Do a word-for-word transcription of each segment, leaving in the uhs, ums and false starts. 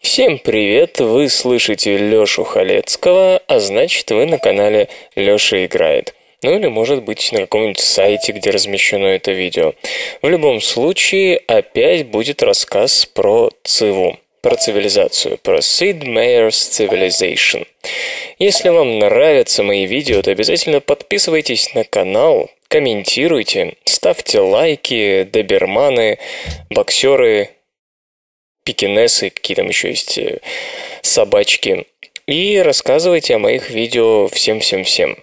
Всем привет! Вы слышите Лёшу Халецкого, а значит вы на канале Лёша Играет. Ну или может быть на каком-нибудь сайте, где размещено это видео. В любом случае, опять будет рассказ про Циву, про цивилизацию, про Sid Meier's Civilization. Если вам нравятся мои видео, то обязательно подписывайтесь на канал, комментируйте, ставьте лайки, доберманы, боксеры, пекинесы, какие там еще есть собачки. И рассказывайте о моих видео всем-всем-всем.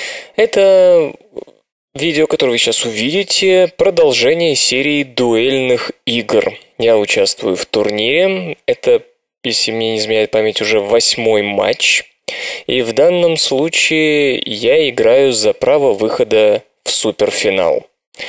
Это видео, которое вы сейчас увидите, продолжение серии дуэльных игр. Я участвую в турнире. Это, если мне не изменяет память, уже восьмой матч. И в данном случае я играю за право выхода в суперфинал.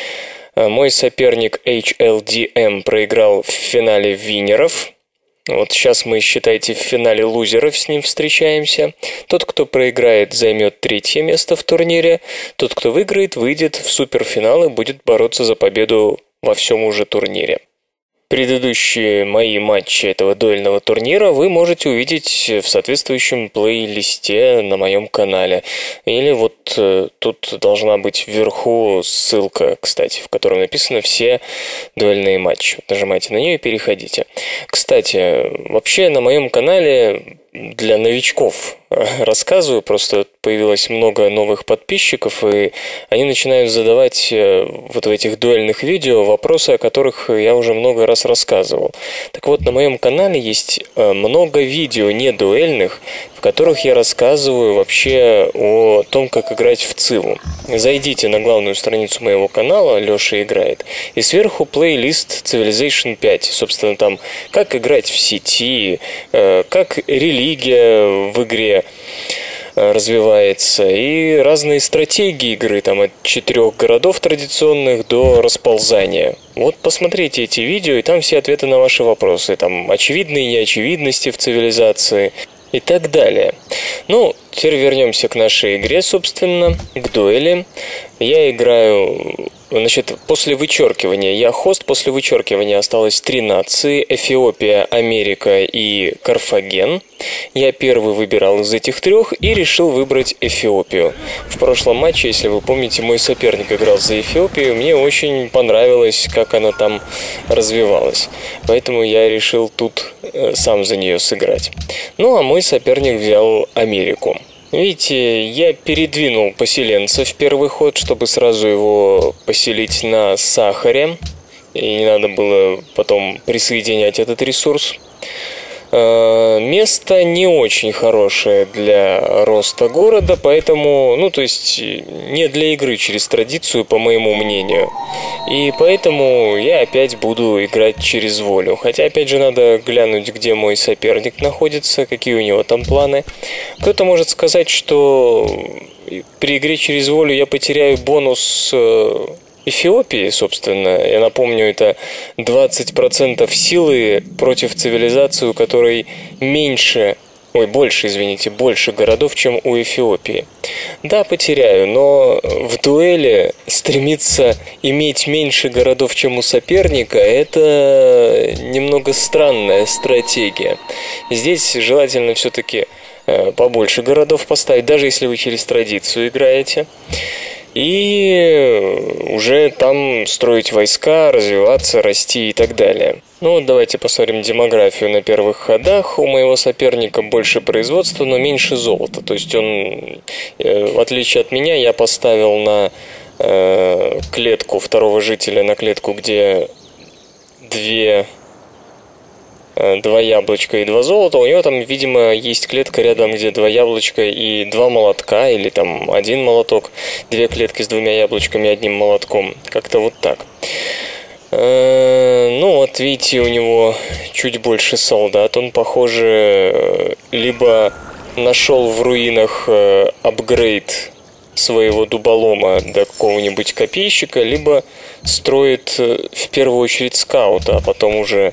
Мой соперник эйч эл ди эм проиграл в финале винеров. Вот сейчас мы, считайте, в финале лузеров с ним встречаемся. Тот, кто проиграет, займет третье место в турнире. Тот, кто выиграет, выйдет в суперфинал и будет бороться за победу во всем уже турнире. Предыдущие мои матчи этого дуэльного турнира вы можете увидеть в соответствующем плейлисте на моем канале. Или вот э, тут должна быть вверху ссылка, кстати, в которой написаны все дуэльные матчи. Нажимайте на нее и переходите. Кстати, вообще на моем канале для новичков рассказываю, просто появилось много новых подписчиков, и они начинают задавать вот в этих дуэльных видео вопросы, о которых я уже много раз рассказывал. Так вот, на моем канале есть много видео не дуэльных, в которых я рассказываю вообще о том, как играть в Циву. Зайдите на главную страницу моего канала «Лёша Играет», и сверху плейлист Civilization пять. Собственно, там как играть в сети, как религия в игре развивается, и разные стратегии игры, там от четырех городов традиционных до расползания. Вот посмотрите эти видео, и там все ответы на ваши вопросы. Там очевидные неочевидности в цивилизации и так далее. Ну, теперь вернемся к нашей игре, собственно, к дуэли. Я играю... Значит, после вычеркивания, я хост, после вычеркивания осталось три нации: Эфиопия, Америка и Карфаген. Я первый выбирал из этих трех и решил выбрать Эфиопию. В прошлом матче, если вы помните, мой соперник играл за Эфиопию, мне очень понравилось, как она там развивалась. Поэтому я решил тут сам за нее сыграть. Ну, а мой соперник взял Америку. Видите, я передвинул поселенца в первый ход, чтобы сразу его поселить на сахаре. И не надо было потом присоединять этот ресурс. Место не очень хорошее для роста города, поэтому, ну, то есть, не для игры через традицию, по моему мнению. И поэтому я опять буду играть через волю. Хотя, опять же, надо глянуть, где мой соперник находится, какие у него там планы. Кто-то может сказать, что при игре через волю я потеряю бонус Эфиопии, собственно. Я напомню, это двадцать процентов силы против цивилизации, у которой меньше, ой, больше, извините, больше городов, чем у Эфиопии. Да, потеряю, но в дуэли стремиться иметь меньше городов, чем у соперника, это немного странная стратегия. Здесь желательно все-таки побольше городов поставить, даже если вы через традицию играете. И уже там строить войска, развиваться, расти и так далее. Ну вот давайте посмотрим демографию на первых ходах. У моего соперника больше производства, но меньше золота. То есть он, в отличие от меня, я поставил на э, клетку второго жителя, на клетку, где две... два яблочка и два золота. У него там, видимо, есть клетка рядом, где два яблочка и два молотка, или там один молоток, две клетки с двумя яблочками и одним молотком. Как-то вот так. Ну, вот видите, у него чуть больше солдат. Он, похоже, либо нашел в руинах апгрейд своего дуболома до какого-нибудь копейщика, либо строит в первую очередь скаута, а потом уже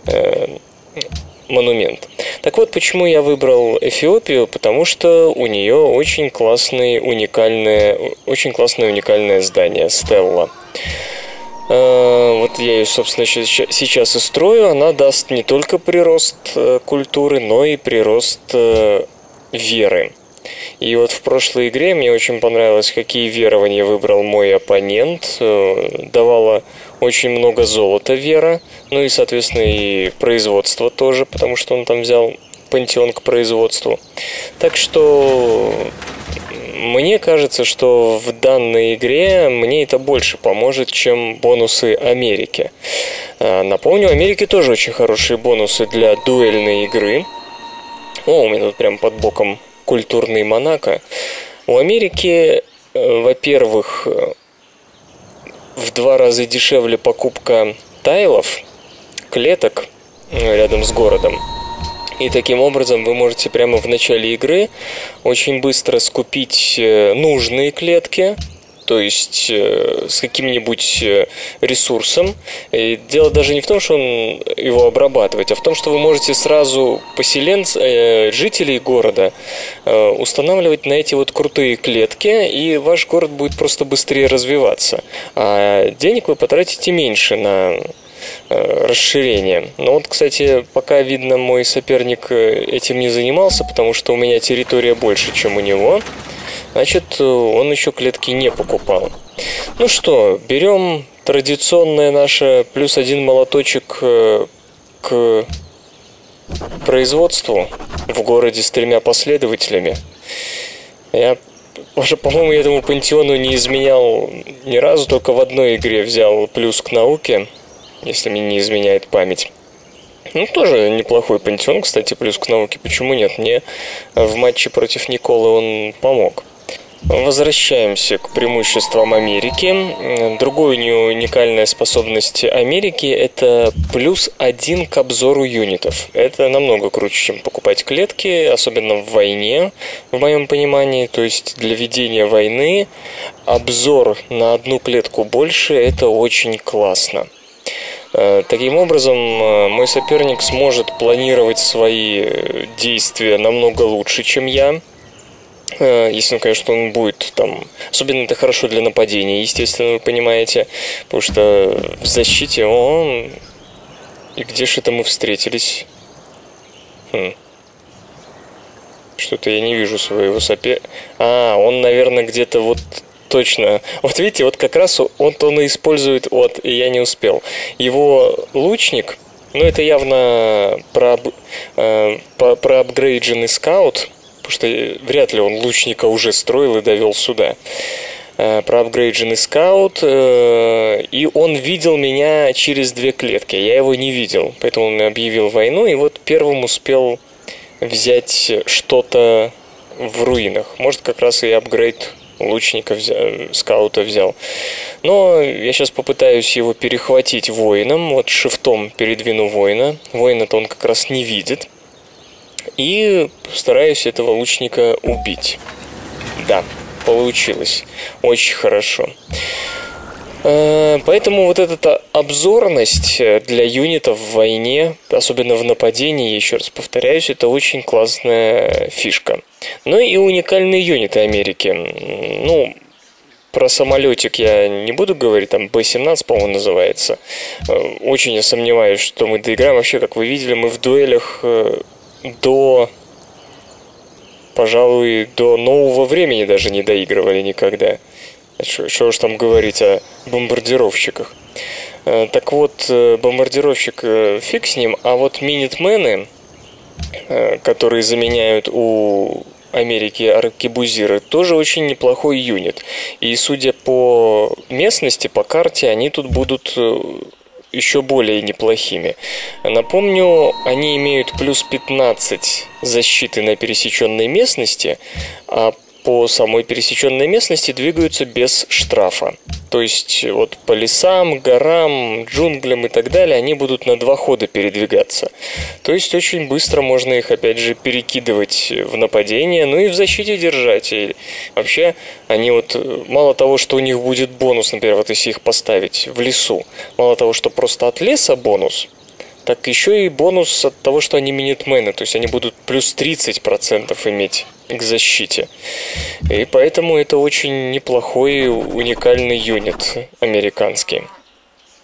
монумент. Так вот, почему я выбрал Эфиопию, потому что у нее очень классное, уникальное, очень классное уникальное здание, стелла. Вот я ее, собственно, сейчас и строю. Она даст не только прирост культуры, но и прирост веры. И вот в прошлой игре мне очень понравилось, какие верования выбрал мой оппонент. Давала очень много золота вера, ну и, соответственно, и производство тоже, потому что он там взял пантеон к производству. Так что мне кажется, что в данной игре мне это больше поможет, чем бонусы Америки. Напомню, у Америки тоже очень хорошие бонусы для дуэльной игры. О, у меня тут прям под боком культурный Монако. У Америки, во-первых, в два раза дешевле покупка тайлов, клеток рядом с городом. И таким образом вы можете прямо в начале игры очень быстро скупить нужные клетки, то есть с каким-нибудь ресурсом. И дело даже не в том, что он его обрабатывать, а в том, что вы можете сразу поселенцев, жителей города устанавливать на эти вот крутые клетки, и ваш город будет просто быстрее развиваться. А денег вы потратите меньше на расширение. Но вот, кстати, пока видно, мой соперник этим не занимался, потому что у меня территория больше, чем у него. Значит, он еще клетки не покупал. Ну что, берем традиционное наше плюс один молоточек к производству в городе с тремя последователями. Я, по-моему, этому пантеону не изменял ни разу, только в одной игре взял плюс к науке, если мне не изменяет память. Ну, тоже неплохой пантеон, кстати, плюс к науке. Почему нет? Мне в матче против Николы он помог. Возвращаемся к преимуществам Америки. Другой уникальная способность Америки – это плюс один к обзору юнитов. Это намного круче, чем покупать клетки, особенно в войне, в моем понимании. То есть для ведения войны обзор на одну клетку больше – это очень классно. Таким образом, мой соперник сможет планировать свои действия намного лучше, чем я. Если, ну, конечно, он будет там... Особенно это хорошо для нападения, естественно, вы понимаете. Потому что в защите он... И где же это мы встретились? Хм. Что-то я не вижу своего соперника. А, он, наверное, где-то вот... Точно. Вот видите, вот как раз он, он и использует, вот, и я не успел. Его лучник, ну, это явно про, э, проапгрейдженный скаут, потому что вряд ли он лучника уже строил и довел сюда. Э, проапгрейдженный скаут, э, и он видел меня через две клетки. Я его не видел, поэтому он объявил войну, и вот первым успел взять что-то в руинах. Может, как раз и апгрейд лучника взял, скаута взял. Но я сейчас попытаюсь его перехватить воином. Вот шифтом передвину воина. Воина-то он как раз не видит. И постараюсь этого лучника убить. Да, получилось. Очень хорошо. Поэтому вот эта обзорность для юнитов в войне, особенно в нападении, еще раз повторяюсь, это очень классная фишка. Ну и уникальные юниты Америки. Ну, про самолетик я не буду говорить, там бэ семнадцать, по-моему, называется. Очень я сомневаюсь, что мы доиграем. Вообще, как вы видели, мы в дуэлях до, пожалуй, до нового времени даже не доигрывали никогда. Что уж там говорить о бомбардировщиках. Так вот, бомбардировщик фиг с ним, а вот минитмены, которые заменяют у Америки аркебузиры, тоже очень неплохой юнит. И судя по местности, по карте, они тут будут еще более неплохими. Напомню, они имеют плюс пятнадцать защиты на пересеченной местности, а по самой пересеченной местности двигаются без штрафа. То есть вот по лесам, горам, джунглям и так далее они будут на два хода передвигаться. То есть очень быстро можно их опять же перекидывать в нападение, ну и в защите держать. И вообще они вот мало того, что у них будет бонус, например, вот если их поставить в лесу, мало того, что просто от леса бонус, так еще и бонус от того, что они минитмены, то есть они будут плюс тридцать процентов иметь к защите. И поэтому это очень неплохой, уникальный юнит американский.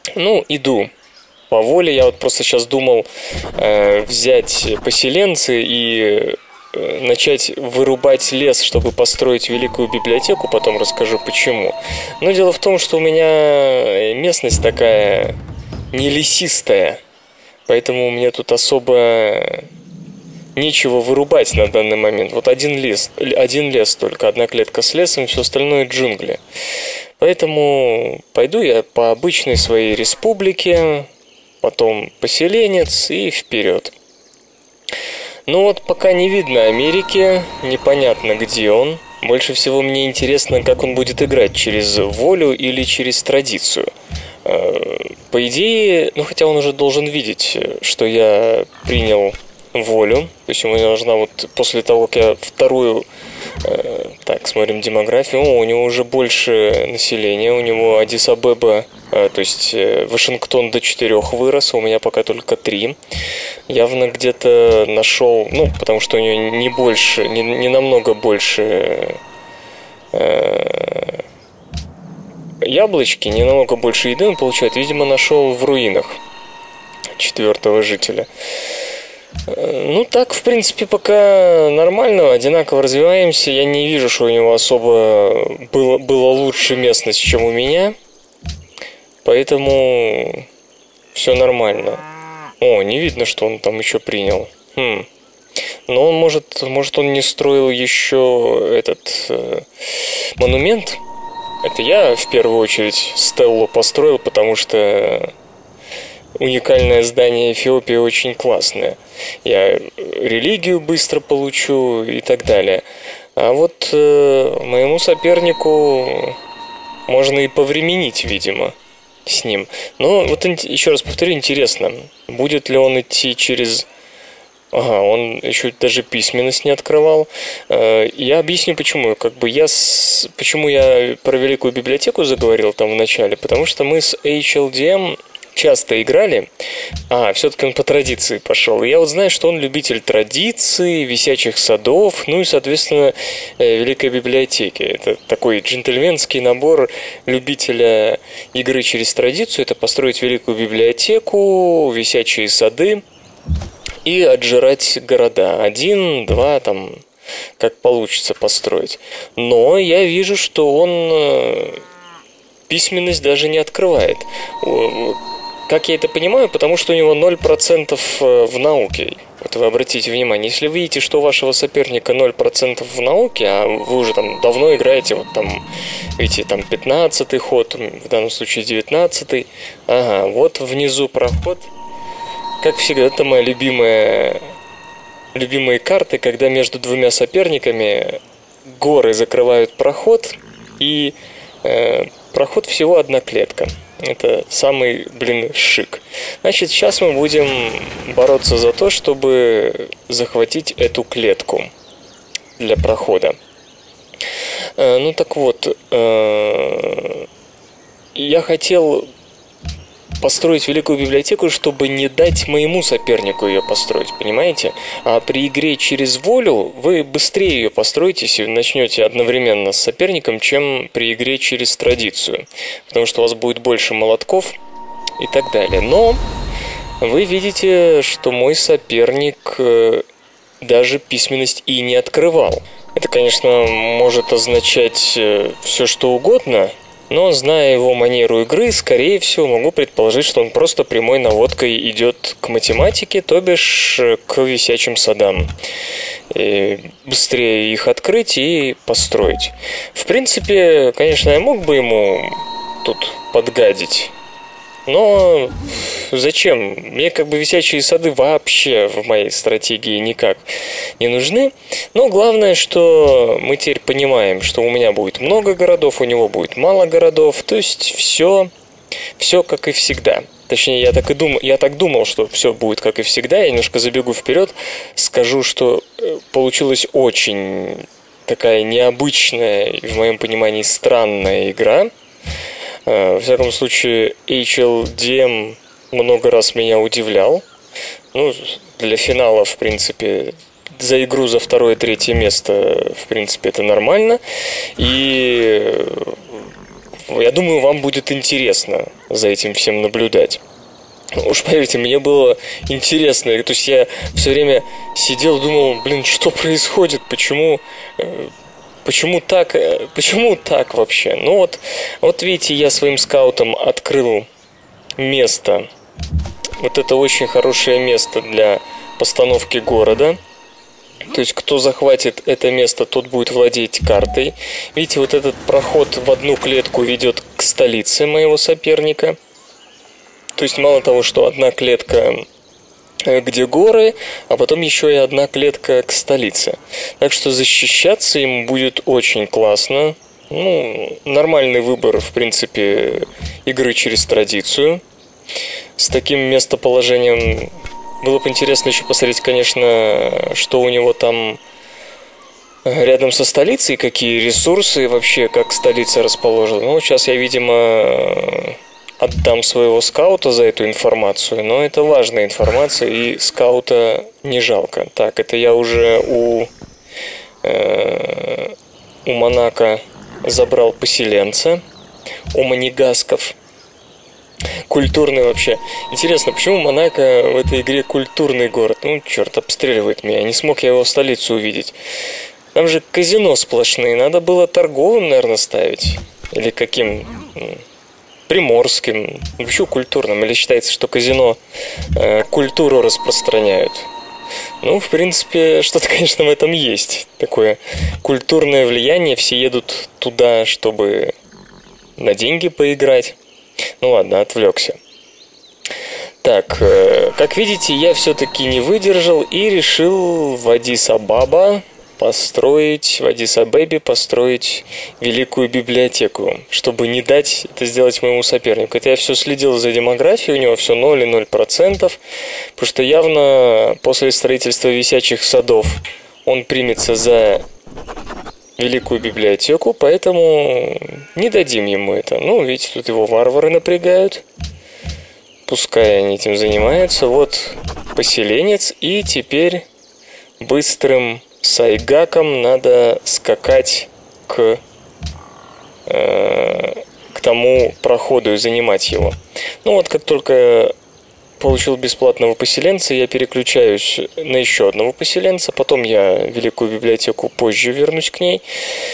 Ну, иду по воле. Я вот просто сейчас думал э, взять поселенцы и э, начать вырубать лес, чтобы построить великую библиотеку. Потом расскажу, почему. Но дело в том, что у меня местность такая не лесистая. Поэтому мне тут особо нечего вырубать на данный момент. Вот один лес, один лес только, одна клетка с лесом, все остальное джунгли. Поэтому пойду я по обычной своей республике, потом поселенец и вперед. Ну вот пока не видно Америки, непонятно где он. Больше всего мне интересно, как он будет играть, через волю или через традицию. По идее, ну хотя он уже должен видеть, что я принял волю. То есть ему должна вот после того, как я вторую... Э, так, смотрим демографию. О, у него уже больше населения. У него Аддис-Абеба, э, то есть э, Вашингтон до четырех вырос, а у меня пока только три. Явно где-то нашел... Ну, потому что у него не больше, не, не намного больше... Э, яблочки, не намного больше еды он получает. Видимо, нашел в руинах четвертого жителя. Ну, так, в принципе, пока нормально, одинаково развиваемся. Я не вижу, что у него особо было, было лучше местность, чем у меня. Поэтому все нормально. О, не видно, что он там еще принял. Хм. Но он может, может он не строил еще этот э, монумент. Это я в первую очередь стеллу построил, потому что уникальное здание Эфиопии очень классное. Я религию быстро получу и так далее. А вот э, моему сопернику можно и повременить, видимо, с ним. Но вот еще раз повторю, интересно, будет ли он идти через... Ага, он еще даже письменность не открывал. Я объясню, почему. Как бы я с... Почему я про Великую библиотеку заговорил там в начале. Потому что мы с эйч эл ди эм часто играли. А, все-таки он по традиции пошел. И я вот знаю, что он любитель традиций, висячих садов, ну и, соответственно, Великой библиотеки. Это такой джентльменский набор любителя игры через традицию. Это построить Великую библиотеку, висячие сады и отжирать города. Один, два, там, как получится построить. Но я вижу, что он письменность даже не открывает. Как я это понимаю? Потому что у него ноль процентов в науке. Вот вы обратите внимание, если вы видите, что у вашего соперника ноль процентов в науке, а вы уже там давно играете, вот там, видите, там пятнадцатый ход, в данном случае девятнадцатый, ага, вот внизу проход. Как всегда, это моя любимая, любимые карты, когда между двумя соперниками горы закрывают проход, и э, проход всего одна клетка. Это самый, блин, шик. Значит, сейчас мы будем бороться за то, чтобы захватить эту клетку для прохода. Э, ну так вот, э, я хотел построить Великую библиотеку, чтобы не дать моему сопернику ее построить, понимаете? А при игре через волю вы быстрее ее построите, если начнете одновременно с соперником, чем при игре через традицию. Потому что у вас будет больше молотков и так далее. Но вы видите, что мой соперник даже письменность и не открывал. Это, конечно, может означать все, что угодно, но, зная его манеру игры, скорее всего, могу предположить, что он просто прямой наводкой идет к математике, то бишь к висячим садам. И быстрее их открыть и построить. В принципе, конечно, я мог бы ему тут подгадить. Но зачем? Мне как бы висячие сады вообще в моей стратегии никак не нужны. Но главное, что мы теперь понимаем, что у меня будет много городов, у него будет мало городов. То есть все, все как и всегда. Точнее, я так и думал, я так думал, что все будет как и всегда. Я немножко забегу вперед, скажу, что получилась очень такая необычная и, в моем понимании, странная игра. Во всяком случае, эйч эл ди эм много раз меня удивлял. Ну, для финала, в принципе, за игру за второе, третье место, в принципе, это нормально. И я думаю, вам будет интересно за этим всем наблюдать. Уж поверьте, мне было интересно. То есть я все время сидел, думал, блин, что происходит, почему, почему так, почему так вообще? Ну вот, вот видите, я своим скаутом открыл место. Вот это очень хорошее место для постановки города. То есть, кто захватит это место, тот будет владеть картой. Видите, вот этот проход в одну клетку ведет к столице моего соперника. То есть, мало того, что одна клетка, где горы, а потом еще и одна клетка к столице. Так что защищаться ему будет очень классно. Ну, нормальный выбор, в принципе, игры через традицию. С таким местоположением было бы интересно еще посмотреть, конечно, что у него там рядом со столицей, какие ресурсы вообще, как столица расположена. Ну, сейчас я, видимо, отдам своего скаута за эту информацию, но это важная информация, и скаута не жалко. Так, это я уже у, э, у Монако забрал поселенца, у манигасков. Культурный вообще. Интересно, почему Монако в этой игре культурный город? Ну, черт, обстреливает меня. Не смог я его в столицу увидеть. Там же казино сплошные. Надо было торговым, наверное, ставить. Или каким? Приморским. Вообще культурным. Или считается, что казино э, культуру распространяют? Ну, в принципе, что-то, конечно, в этом есть. Такое культурное влияние. Все едут туда, чтобы на деньги поиграть. Ну ладно, отвлекся. Так, э, как видите, я все-таки не выдержал и решил в Аддис-Абаба построить, в Аддис-Абебе построить великую библиотеку, чтобы не дать это сделать моему сопернику. Это я все следил за демографией, у него все ноль и ноль процентов, потому что явно после строительства висячих садов он примется за великую библиотеку, поэтому не дадим ему это. Ну, видите, тут его варвары напрягают. Пускай они этим занимаются. Вот поселенец. И теперь быстрым сайгаком надо скакать к, э, к тому проходу и занимать его. Ну вот, как только получил бесплатного поселенца, я переключаюсь на еще одного поселенца, потом я в великую библиотеку позже вернусь к ней.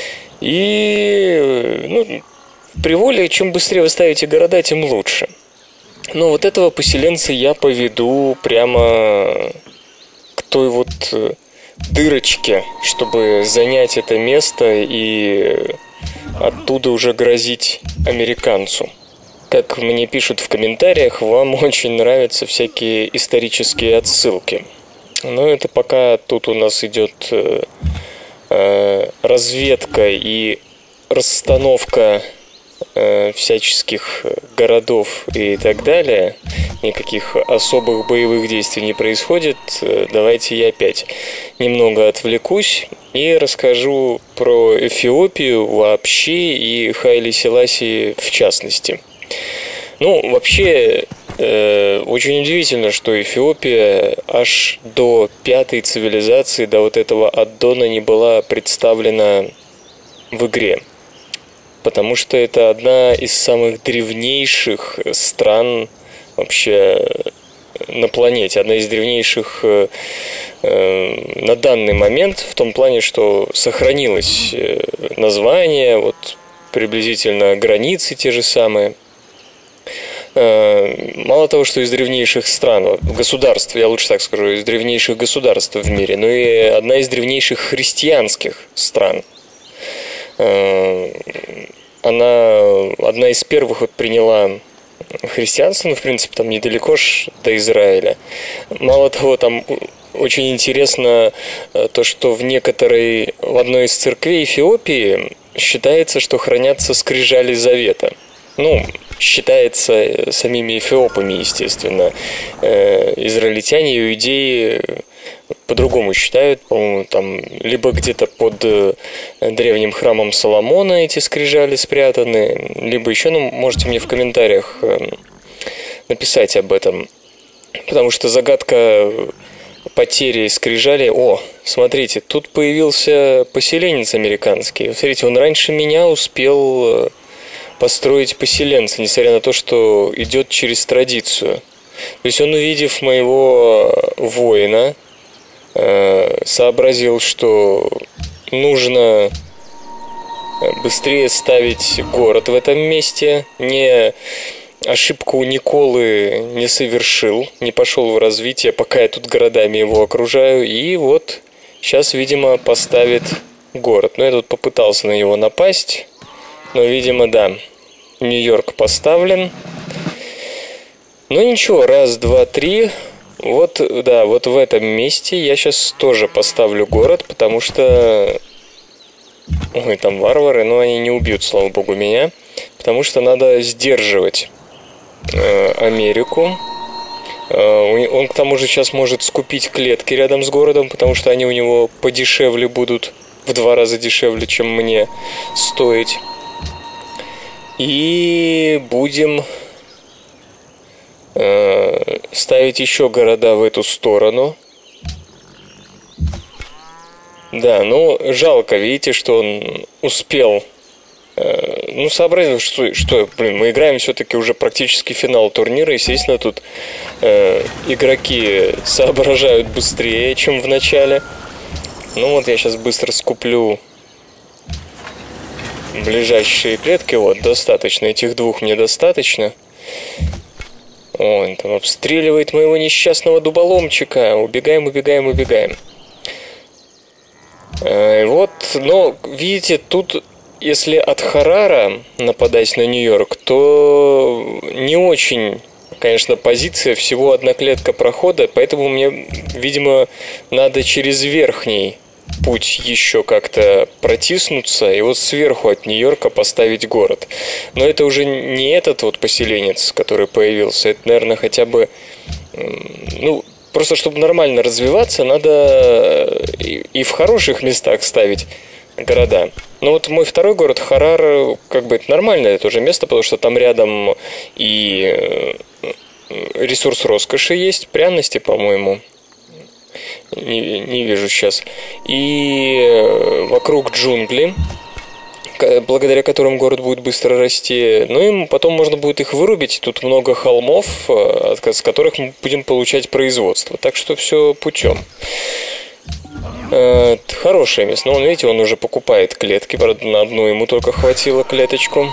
И, ну, при воле, чем быстрее вы ставите города, тем лучше. Но вот этого поселенца я поведу прямо к той вот дырочке, чтобы занять это место и оттуда уже грозить американцу. Как мне пишут в комментариях, вам очень нравятся всякие исторические отсылки. Но это пока тут у нас идет э, э, разведка и расстановка э, всяческих городов и так далее. Никаких особых боевых действий не происходит. Давайте я опять немного отвлекусь и расскажу про Эфиопию вообще и Хайли Селасии в частности. Ну, вообще, э, очень удивительно, что Эфиопия аж до пятой цивилизации, до вот этого аддона не была представлена в игре. Потому что это одна из самых древнейших стран вообще на планете. Одна из древнейших э, э, на данный момент, в том плане, что сохранилось название, вот приблизительно границы те же самые. Мало того, что из древнейших стран, государств, я лучше так скажу, из древнейших государств в мире, но и одна из древнейших христианских стран. Она одна из первых вот приняла христианство, ну, в принципе, там недалеко ж до Израиля. Мало того, там очень интересно то, что в некоторой, в одной из церквей Эфиопии считается, что хранятся скрижали завета. Ну, считается самими эфиопами, естественно. Э, израильтяне, иудеи по-другому считают, по-моему, там либо где-то под древним храмом Соломона эти скрижали спрятаны, либо еще, ну, можете мне в комментариях написать об этом. Потому что загадка потери скрижали... О, смотрите, тут появился поселенец американский. Смотрите, он раньше меня успел построить поселенца, несмотря на то, что идет через традицию. То есть он, увидев моего воина, сообразил, что нужно быстрее ставить город в этом месте, не ошибку Николы не совершил, не пошел в развитие, пока я тут городами его окружаю, и вот сейчас, видимо, поставит город. Но я тут попытался на него напасть, но, видимо, да, Нью-Йорк поставлен. Ну ничего, раз, два, три. Вот, да, вот в этом месте я сейчас тоже поставлю город, потому что... Ой, там варвары, но они не убьют, слава богу, меня. Потому что надо сдерживать э, Америку. Э, он к тому же сейчас может скупить клетки рядом с городом, потому что они у него подешевле будут, в два раза дешевле, чем мне стоить. И будем... ставить еще города в эту сторону. Да, ну, жалко, видите, что он успел. Ну, сообразил, что, что блин, мы играем все-таки уже практически финал турнира. Естественно, тут э, игроки соображают быстрее, чем в начале. Ну, вот я сейчас быстро скуплю ближайшие клетки. Вот, достаточно, этих двух мне достаточно. Он там обстреливает моего несчастного дуболомчика. Убегаем, убегаем, убегаем. Э, вот, но, видите, тут, если от Харара нападать на Нью-Йорк, то не очень, конечно, позиция. Всего одна клетка прохода, поэтому мне, видимо, надо через верхний путь еще как-то протиснуться и вот сверху от Нью-Йорка поставить город. Но это уже не этот вот поселенец, который появился. Это, наверное, хотя бы... Ну, просто чтобы нормально развиваться, надо и, и в хороших местах ставить города. Но вот мой второй город, Харар, как бы это нормальное это уже место, потому что там рядом и ресурс роскоши есть, пряности, по-моему. Не, не вижу сейчас. И вокруг джунгли, благодаря которым город будет быстро расти. Ну и потом можно будет их вырубить. Тут много холмов, с которых мы будем получать производство. Так что все путем. Хорошее место. Но он, видите, он уже покупает клетки. Правда, на одну ему только хватило клеточку.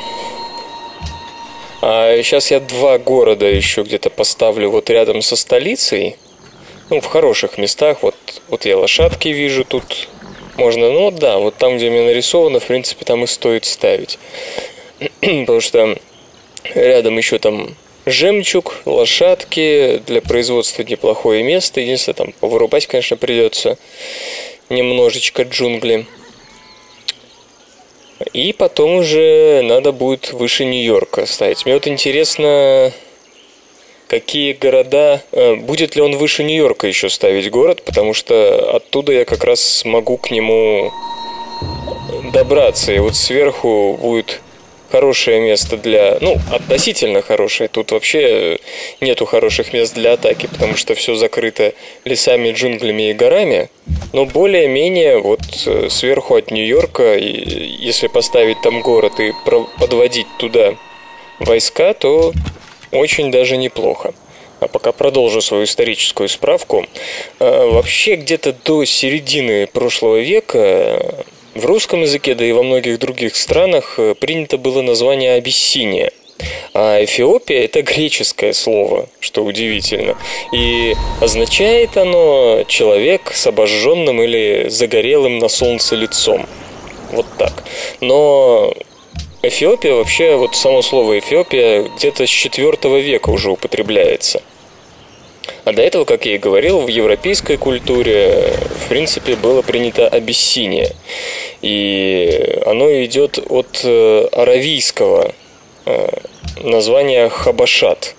А сейчас я два города еще где-то поставлю вот рядом со столицей. Ну, в хороших местах. Вот, вот я лошадки вижу тут. Можно, ну да, вот там, где мне нарисовано, в принципе, там и стоит ставить. Потому что рядом еще там жемчуг, лошадки. Для производства неплохое место. Единственное, там повырубать, конечно, придется немножечко джунгли. И потом уже надо будет выше Нью-Йорка ставить. Мне вот интересно... Какие города... Будет ли он выше Нью-Йорка еще ставить город, потому что оттуда я как раз смогу к нему добраться. И вот сверху будет хорошее место для... Ну, относительно хорошее. Тут вообще нету хороших мест для атаки, потому что все закрыто лесами, джунглями и горами. Но более-менее вот сверху от Нью-Йорка, если поставить там город и подводить туда войска, то... Очень даже неплохо. А пока продолжу свою историческую справку. Вообще где-то до середины прошлого века в русском языке, да и во многих других странах принято было название Абиссиния. А Эфиопия – это греческое слово, что удивительно. И означает оно «человек с обожженным или загорелым на солнце лицом». Вот так. Но... Эфиопия вообще, вот само слово Эфиопия где-то с четвёртого века уже употребляется. А до этого, как я и говорил, в европейской культуре, в принципе, было принято Абиссиния. И оно идет от аравийского названия Хабашат.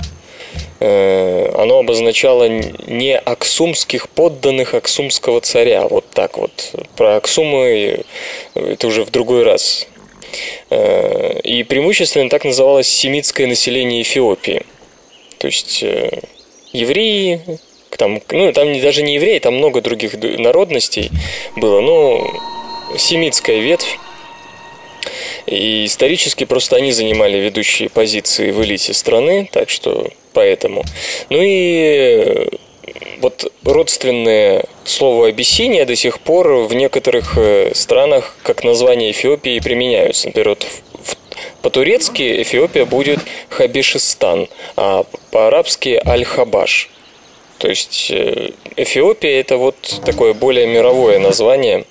Оно обозначало не аксумских подданных аксумского царя. Вот так вот. Про Аксумы это уже в другой раз. И преимущественно так называлось семитское население Эфиопии. То есть евреи, там, ну там даже не евреи, там много других народностей было, но семитская ветвь. И исторически просто они занимали ведущие позиции в элите страны, так что поэтому. Ну и вот родственное слово Абиссиния до сих пор в некоторых странах как название Эфиопии применяются. Например, вот в по-турецки Эфиопия будет Хабишистан, а по-арабски Аль-Хабаш. То есть Эфиопия – это вот такое более мировое название.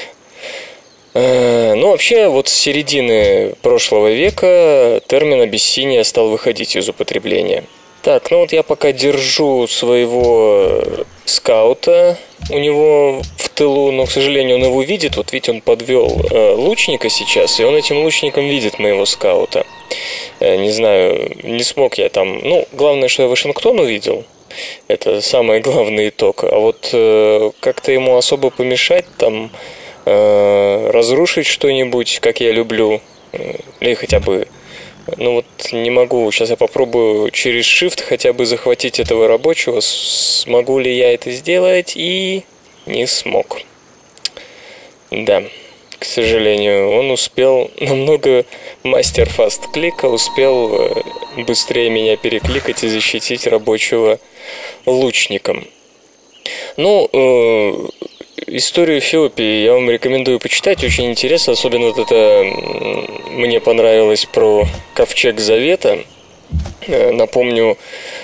Ну, вообще, вот с середины прошлого века термин Абиссиния стал выходить из употребления. Так, ну вот я пока держу своего скаута у него в тылу, но, к сожалению, он его видит. Вот видите, он подвел э, лучника сейчас, и он этим лучником видит моего скаута. Э, не знаю, не смог я там... Ну, главное, что я Вашингтон увидел. Это самый главный итог. А вот э, как-то ему особо помешать, там, э, разрушить что-нибудь, как я люблю, э, или хотя бы... Ну вот не могу, сейчас я попробую через Shift хотя бы захватить этого рабочего, смогу ли я это сделать, и не смог. Да, к сожалению, он успел намного, мастер фаст-клика успел быстрее меня перекликать и защитить рабочего лучником. Ну, э, историю Эфиопии я вам рекомендую почитать, очень интересно, особенно вот это мне понравилось про Ковчег Завета. Напомню,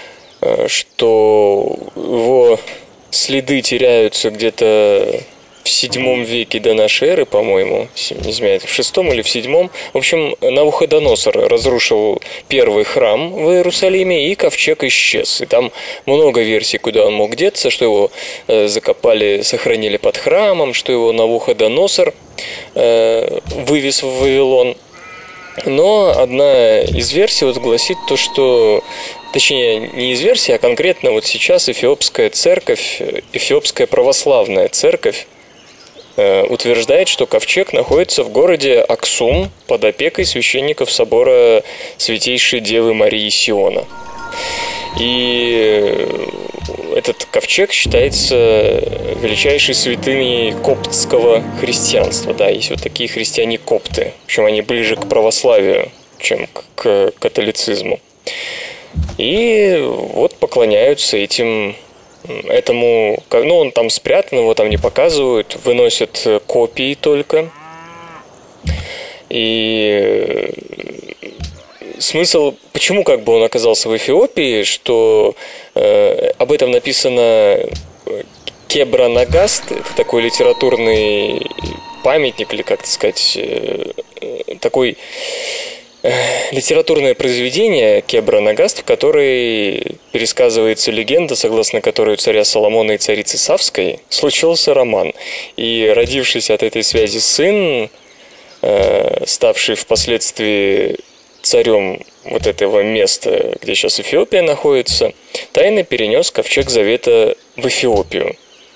что его следы теряются где-то в седьмом веке до нашей эры, по-моему, не изменяет, в шестом или в седьмом. В общем, Навуходоносор разрушил первый храм в Иерусалиме, и ковчег исчез. И там много версий, куда он мог деться, что его э, закопали, сохранили под храмом, что его Навуходоносор э, вывез в Вавилон. Но одна из версий вот гласит то, что... Точнее, не из версии, а конкретно вот сейчас эфиопская церковь, эфиопская православная церковь утверждает, что ковчег находится в городе Аксум под опекой священников собора Святейшей Девы Марии Сиона. И этот ковчег считается величайшей святыней коптского христианства. Да, есть вот такие христиане-копты. Причем они ближе к православию, чем к католицизму. И вот поклоняются этим, этому, ну, он там спрятан, его там не показывают, выносят копии только. И смысл, почему как бы он оказался в Эфиопии, что э, об этом написано Кебра Нагаст, это такой литературный памятник, или как-то сказать, э, такой... литературное произведение Кебра Нагаст, в которой пересказывается легенда, согласно которой у царя Соломона и царицы Савской случился роман. И родившийся от этой связи сын, ставший впоследствии царем вот этого места, где сейчас Эфиопия находится, тайно перенес ковчег Завета в Эфиопию.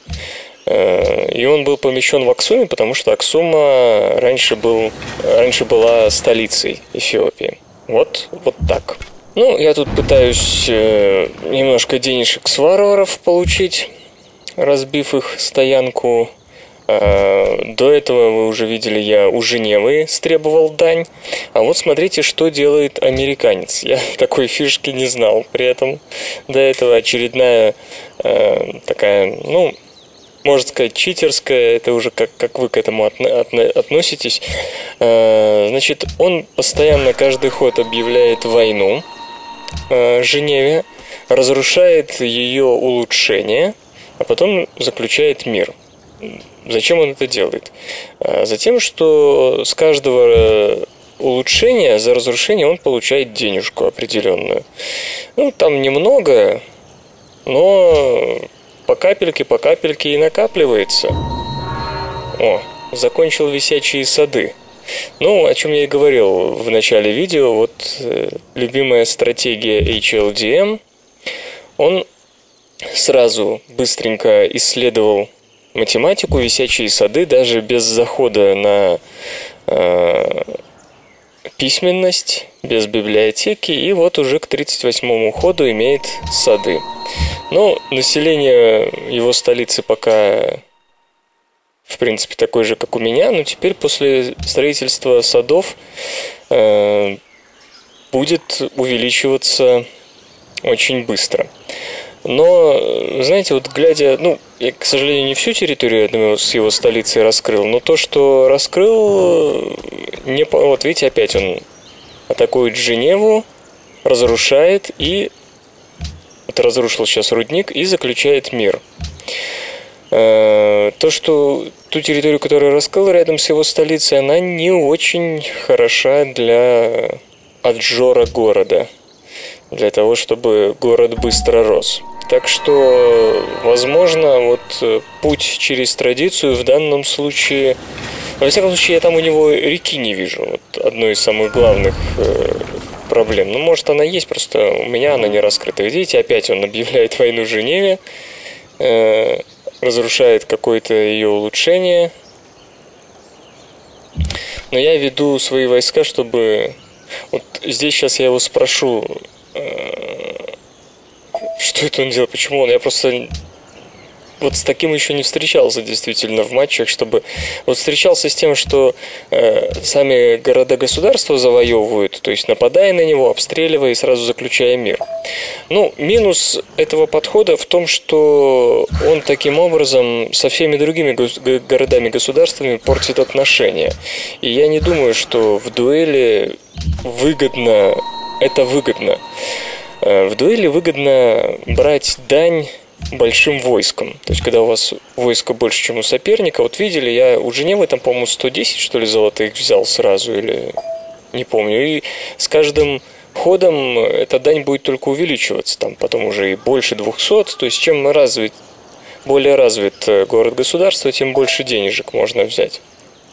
И он был помещен в Аксуме, потому что Аксума раньше, был, раньше была столицей Эфиопии. Вот, вот так. Ну, я тут пытаюсь немножко денежек с варваров получить, разбив их стоянку. До этого, вы уже видели, я у Женевы стребовал дань. А вот смотрите, что делает американец. Я такой фишки не знал. При этом до этого очередная такая, ну... можно сказать, читерская, это уже как, как вы к этому отно, отно, относитесь. Значит, он постоянно каждый ход объявляет войну Женеве, разрушает ее улучшение, а потом заключает мир. Зачем он это делает? Затем, что с каждого улучшения за разрушение он получает денежку определенную. Ну, там немного, но... по капельке, по капельке и накапливается. О, закончил висячие сады. Ну, о чем я и говорил в начале видео, вот э, любимая стратегия эйч эл ди эм. Он сразу быстренько исследовал математику, висячие сады, даже без захода на э, письменность, без библиотеки, и вот уже к тридцать восьмому ходу имеет сады. Но население его столицы пока в принципе, такой же, как у меня, но теперь после строительства садов э, будет увеличиваться очень быстро. Но, знаете, вот глядя, ну, я, к сожалению, не всю территорию, я думаю, с его столицей раскрыл, но то, что раскрыл, не, вот видите, опять он атакует Женеву, разрушает и вот разрушил сейчас рудник и заключает мир. То, что ту территорию, которую раскрыл рядом с его столицей, она не очень хороша для отжора города, для того, чтобы город быстро рос. Так что, возможно, вот путь через традицию в данном случае... Во всяком случае, я там у него реки не вижу. Вот одной из самых главных э, проблем. Ну, может, она есть, просто у меня она не раскрыта. Видите, опять он объявляет войну Женеве, э, разрушает какое-то ее улучшение. Но я веду свои войска, чтобы... Вот здесь сейчас я его спрошу... Что это он делает? Почему он? Я просто вот с таким еще не встречался действительно в матчах, чтобы... Вот встречался с тем, что э, сами города-государства завоевывают, то есть нападая на него, обстреливая и сразу заключая мир. Ну, минус этого подхода в том, что он таким образом со всеми другими городами-государствами портит отношения. И я не думаю, что в дуэли выгодно... Это выгодно. В дуэли выгодно брать дань большим войском. То есть, когда у вас войско больше, чем у соперника. Вот видели, я у Женевы там, по-моему, сто десять, что ли, золотых взял сразу, или не помню. И с каждым ходом эта дань будет только увеличиваться. Там потом уже и больше двухсот. То есть, чем развит, более развит город-государство, тем больше денежек можно взять.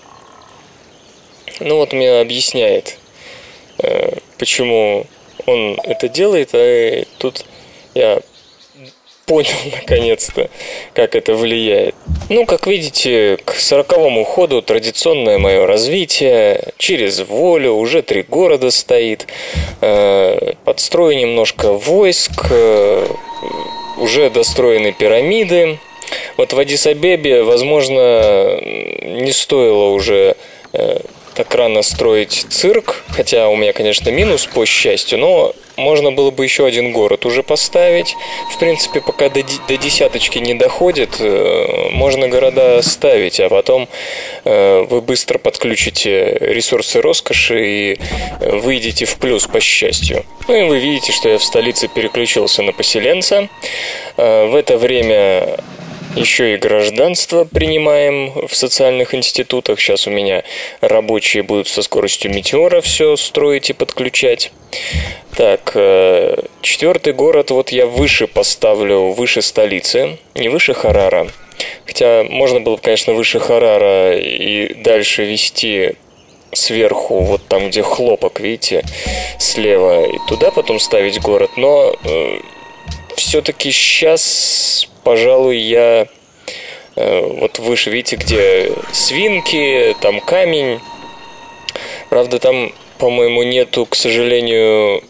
Ну вот мне объясняет, почему он это делает, а тут я понял наконец-то, как это влияет. Ну, как видите, к сороковому ходу традиционное мое развитие через волю, уже три города стоит, подстрою немножко войск, уже достроены пирамиды. Вот в Аддис-Абебе, возможно, не стоило уже так рано строить цирк, хотя у меня, конечно, минус по счастью, но можно было бы еще один город уже поставить. В принципе, пока до, до десяточки не доходит, можно города ставить, а потом вы быстро подключите ресурсы роскоши и выйдете в плюс по счастью. Ну и вы видите, что я в столице переключился на поселенца. В это время... Еще и гражданство принимаем в социальных институтах. Сейчас у меня рабочие будут со скоростью метеора все строить и подключать. Так, четвертый город вот я выше поставлю, выше столицы, не выше Харара. Хотя можно было бы, конечно, выше Харара и дальше вести сверху, вот там, где хлопок, видите, слева, и туда потом ставить город. Но э, все-таки сейчас... Пожалуй, я э, вот выше, видите, где свинки, там камень. Правда, там, по-моему, нету, к сожалению,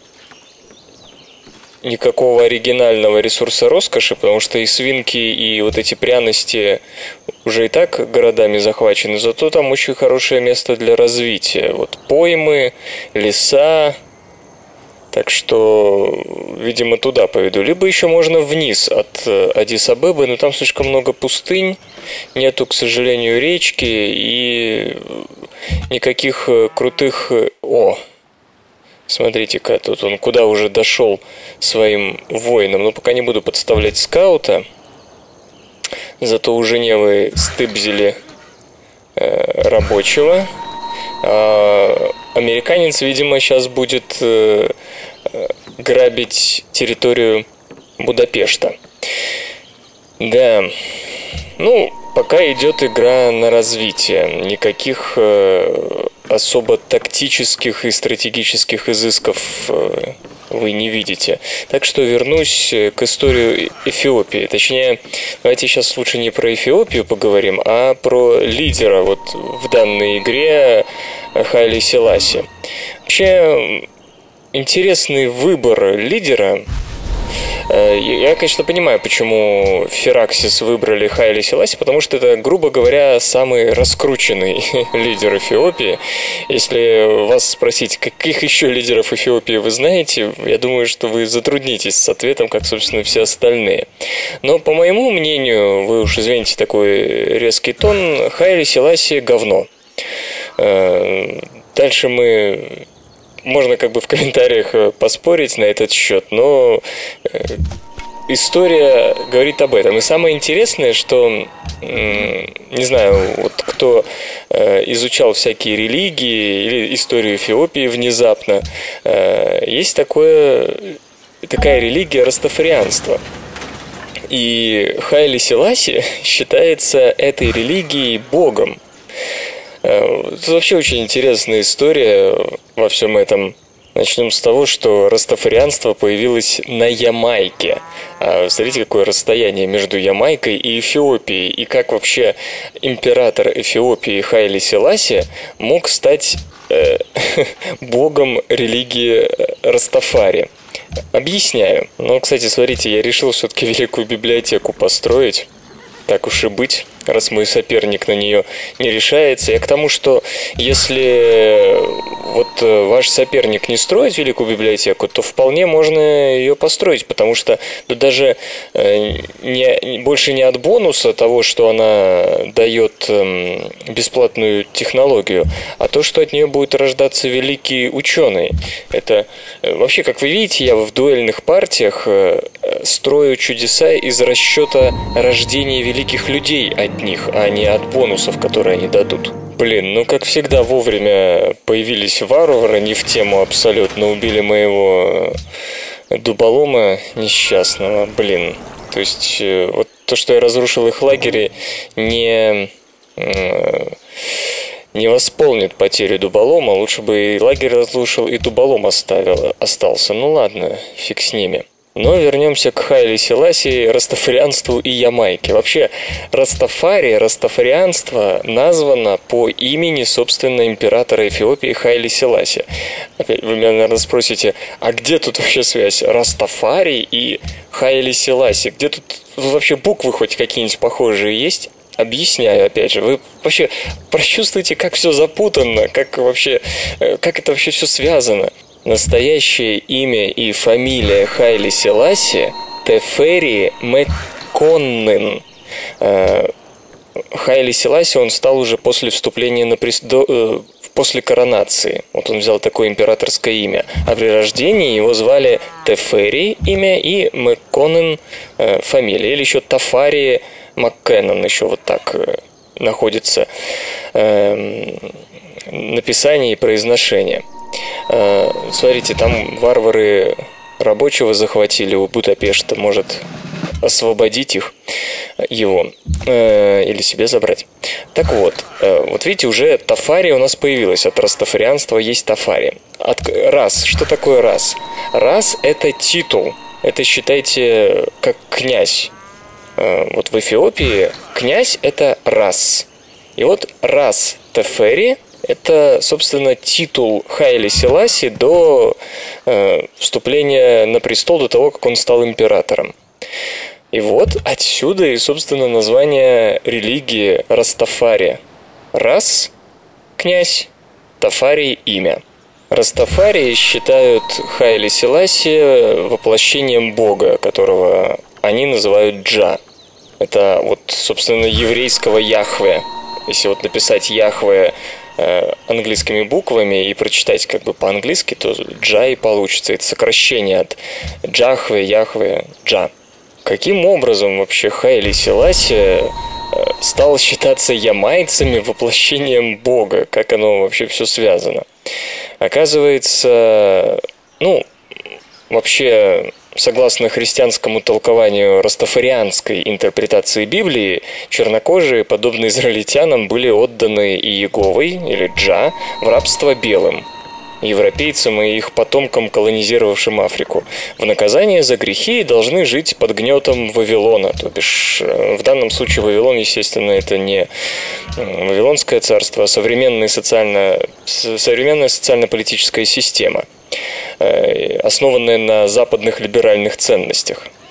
никакого оригинального ресурса роскоши, потому что и свинки, и вот эти пряности уже и так городами захвачены. Зато там очень хорошее место для развития. Вот поймы, леса. Так что, видимо, туда поведу. Либо еще можно вниз от Аддис-Абебы, но там слишком много пустынь, нету, к сожалению, речки и никаких крутых... О, смотрите-ка, тут он куда уже дошел своим воинам. Но пока не буду подставлять скаута, зато у Женевы стыбзили э, рабочего. А американец, видимо, сейчас будет э, грабить территорию Будапешта. Да, ну, пока идет игра на развитие. Никаких э, особо тактических и стратегических изысков э, вы не видите. Так что вернусь к истории Эфиопии. Точнее, давайте сейчас лучше не про Эфиопию поговорим, а про лидера вот в данной игре Хайли Селаси. Вообще, интересный выбор лидера. Я, конечно, понимаю, почему Фераксис выбрали Хайли Селаси, потому что это, грубо говоря, самый раскрученный лидер Эфиопии. Если вас спросить, каких еще лидеров Эфиопии вы знаете, я думаю, что вы затруднитесь с ответом, как, собственно, все остальные. Но, по моему мнению, вы уж извините такой резкий тон, Хайли Селаси говно. Дальше мы... Можно как бы в комментариях поспорить на этот счет, но история говорит об этом. И самое интересное, что, не знаю, вот кто изучал всякие религии или историю Эфиопии внезапно, есть такое, такая религия растафарианства. И Хайли Селаси считается этой религией богом. Это вообще очень интересная история во всем этом. Начнем с того, что растафарианство появилось на Ямайке. Смотрите, какое расстояние между Ямайкой и Эфиопией. И как вообще император Эфиопии Хайли Селаси мог стать э, богом религии Растафари. Объясняю. Но, кстати, смотрите, я решил все-таки великую библиотеку построить. Так уж и быть, раз мой соперник на нее не решается. Я к тому, что если вот ваш соперник не строит великую библиотеку, то вполне можно ее построить, потому что ну, даже не, больше не от бонуса того, что она дает бесплатную технологию, а то, что от нее будет рождаться великий ученый. Это вообще, как вы видите, я в дуэльных партиях строю чудеса из расчета рождения великих людей от них, а не от бонусов, которые они дадут. Блин, ну как всегда вовремя появились варвары, не в тему абсолютно, убили моего дуболома несчастного, блин. То есть вот то, что я разрушил их лагерь, не... не восполнит потерю дуболома, лучше бы и лагерь разрушил, и дуболом оставил, остался. Ну ладно, фиг с ними. Но вернемся к Хайли Селаси, растафарианству и Ямайке. Вообще, Растафари, растафарианство названо по имени, собственно, императора Эфиопии Хайли Селаси. Опять вы меня, наверное, спросите, а где тут вообще связь Растафари и Хайли Селаси? Где тут вообще буквы хоть какие-нибудь похожие есть? Объясняю, опять же, вы вообще прочувствуйте, как все запутанно, как вообще, как это вообще все связано. Настоящее имя и фамилия Хайли Селаси – Тефери Мекконнен. Хайли Селаси он стал уже после вступления на престол, после коронации. Вот он взял такое императорское имя. А при рождении его звали Тефери имя и Мекконнен фамилия. Или еще Тафари Маккеннон, еще вот так находится э, написание и произношение. Э, смотрите, там варвары рабочего захватили у Будапешта, может освободить их, его, э, или себе забрать. Так вот, э, вот видите, уже Тафари у нас появилась, от растафарианства есть Тафари. От, рас, что такое рас? Рас – это титул, это считайте как князь. Вот в Эфиопии князь – это рас. И вот рас Тефери – это, собственно, титул Хайли Селаси до э, вступления на престол, до того, как он стал императором. И вот отсюда и, собственно, название религии Растафари. Рас – князь, Тафари – имя. Растафари считают Хайли Селаси воплощением Бога, которого они называют Джа. Это вот, собственно, еврейского Яхве. Если вот написать Яхве э, английскими буквами и прочитать как бы по-английски, то Джа и получится. Это сокращение от Джахве, Яхве, Джа. Каким образом вообще Хайли Селаси э, стал считаться ямайцами воплощением Бога? Как оно вообще все связано? Оказывается, ну, вообще... Согласно христианскому толкованию растафарианской интерпретации Библии, чернокожие, подобно израильтянам, были отданы Иеговой, или Джа, в рабство белым, европейцам и их потомкам, колонизировавшим Африку. В наказание за грехи должны жить под гнетом Вавилона. То бишь, в данном случае Вавилон, естественно, это не Вавилонское царство, а современная, социально, современная социально-политическая система, основанная на западных либеральных ценностях.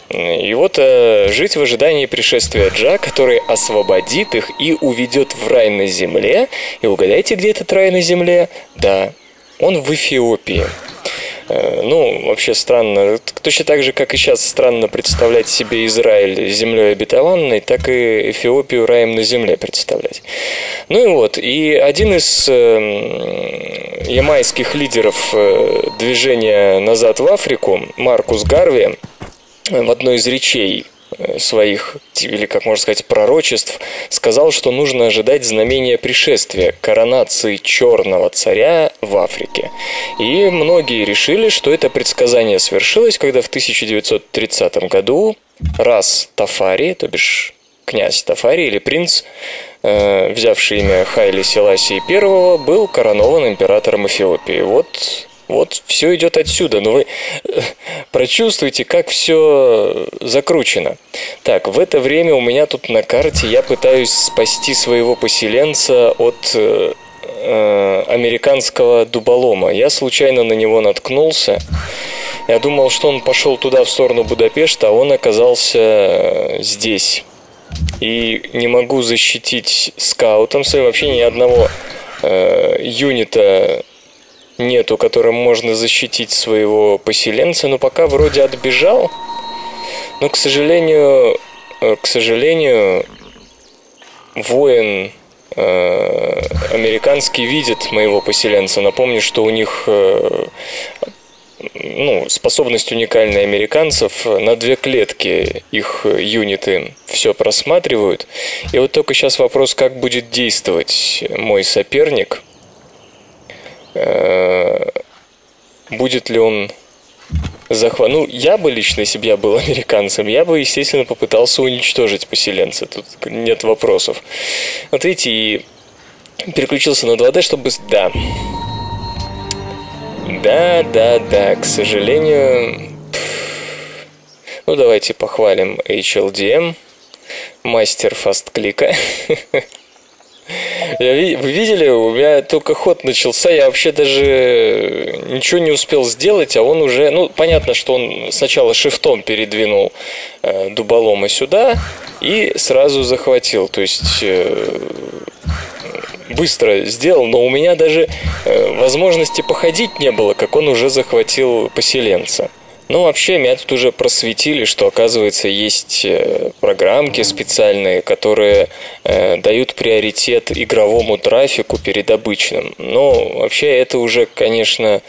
И вот э, жить в ожидании пришествия Джа, который освободит их и уведет в рай на земле. И угадайте, где этот рай на земле? Да, он в Эфиопии. Ну, вообще странно. Точно так же, как и сейчас странно представлять себе Израиль землей обетованной, так и Эфиопию раем на земле представлять. Ну и вот, и один из э, ямайских лидеров э, движения «Назад в Африку», Маркус Гарви, в одной из речей своих, или, как можно сказать, пророчеств, сказал, что нужно ожидать знамения пришествия, коронации черного царя в Африке. И многие решили, что это предсказание свершилось, когда в тысяча девятьсот тридцатом году Рас Тафари, то бишь князь Тафари или принц, э, взявший имя Хайли Селасии I, был коронован императором Эфиопии. Вот... Вот все идет отсюда, но вы прочувствуйте, как все закручено. Так, в это время у меня тут на карте я пытаюсь спасти своего поселенца от э, э, американского дуболома. Я случайно на него наткнулся. Я думал, что он пошел туда, в сторону Будапешта, а он оказался здесь. И не могу защитить скаутом своим. Вообще ни одного э, юнита нету, которым можно защитить своего поселенца, но пока вроде отбежал. Но, к сожалению, к сожалению, воин э, американский видит моего поселенца. Напомню, что у них э, ну, способность уникальная американцев. На две клетки их юниты все просматривают. И вот только сейчас вопрос, как будет действовать мой соперник. Будет ли он захват... Ну, я бы лично, если бы я был американцем, я бы, естественно, попытался уничтожить поселенца. Тут нет вопросов. Вот видите, и переключился на два дэ, чтобы... Да. Да, да, да, к сожалению... Ну, давайте похвалим эйч эл ди эм, мастер фастклика. Я, вы видели, у меня только ход начался, я вообще даже ничего не успел сделать, а он уже, ну, понятно, что он сначала шифтом передвинул э, дуболома сюда и сразу захватил, то есть э, быстро сделал, но у меня даже э, возможности походить не было, как он уже захватил поселенца. Ну, вообще, меня тут уже просветили, что, оказывается, есть программки специальные, которые э, дают приоритет игровому трафику перед обычным. Но вообще это уже, конечно,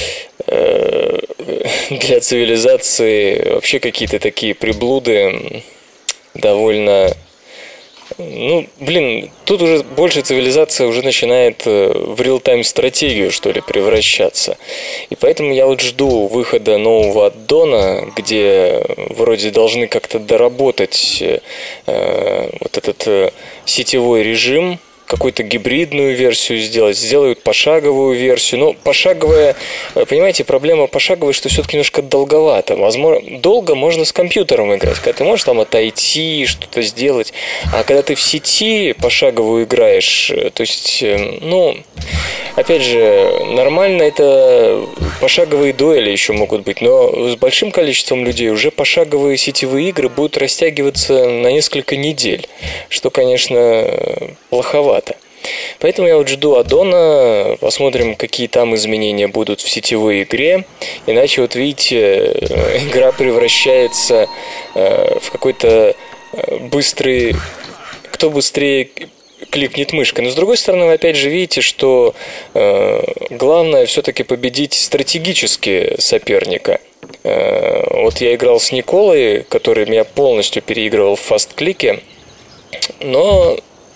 э, для цивилизации вообще какие-то такие приблуды довольно... Ну, блин, тут уже больше цивилизация уже начинает в реал-тайм стратегию, что ли, превращаться. И поэтому я вот жду выхода нового аддона, где вроде должны как-то доработать э, вот этот э, сетевой режим, какую-то гибридную версию сделать, сделают пошаговую версию. Но пошаговая, понимаете, проблема пошаговой, что все-таки немножко долговато. Возможно, долго можно с компьютером играть, когда ты можешь там отойти, что-то сделать. А когда ты в сети пошаговую играешь, то есть, ну, опять же, нормально это пошаговые дуэли еще могут быть, но с большим количеством людей уже пошаговые сетевые игры будут растягиваться на несколько недель, что, конечно, плоховато. Поэтому я вот жду аддона, посмотрим, какие там изменения будут в сетевой игре. Иначе, вот видите, игра превращается в какой-то быстрый... Кто быстрее кликнет мышкой. Но с другой стороны, вы опять же видите, что главное все-таки победить стратегически соперника. Вот я играл с Николой, который меня полностью переигрывал в фастклике, но...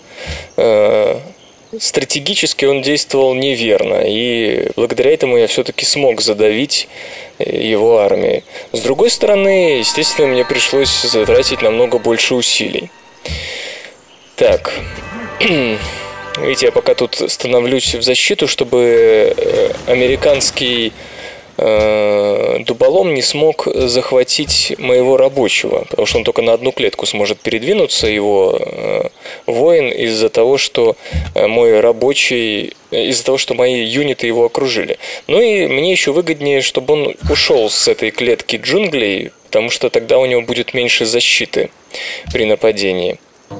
стратегически он действовал неверно, и благодаря этому я все-таки смог задавить его армию. С другой стороны, естественно, мне пришлось затратить намного больше усилий. Так, видите, я пока тут становлюсь в защиту, чтобы американский дуболом не смог захватить моего рабочего, потому что он только на одну клетку сможет передвинуться, его воин, из-за того, что мой рабочий, из-за того, что мои юниты его окружили. Ну и мне еще выгоднее, чтобы он ушел с этой клетки джунглей, потому что тогда у него будет меньше защиты при нападении.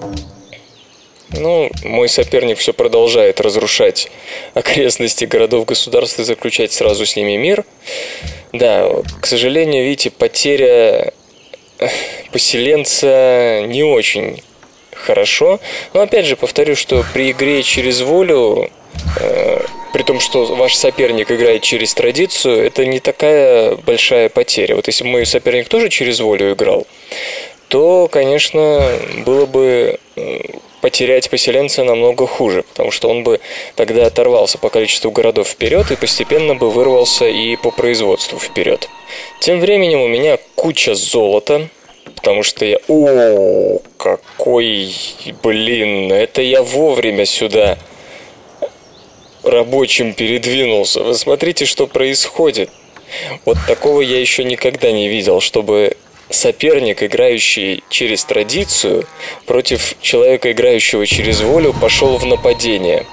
Ну, мой соперник все продолжает разрушать окрестности городов-государств и заключать сразу с ними мир. Да, к сожалению, видите, потеря поселенца не очень хорошо. Но опять же повторю, что при игре через волю, э, при том, что ваш соперник играет через традицию, это не такая большая потеря. Вот если бы мой соперник тоже через волю играл, то, конечно, было бы потерять поселенца намного хуже, потому что он бы тогда оторвался по количеству городов вперед и постепенно бы вырвался и по производству вперед. Тем временем у меня куча золота, потому что я... О, какой, блин, это я вовремя сюда рабочим передвинулся. Вы смотрите, что происходит. Вот такого я еще никогда не видел, чтобы соперник, играющий через традицию, против человека, играющего через волю, пошел в нападение.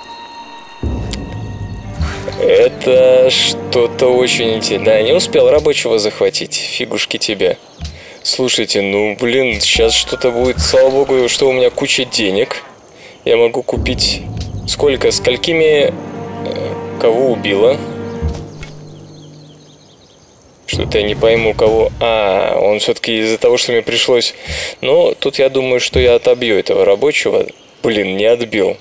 Это что-то очень интересное. Да, не успел рабочего захватить. Фигушки тебе. Слушайте, ну, блин, сейчас что-то будет. Слава богу, что у меня куча денег. Я могу купить... Сколько? Сколькими... Кого убило? Что-то я не пойму, кого... А, он все-таки из-за того, что мне пришлось... Ну, тут я думаю, что я отобью этого рабочего. Блин, не отбил.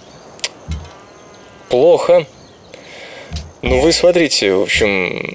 Плохо. Ну, вы смотрите, в общем...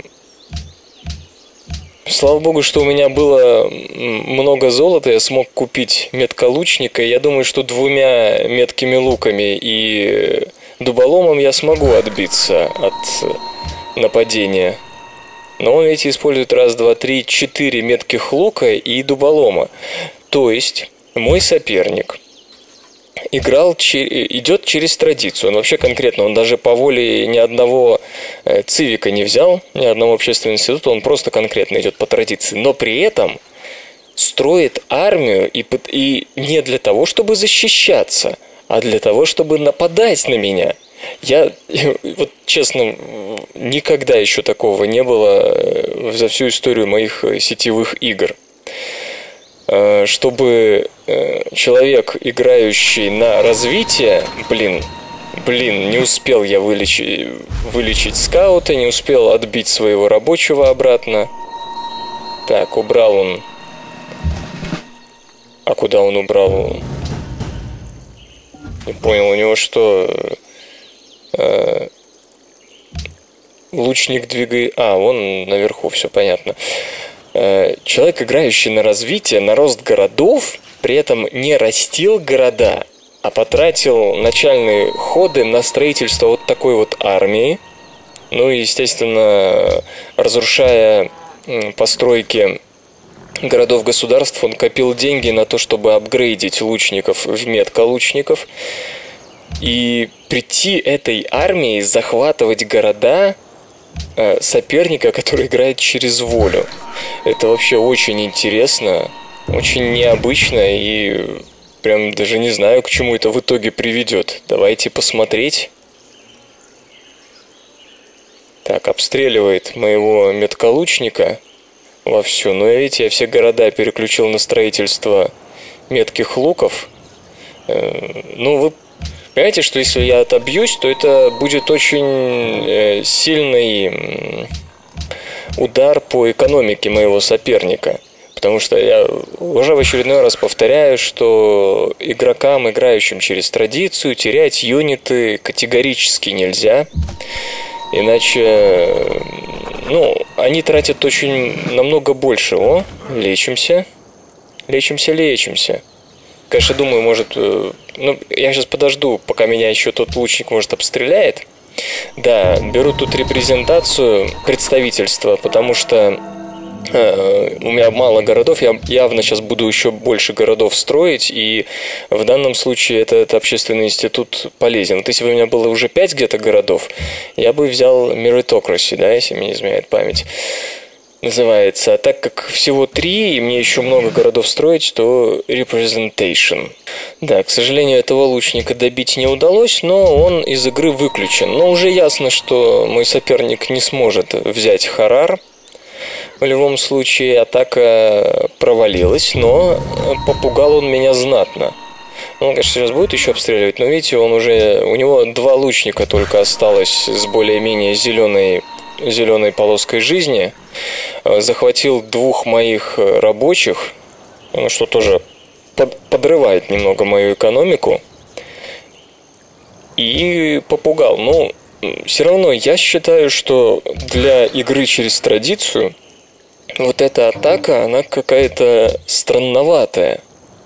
Слава богу, что у меня было много золота, я смог купить метколучника. Я думаю, что двумя меткими луками и дуболомом я смогу отбиться от нападения. Но он, видите, использует раз, два, три, четыре метких лука и дуболома. То есть мой соперник играл, идет через традицию. Он вообще конкретно, он даже по воле ни одного цивика не взял, ни одного общественного института, он просто конкретно идет по традиции. Но при этом строит армию и, и не для того, чтобы защищаться, а для того, чтобы нападать на меня. Я, вот честно, никогда еще такого не было за всю историю моих сетевых игр. Чтобы человек, играющий на развитие, блин, блин, не успел я вылечить, вылечить скаута, не успел отбить своего рабочего обратно. Так, убрал он. А куда он убрал? Не понял, у него что? Лучник двигает... А, вон наверху, все понятно. Человек, играющий на развитие, на рост городов, при этом не растил города, а потратил начальные ходы на строительство вот такой вот армии. Ну и, естественно, разрушая постройки городов-государств, он копил деньги на то, чтобы апгрейдить лучников в метколучников. И прийти этой армией, захватывать города соперника, который играет через волю. Это вообще очень интересно, очень необычно и прям даже не знаю, к чему это в итоге приведет. Давайте посмотреть. Так, обстреливает моего метколучника вовсю. Но видите, я все города переключил на строительство метких луков. Ну, вы понимаете, что если я отобьюсь, то это будет очень сильный удар по экономике моего соперника. Потому что я уже в очередной раз повторяю, что игрокам, играющим через традицию, терять юниты категорически нельзя. Иначе, ну, они тратят очень намного больше. О, лечимся. Лечимся, лечимся. Конечно, думаю, может... Ну, я сейчас подожду, пока меня еще тот лучник, может, обстреляет. Да, беру тут репрезентацию, представительство, потому что э, у меня мало городов, я явно сейчас буду еще больше городов строить, и в данном случае этот общественный институт полезен. Вот если бы у меня было уже пять где-то городов, я бы взял Meritocracy, да, если мне не изменяет память. Называется. А так как всего три, и мне еще много городов строить, то Representation. Да, к сожалению, этого лучника добить не удалось, но он из игры выключен. Но уже ясно, что мой соперник не сможет взять Харар. В любом случае, атака провалилась, но попугал он меня знатно. Он, конечно, сейчас будет еще обстреливать, но видите, он уже, у него два лучника только осталось с более-менее зеленой, зеленой полоской жизни. Захватил двух моих рабочих, что тоже под, подрывает немного мою экономику. И попугал. Ну, все равно я считаю, что для игры через традицию вот эта атака, она какая-то странноватая.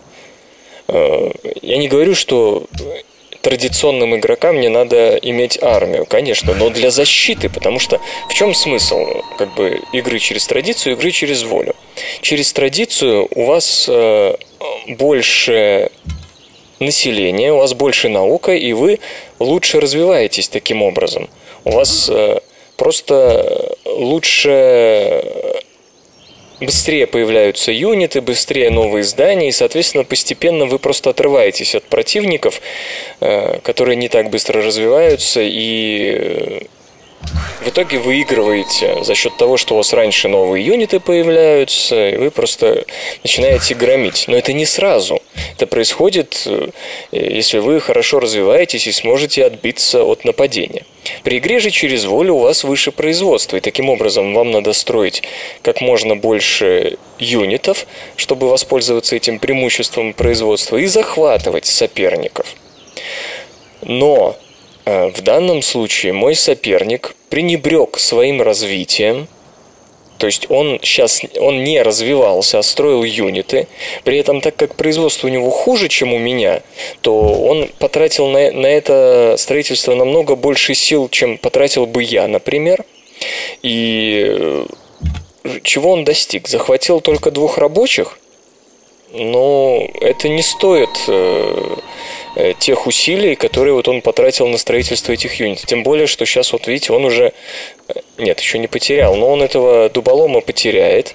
Я не говорю, что традиционным игрокам не надо иметь армию, конечно, но для защиты, потому что в чем смысл как бы игры через традицию, игры через волю? Через традицию у вас э, больше населения, у вас больше наука, и вы лучше развиваетесь таким образом. У вас э, просто лучше... Быстрее появляются юниты, быстрее новые здания, и, соответственно, постепенно вы просто отрываетесь от противников, которые не так быстро развиваются, и в итоге выигрываете за счет того, что у вас раньше новые юниты появляются, и вы просто начинаете громить. Но это не сразу. Это происходит, если вы хорошо развиваетесь и сможете отбиться от нападения. При игре же через волю у вас выше производство, и таким образом вам надо строить как можно больше юнитов, чтобы воспользоваться этим преимуществом производства, и захватывать соперников. Но в данном случае мой соперник пренебрег своим развитием, то есть он сейчас он не развивался, а строил юниты. При этом, так как производство у него хуже, чем у меня, то он потратил на, на это строительство намного больше сил, чем потратил бы я, например. И чего он достиг? Захватил только двух рабочих? Но это не стоит э, э, тех усилий, которые вот он потратил на строительство этих юнитов. Тем более, что сейчас, вот видите, он уже... Нет, еще не потерял, но он этого дуболома потеряет.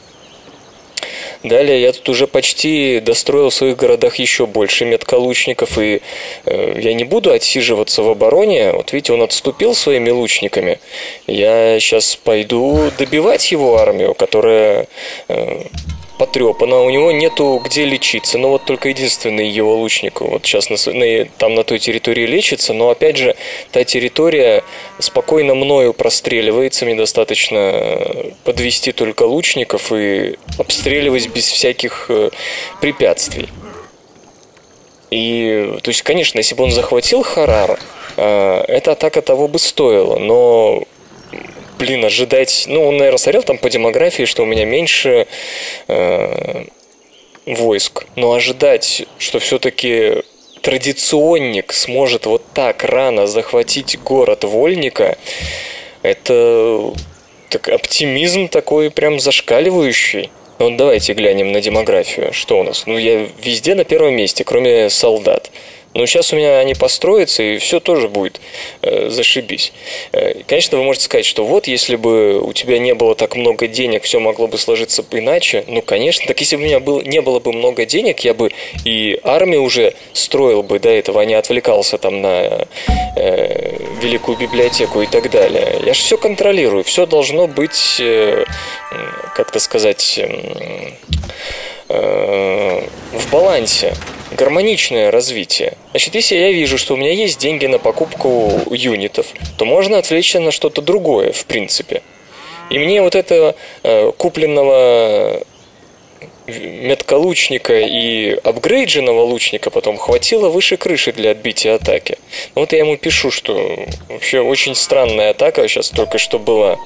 Далее я тут уже почти достроил в своих городах еще больше метколучников, и э, я не буду отсиживаться в обороне. Вот видите, он отступил своими лучниками. Я сейчас пойду добивать его армию, которая... Э, потрепано, у него нету где лечиться, но вот только единственный его лучник вот сейчас на, на, там на той территории лечится, но опять же та территория спокойно мною простреливается, мне достаточно подвести только лучников и обстреливать без всяких э, препятствий. И, то есть, конечно, если бы он захватил Харар, э, эта атака того бы стоила, но Блин, ожидать... Ну, он, наверное, смотрел там по демографии, что у меня меньше э, войск. Но ожидать, что все-таки традиционник сможет вот так рано захватить город Вольника, это так, оптимизм такой прям зашкаливающий. Ну, вот давайте глянем на демографию. Что у нас? Ну, я везде на первом месте, кроме солдат. Но сейчас у меня они построятся, и все тоже будет э, зашибись. Э, конечно, вы можете сказать, что вот, если бы у тебя не было так много денег, все могло бы сложиться иначе. Ну, конечно. Так если бы у меня был, не было бы много денег, я бы и армию уже строил бы до этого, а не отвлекался там на э, Великую библиотеку и так далее. Я же все контролирую. Все должно быть, э, как-то сказать... Э, в балансе, гармоничное развитие. Значит, если я вижу, что у меня есть деньги на покупку юнитов, то можно отвлечься на что-то другое, в принципе. И мне вот этого э, купленного метколучника и апгрейдженного лучника потом хватило выше крыши для отбития атаки. Ну, вот я ему пишу, что вообще очень странная атака сейчас только что была.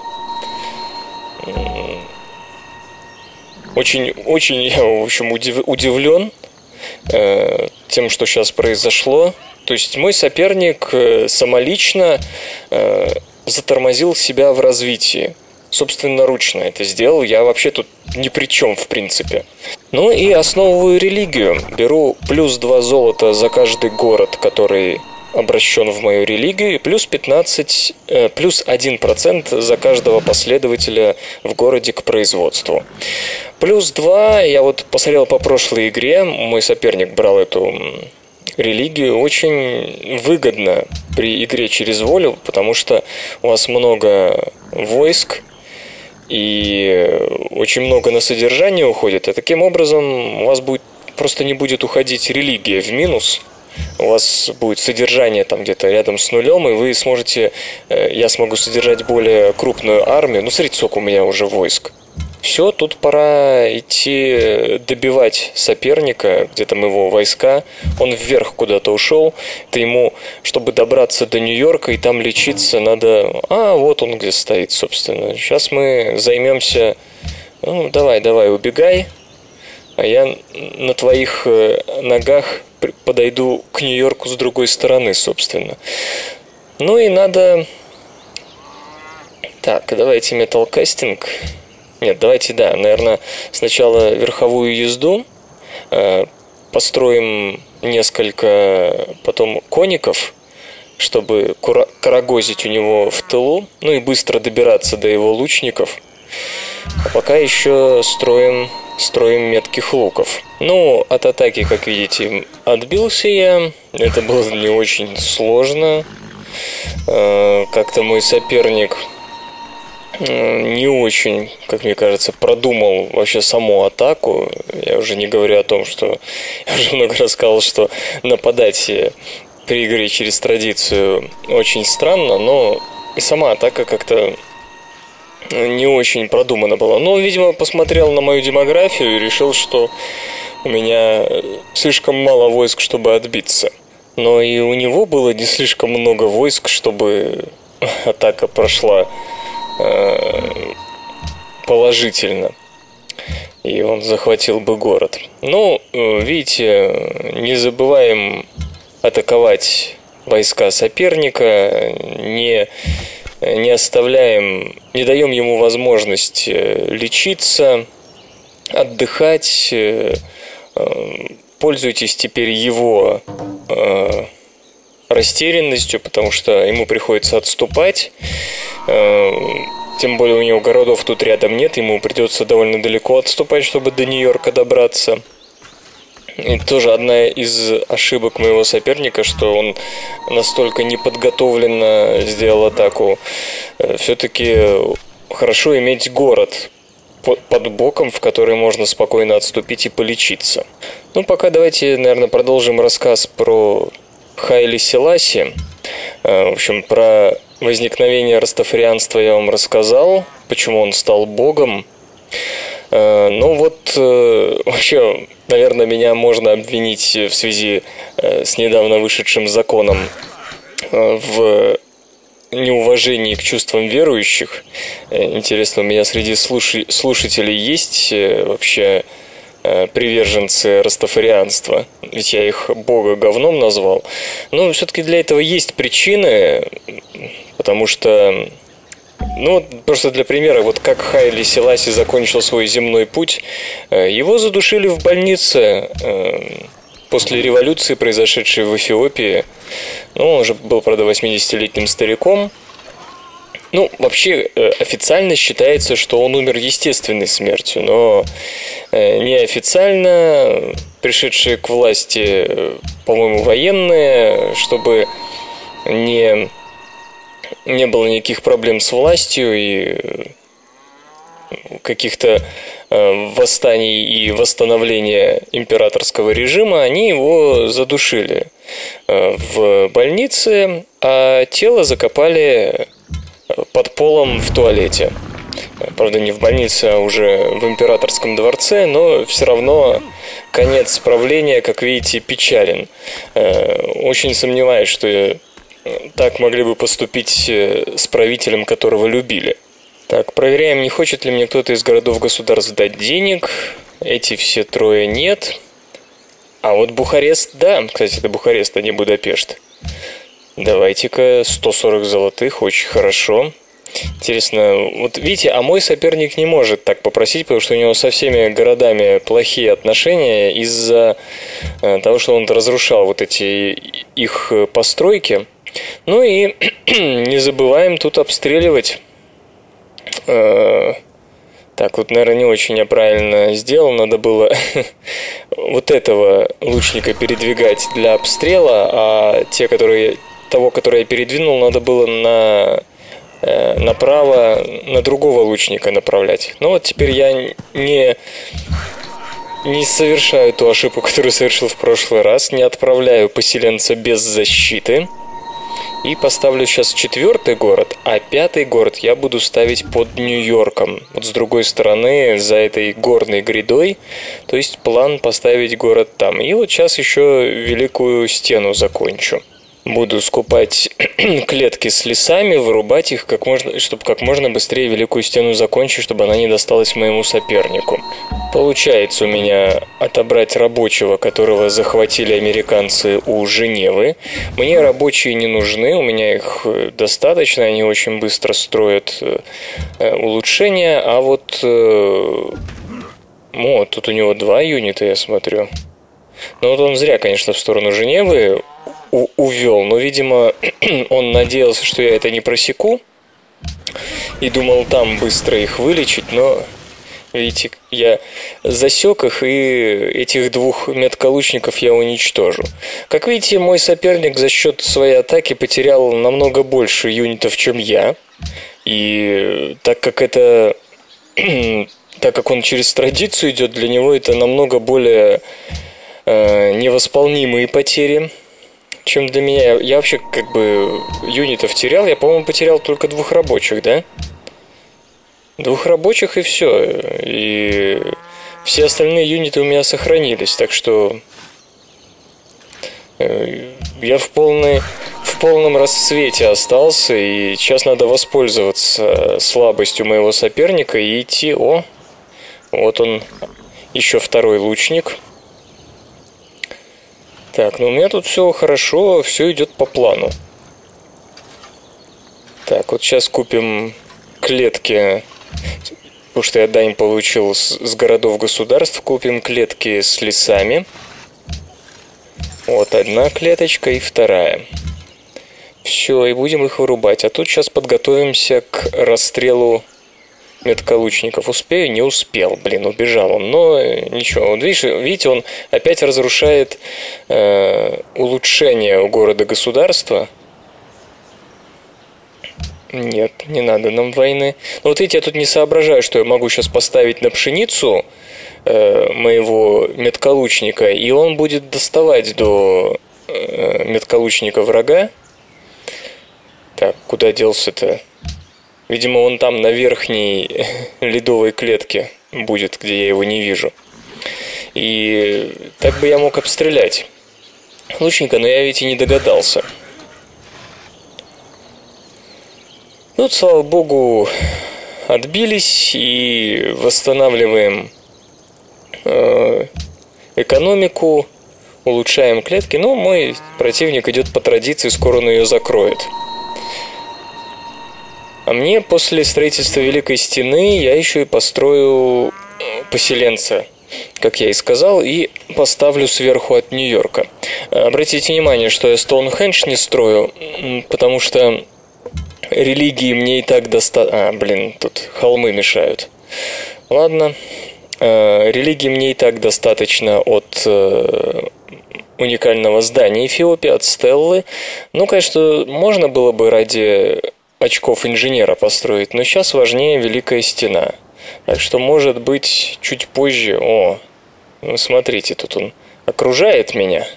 Очень, очень я, в общем, удив, удивлен э, тем, что сейчас произошло. То есть мой соперник э, самолично э, затормозил себя в развитии. Собственноручно это сделал. Я вообще тут ни при чем, в принципе. Ну и основываю религию. Беру плюс два золота за каждый город, который обращен в мою религию, и плюс пятнадцать, э, плюс один процент за каждого последователя в городе к производству. Плюс два, я вот посмотрел по прошлой игре, мой соперник брал эту религию, очень выгодно при игре через волю, потому что у вас много войск, и очень много на содержание уходит, и таким образом у вас будет, просто не будет уходить религия в минус. У вас будет содержание там где-то рядом с нулем, и вы сможете, я смогу содержать более крупную армию. Ну, смотрите, сколько у меня уже войск. Все, тут пора идти добивать соперника, где там его войска. Он вверх куда-то ушел. Это ему, чтобы добраться до Нью-Йорка и там лечиться, надо... А, вот он где стоит, собственно. Сейчас мы займемся... Ну, давай, давай, убегай. А я на твоих ногах подойду к Нью-Йорку с другой стороны, собственно. Ну и надо... Так, давайте металлкастинг... Нет, давайте, да, наверное, сначала верховую езду, э, построим несколько потом коников, чтобы кура- карагозить у него в тылу, ну и быстро добираться до его лучников. А пока еще строим, строим метких луков. Ну, от атаки, как видите, отбился я. Это было не очень сложно. Э, как-то мой соперник... не очень, как мне кажется, продумал вообще саму атаку. Я уже не говорю о том, что... Я уже много раз сказал, что нападать при игре через традицию очень странно, но и сама атака как-то не очень продумана была. Но, видимо, посмотрел на мою демографию и решил, что у меня слишком мало войск, чтобы отбиться. Но и у него было не слишком много войск, чтобы атака прошла положительно, и он захватил бы город. Ну, видите, не забываем атаковать войска соперника, не, не оставляем, не даем ему возможность лечиться, отдыхать. Пользуйтесь теперь его растерянностью, потому что ему приходится отступать. Тем более у него городов тут рядом нет, ему придется довольно далеко отступать, чтобы до Нью-Йорка добраться. И тоже одна из ошибок моего соперника, что он настолько неподготовленно сделал атаку. Все-таки хорошо иметь город под боком, в который можно спокойно отступить и полечиться. Ну, пока давайте, наверное, продолжим рассказ про Хайли Селаси. В общем, про возникновение растафарианства я вам рассказал, почему он стал богом. Ну вот, вообще, наверное, меня можно обвинить в связи с недавно вышедшим законом в неуважении к чувствам верующих. Интересно, у меня среди слушателей есть вообще приверженцы растафарианства, ведь я их бога говном назвал. Но все-таки для этого есть причины, потому что, ну, просто для примера, вот как Хайли Селаси закончил свой земной путь, его задушили в больнице после революции, произошедшей в Эфиопии. Ну, он уже был, правда, восьмидесятилетним стариком. Ну, вообще, официально считается, что он умер естественной смертью, но неофициально пришедшие к власти, по-моему, военные, чтобы не, не было никаких проблем с властью и каких-то восстаний и восстановления императорского режима, они его задушили в больнице, а тело закопали под полом в туалете. Правда, не в больнице, а уже в императорском дворце, но все равно конец правления, как видите, печален. Очень сомневаюсь, что так могли бы поступить с правителем, которого любили. Так, проверяем, не хочет ли мне кто-то из городов-государств дать денег. Эти все трое нет. А вот Бухарест, да, кстати, это Бухарест, а не Будапешт. Давайте-ка сто сорок золотых, очень хорошо. Интересно, вот видите, а мой соперник не может так попросить, потому что у него со всеми городами плохие отношения из-за того, что он разрушал вот эти их постройки. Ну и не забываем тут обстреливать. Так, вот, наверное, не очень я правильно сделал. Надо было вот этого лучника передвигать для обстрела, а те, которые, того, который я передвинул, надо было на э, направо на другого лучника направлять. Но вот теперь я не, не совершаю ту ошибку, которую совершил в прошлый раз, не отправляю поселенца без защиты. И поставлю сейчас четвертый город, а пятый город я буду ставить под Нью-Йорком. Вот с другой стороны, за этой горной грядой. То есть план поставить город там. И вот сейчас еще Великую Стену закончу. Буду скупать клетки с лесами, вырубать их, как можно, чтобы как можно быстрее Великую Стену закончить, чтобы она не досталась моему сопернику. Получается у меня отобрать рабочего, которого захватили американцы у Женевы. Мне рабочие не нужны, у меня их достаточно, они очень быстро строят улучшения. А вот... О, тут у него два юнита, я смотрю. Ну вот он зря, конечно, в сторону Женевы у- увел, но, видимо, он надеялся, что я это не просеку, и думал там быстро их вылечить, но, видите, я засек их, и этих двух метколучников я уничтожу. Как видите, мой соперник за счет своей атаки потерял намного больше юнитов, чем я, и так как это... так как он через традицию идет, для него это намного более э, невосполнимые потери, чем для меня. Я вообще как бы юнитов терял, я, по-моему, потерял только двух рабочих, да? Двух рабочих и все. И все остальные юниты у меня сохранились, так что э, я в полной... в полном расцвете остался, и сейчас надо воспользоваться слабостью моего соперника и идти. О, вот он, еще второй лучник. Так, ну у меня тут все хорошо, все идет по плану. Так, вот сейчас купим клетки, потому что я дань получил с, с городов-государств, купим клетки с лесами. Вот одна клеточка и вторая. Все, и будем их вырубать. А тут сейчас подготовимся к расстрелу метколучников. Успею? Не успел. Блин, убежал он. Но ничего. Вот видишь, видите, он опять разрушает э, улучшение у города-государства. Нет, не надо нам войны. Но вот видите, я тут не соображаю, что я могу сейчас поставить на пшеницу э, моего метколучника, и он будет доставать до э, метколучника врага. Так, куда делся-то? Видимо, он там на верхней ледовой клетке будет, где я его не вижу. И так бы я мог обстрелять лучника, но я ведь и не догадался. Тут, слава богу, отбились и восстанавливаем э, экономику, улучшаем клетки. Но мой противник идет по традиции, скоро он ее закроет. А мне после строительства Великой Стены я еще и построю поселенца, как я и сказал, и поставлю сверху от Нью-Йорка. Обратите внимание, что я Стоунхендж не строю, потому что религии мне и так достаточно... А, блин, тут холмы мешают. Ладно. Религии мне и так достаточно от уникального здания Эфиопии, от Стеллы. Ну, конечно, можно было бы ради очков инженера построить, но сейчас важнее Великая Стена. Так что, может быть, чуть позже... О, ну смотрите, тут он окружает меня.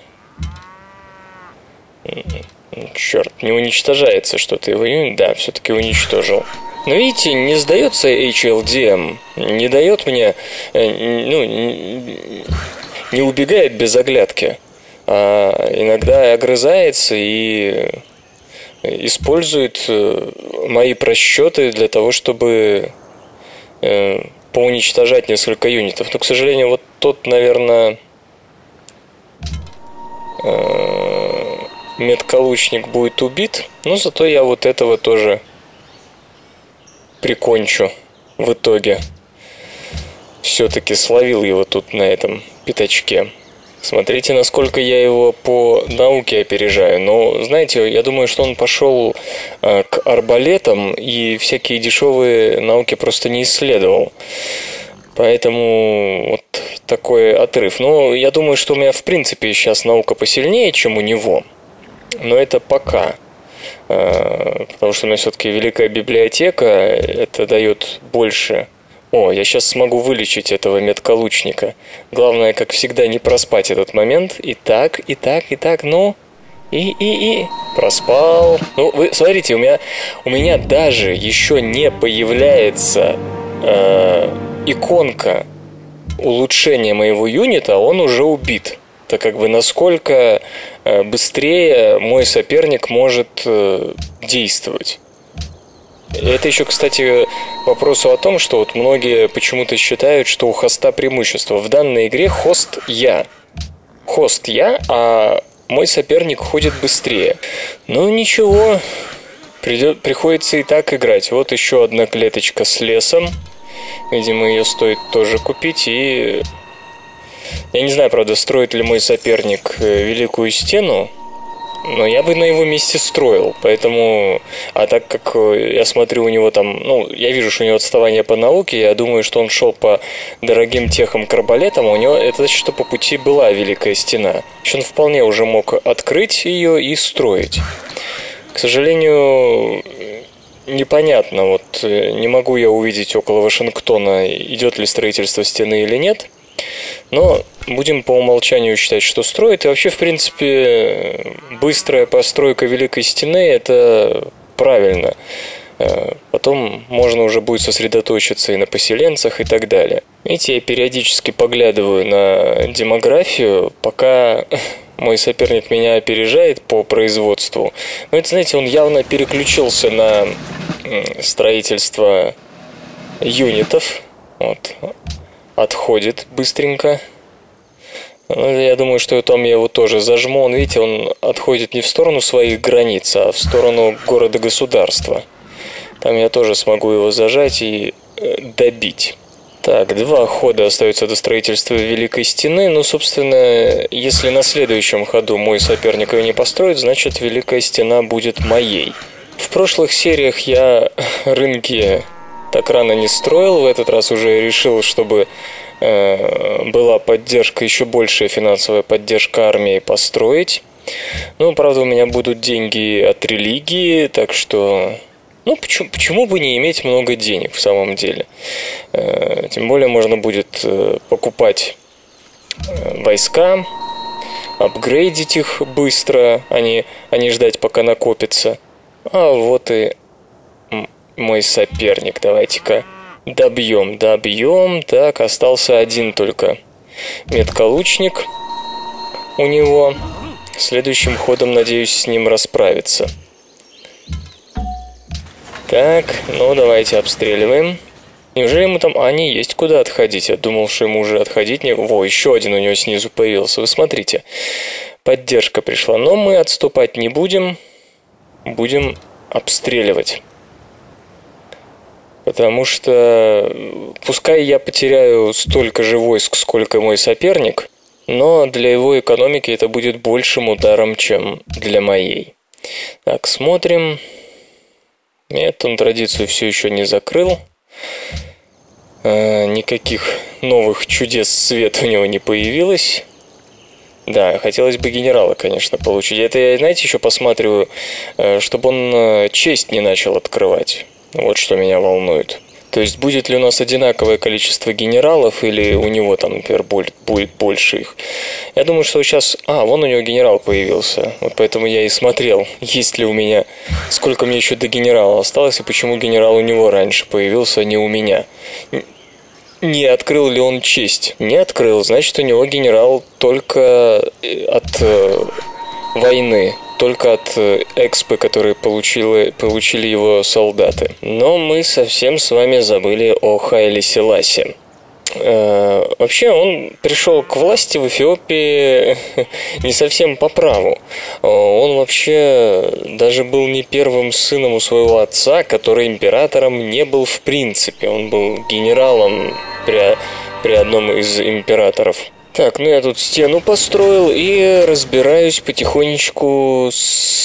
Черт, не уничтожается что-то его. Да, все-таки уничтожил. Но видите, не сдается эйч эл ди эм, не дает мне, ну, не убегает без оглядки, а иногда огрызается и использует мои просчеты для того, чтобы поуничтожать несколько юнитов. Но, к сожалению, вот тот, наверное, метколучник будет убит, но зато я вот этого тоже прикончу в итоге. Все-таки словил его тут на этом пятачке. Смотрите, насколько я его по науке опережаю. Но, знаете, я думаю, что он пошел э, к арбалетам и всякие дешевые науки просто не исследовал. Поэтому вот такой отрыв. Но я думаю, что у меня в принципе сейчас наука посильнее, чем у него. Но это пока. потому что у меня все-таки великая библиотека, это дает больше. О, я сейчас смогу вылечить этого медколучника. Главное, как всегда, не проспать этот момент. И так, и так, и так, ну... И, и, и... Проспал. Ну, вы смотрите, у меня, у меня даже еще не появляется э, иконка улучшения моего юнита, он уже убит. Это как бы насколько э, быстрее мой соперник может э, действовать. Это еще, кстати, к вопросу о том, что вот многие почему-то считают, что у хоста преимущество. В данной игре хост я. Хост я, а мой соперник ходит быстрее. Ну ничего, придет, приходится и так играть. Вот еще одна клеточка с лесом. Видимо, ее стоит тоже купить. И я не знаю, правда, строит ли мой соперник великую стену. Но я бы на его месте строил, поэтому... А так как я смотрю, у него там... Ну, я вижу, что у него отставание по науке, я думаю, что он шел по дорогим техам к арбалетам, а у него... Это значит, что по пути была Великая Стена. Значит, он вполне уже мог открыть ее и строить. К сожалению, непонятно, вот не могу я увидеть около Вашингтона, идет ли строительство стены или нет. Но будем по умолчанию считать, что строит. И вообще, в принципе, быстрая постройка Великой Стены – это правильно. Потом можно уже будет сосредоточиться и на поселенцах и так далее. Видите, я периодически поглядываю на демографию, пока мой соперник меня опережает по производству. Но это, знаете, он явно переключился на строительство юнитов. Вот. Отходит быстренько. Я думаю, что там я его тоже зажму. Он, видите, он отходит не в сторону своих границ, а в сторону города-государства. Там я тоже смогу его зажать и добить. Так, два хода остаются до строительства Великой Стены. Ну, собственно, если на следующем ходу мой соперник ее не построит, значит, Великая Стена будет моей. В прошлых сериях я рынки так рано не строил. В этот раз уже решил, чтобы э, была поддержка, еще большая финансовая поддержка армии построить. Ну, правда, у меня будут деньги от религии, так что... Ну, почему, почему бы не иметь много денег в самом деле? Э, тем более можно будет э, покупать э, войска, апгрейдить их быстро, а не, а не ждать, пока накопится. А вот и... мой соперник. Давайте-ка добьем, добьем. Так, остался один только медколучник у него. Следующим ходом, надеюсь, с ним расправиться. Так, ну давайте обстреливаем. Неужели ему там... А, не, есть куда отходить. Я думал, что ему уже отходить не... Во, еще один у него снизу появился. Вы смотрите. Поддержка пришла. Но мы отступать не будем. Будем обстреливать. Потому что пускай я потеряю столько же войск, сколько мой соперник, но для его экономики это будет большим ударом, чем для моей. Так, смотрим. Нет, он традицию все еще не закрыл. Э, никаких новых чудес света у него не появилось. Да, хотелось бы генерала, конечно, получить. Это я, знаете, еще посматриваю, чтобы он честь не начал открывать. Вот что меня волнует. То есть, будет ли у нас одинаковое количество генералов, или у него там, например, будет, будет больше их. Я думаю, что сейчас... А, вон у него генерал появился. Вот поэтому я и смотрел, есть ли у меня... Сколько мне еще до генерала осталось, и почему генерал у него раньше появился, а не у меня. Не открыл ли он честь? Не открыл. Значит, у него генерал только от э, войны. Только от экспы, которые получили, получили его солдаты. Но мы совсем с вами забыли о Хайле Селасе. Э, вообще, он пришел к власти в Эфиопии не совсем по праву. Он вообще даже был не первым сыном у своего отца, который императором не был в принципе. Он был генералом при, при одном из императоров. Так, ну я тут стену построил и разбираюсь потихонечку с,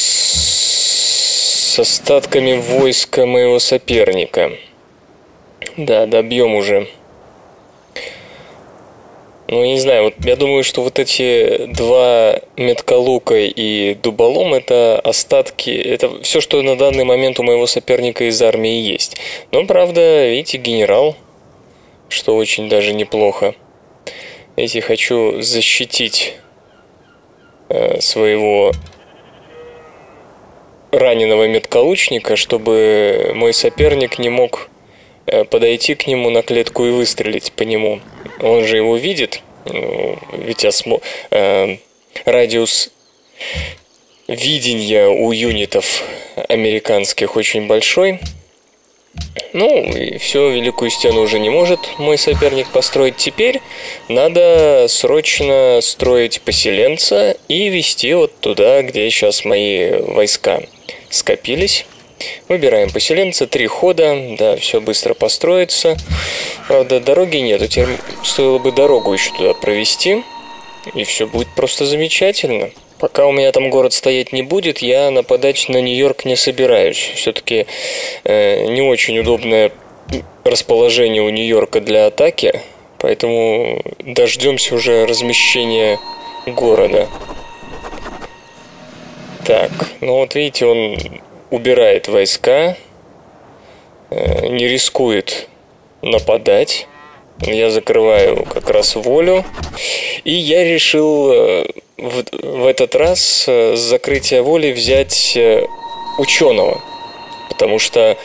с остатками войска моего соперника. Да, добьем уже Ну, я не знаю, вот я думаю, что вот эти два меткалука и дуболом — это остатки, это все, что на данный момент у моего соперника из армии есть. Но, правда, видите, генерал, что очень даже неплохо. Видите, хочу защитить э, своего раненого меткалучника, чтобы мой соперник не мог подойти к нему на клетку и выстрелить по нему. Он же его видит, ведь осмо... э, радиус видения у юнитов американских очень большой. Ну, и все, Великую Стену уже не может мой соперник построить. Теперь надо срочно строить поселенца и вести вот туда, где сейчас мои войска скопились. Выбираем поселенца, три хода, да, все быстро построится. Правда, дороги нету, теперь стоило бы дорогу еще туда провести, и все будет просто замечательно. Пока у меня там город стоять не будет, я нападать на Нью-Йорк не собираюсь. Все-таки э, не очень удобное расположение у Нью-Йорка для атаки, поэтому дождемся уже размещения города. Так, ну вот видите, он убирает войска, э, не рискует нападать. Я закрываю как раз волю. И я решил э, в, в этот раз э, с закрытия воли взять э, ученого. Потому что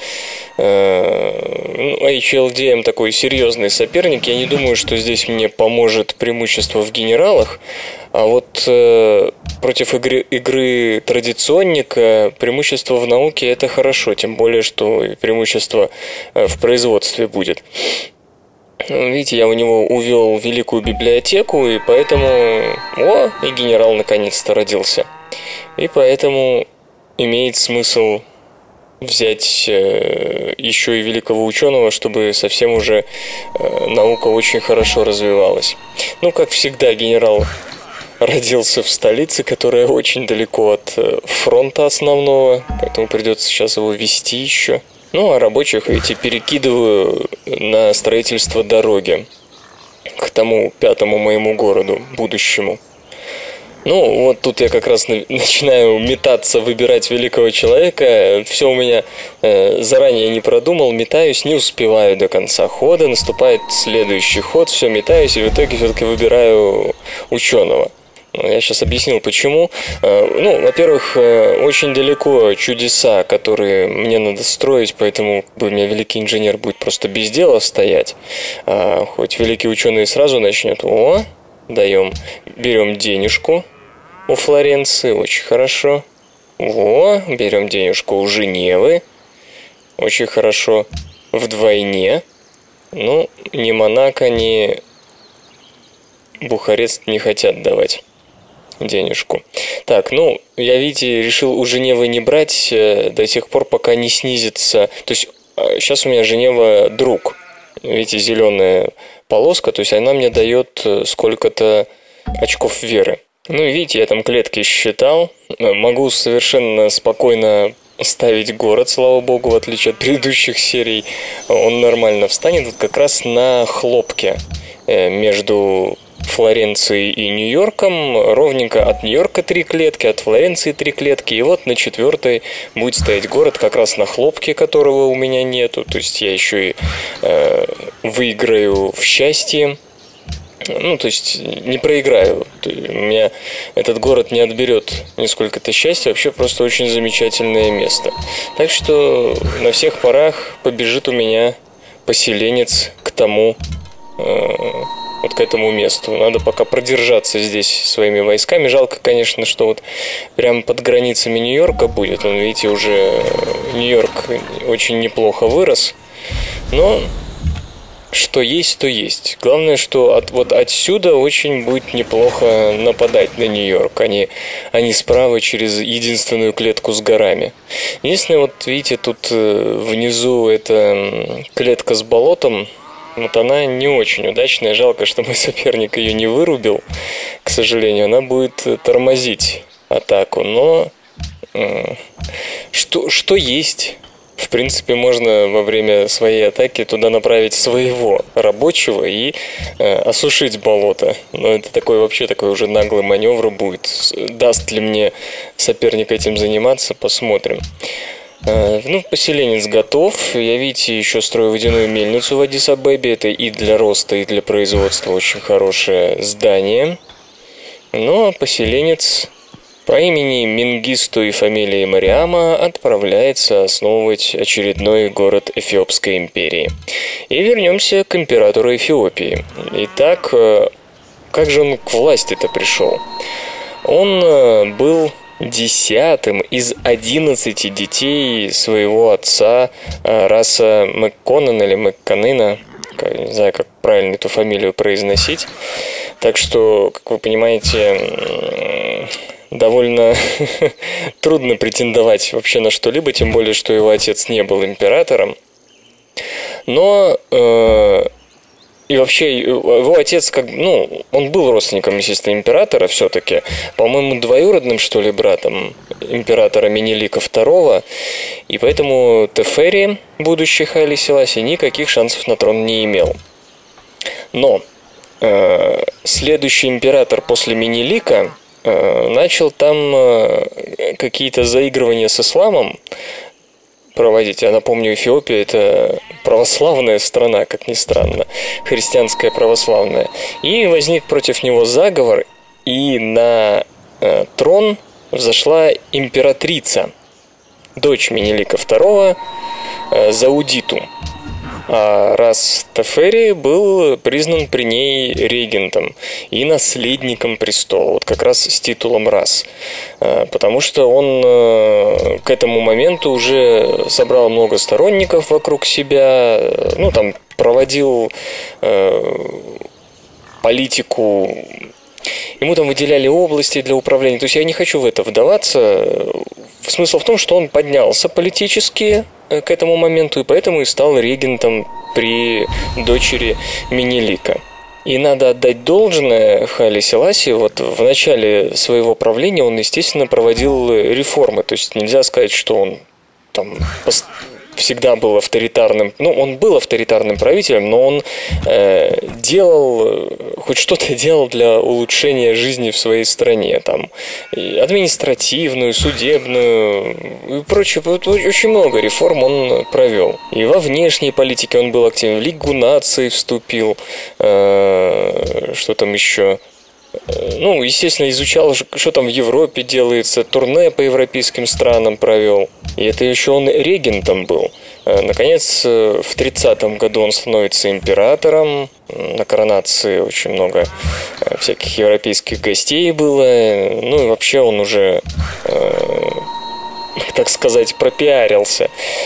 э, ну, эйч эл ди эм такой серьезный соперник. Я не думаю, что здесь мне поможет преимущество в генералах. А вот э, против игры, игры традиционника преимущество в науке — это хорошо. Тем более, что преимущество э, в производстве будет. Видите, я у него увел великую библиотеку, и поэтому... О, и генерал наконец-то родился. И поэтому имеет смысл взять э, еще и великого ученого, чтобы совсем уже э, наука очень хорошо развивалась. Ну, как всегда, генерал родился в столице, которая очень далеко от э, фронта основного, поэтому придется сейчас его вести еще. Ну, а рабочих эти перекидываю на строительство дороги к тому пятому моему городу, будущему. Ну, вот тут я как раз начинаю метаться, выбирать великого человека. Все у меня э, заранее не продумал, метаюсь, не успеваю до конца хода. Наступает следующий ход, все метаюсь, и в итоге все-таки выбираю ученого. Я сейчас объяснил, почему. Ну, во-первых, очень далеко чудеса, которые мне надо строить, поэтому у меня великий инженер будет просто без дела стоять. А хоть великий ученый сразу начнет. О, даем, берем денежку у Флоренции, очень хорошо. О, берем денежку у Женевы, очень хорошо. Вдвойне. Ну, ни Монако, ни Бухарест не хотят давать денежку. Так, ну, я, видите, решил у Женевы не брать до тех пор, пока не снизится. То есть, сейчас у меня Женева друг. Видите, зеленая полоска, то есть она мне дает сколько-то очков веры. Ну, и видите, я там клетки считал. Могу совершенно спокойно ставить город, слава богу, в отличие от предыдущих серий. Он нормально встанет вот как раз на хлопке между Флоренцией и Нью-Йорком, ровненько от Нью-Йорка три клетки, от Флоренции три клетки, и вот на четвертой будет стоять город как раз на хлопке, которого у меня нету, то есть я еще и э, выиграю в счастье, ну, то есть не проиграю, у меня этот город не отберет нисколько-то счастья, вообще просто очень замечательное место. Так что на всех парах побежит у меня поселенец к тому, э, вот к этому месту. Надо пока продержаться здесь своими войсками. Жалко, конечно, что вот прямо под границами Нью-Йорка будет. Он, видите, уже Нью-Йорк очень неплохо вырос. Но что есть, то есть. Главное, что от, вот отсюда очень будет неплохо нападать на Нью-Йорк. Они, они справа через единственную клетку с горами. Единственное, вот видите, тут внизу эта клетка с болотом. Вот она не очень удачная. Жалко, что мой соперник ее не вырубил. К сожалению, она будет тормозить атаку. Но э, что, что есть, в принципе, можно во время своей атаки туда направить своего рабочего и э, осушить болото. Но это такой вообще такой уже наглый маневр будет. Даст ли мне соперник этим заниматься, посмотрим. Э, ну, поселенец готов. Я, видите, еще строю водяную мельницу в Аддис-Абебе. Это и для роста, и для производства очень хорошее здание. Ну, а поселенец по имени Менгисту и фамилии Мариама отправляется основывать очередной город Эфиопской империи. И вернемся к императору Эфиопии. Итак, как же он к власти-то пришел? Он был десятым из одиннадцати детей своего отца Раса Макконнена или Макконена. Не знаю, как правильно эту фамилию произносить. Так что, как вы понимаете, довольно трудно претендовать вообще на что-либо, тем более, что его отец не был императором. Но э, и вообще его отец, как, ну, он был родственником, естественно, императора все-таки, по-моему, двоюродным, что ли, братом императора Менелика второго, и поэтому Тефери, будущий Хайли Селаси, никаких шансов на трон не имел. Но э, следующий император после Менелика начал там какие-то заигрывания с исламом проводить. Я напомню, Эфиопия – это православная страна, как ни странно, христианская православная. И возник против него заговор, и на трон взошла императрица, дочь Менелика второго, Заудиту. А Рас Тефери был признан при ней регентом и наследником престола, вот как раз с титулом Рас, потому что он к этому моменту уже собрал много сторонников вокруг себя, ну там проводил политику, ему там выделяли области для управления, то есть я не хочу в это вдаваться. Смысл в том, что он поднялся политически к этому моменту, и поэтому и стал регентом при дочери Менелика. И надо отдать должное Хайли Селаси, вот в начале своего правления он, естественно, проводил реформы, то есть нельзя сказать, что он там всегда был авторитарным, ну, он был авторитарным правителем, но он э, делал, хоть что-то делал для улучшения жизни в своей стране, там, и административную, судебную и прочее, очень много реформ он провел. И во внешней политике он был активен, в Лигу наций вступил, э, что там еще... Ну, естественно, изучал, что там в Европе делается, турне по европейским странам провел. И это еще он регентом был. Наконец, в тридцатом году он становится императором. На коронации очень много всяких европейских гостей было. Ну и вообще он уже, так сказать, пропиарился.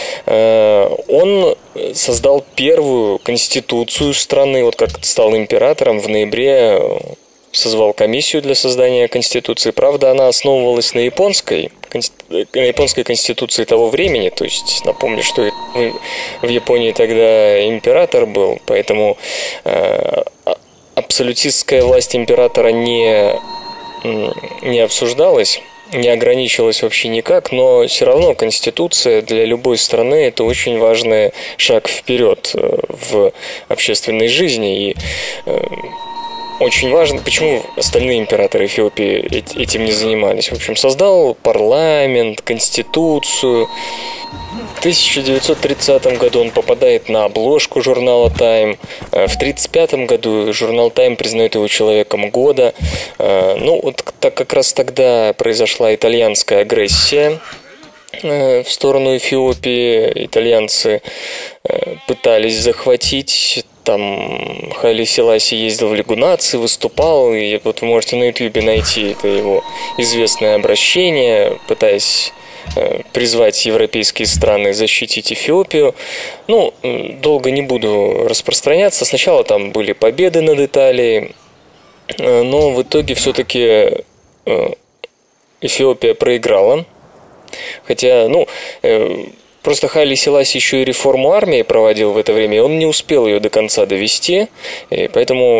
Он создал первую конституцию страны, вот как стал императором в ноябре. Созвал комиссию для создания конституции. Правда, она основывалась на японской, на японской конституции того времени. То есть, напомню, что в Японии тогда император был, поэтому э, абсолютистская власть императора не, не обсуждалась, не ограничивалась вообще никак, но все равно конституция для любой страны – это очень важный шаг вперед в общественной жизни. И э, очень важно, почему остальные императоры Эфиопии этим не занимались. В общем, создал парламент, конституцию. В тысяча девятьсот тридцатом году он попадает на обложку журнала Time. В тридцать пятом году журнал Time признает его человеком года. Ну, вот так как раз тогда произошла итальянская агрессия в сторону Эфиопии. Итальянцы пытались захватить. Там Хайли Селаси ездил в Лигу наций, выступал, и вот вы можете на ютубе найти это его известное обращение, пытаясь э, призвать европейские страны защитить Эфиопию. Ну, долго не буду распространяться. Сначала там были победы над Италией, э, но в итоге все-таки э, Эфиопия проиграла. Хотя, ну... Э, Просто Хайли Селаси еще и реформу армии проводил в это время, и он не успел ее до конца довести, и поэтому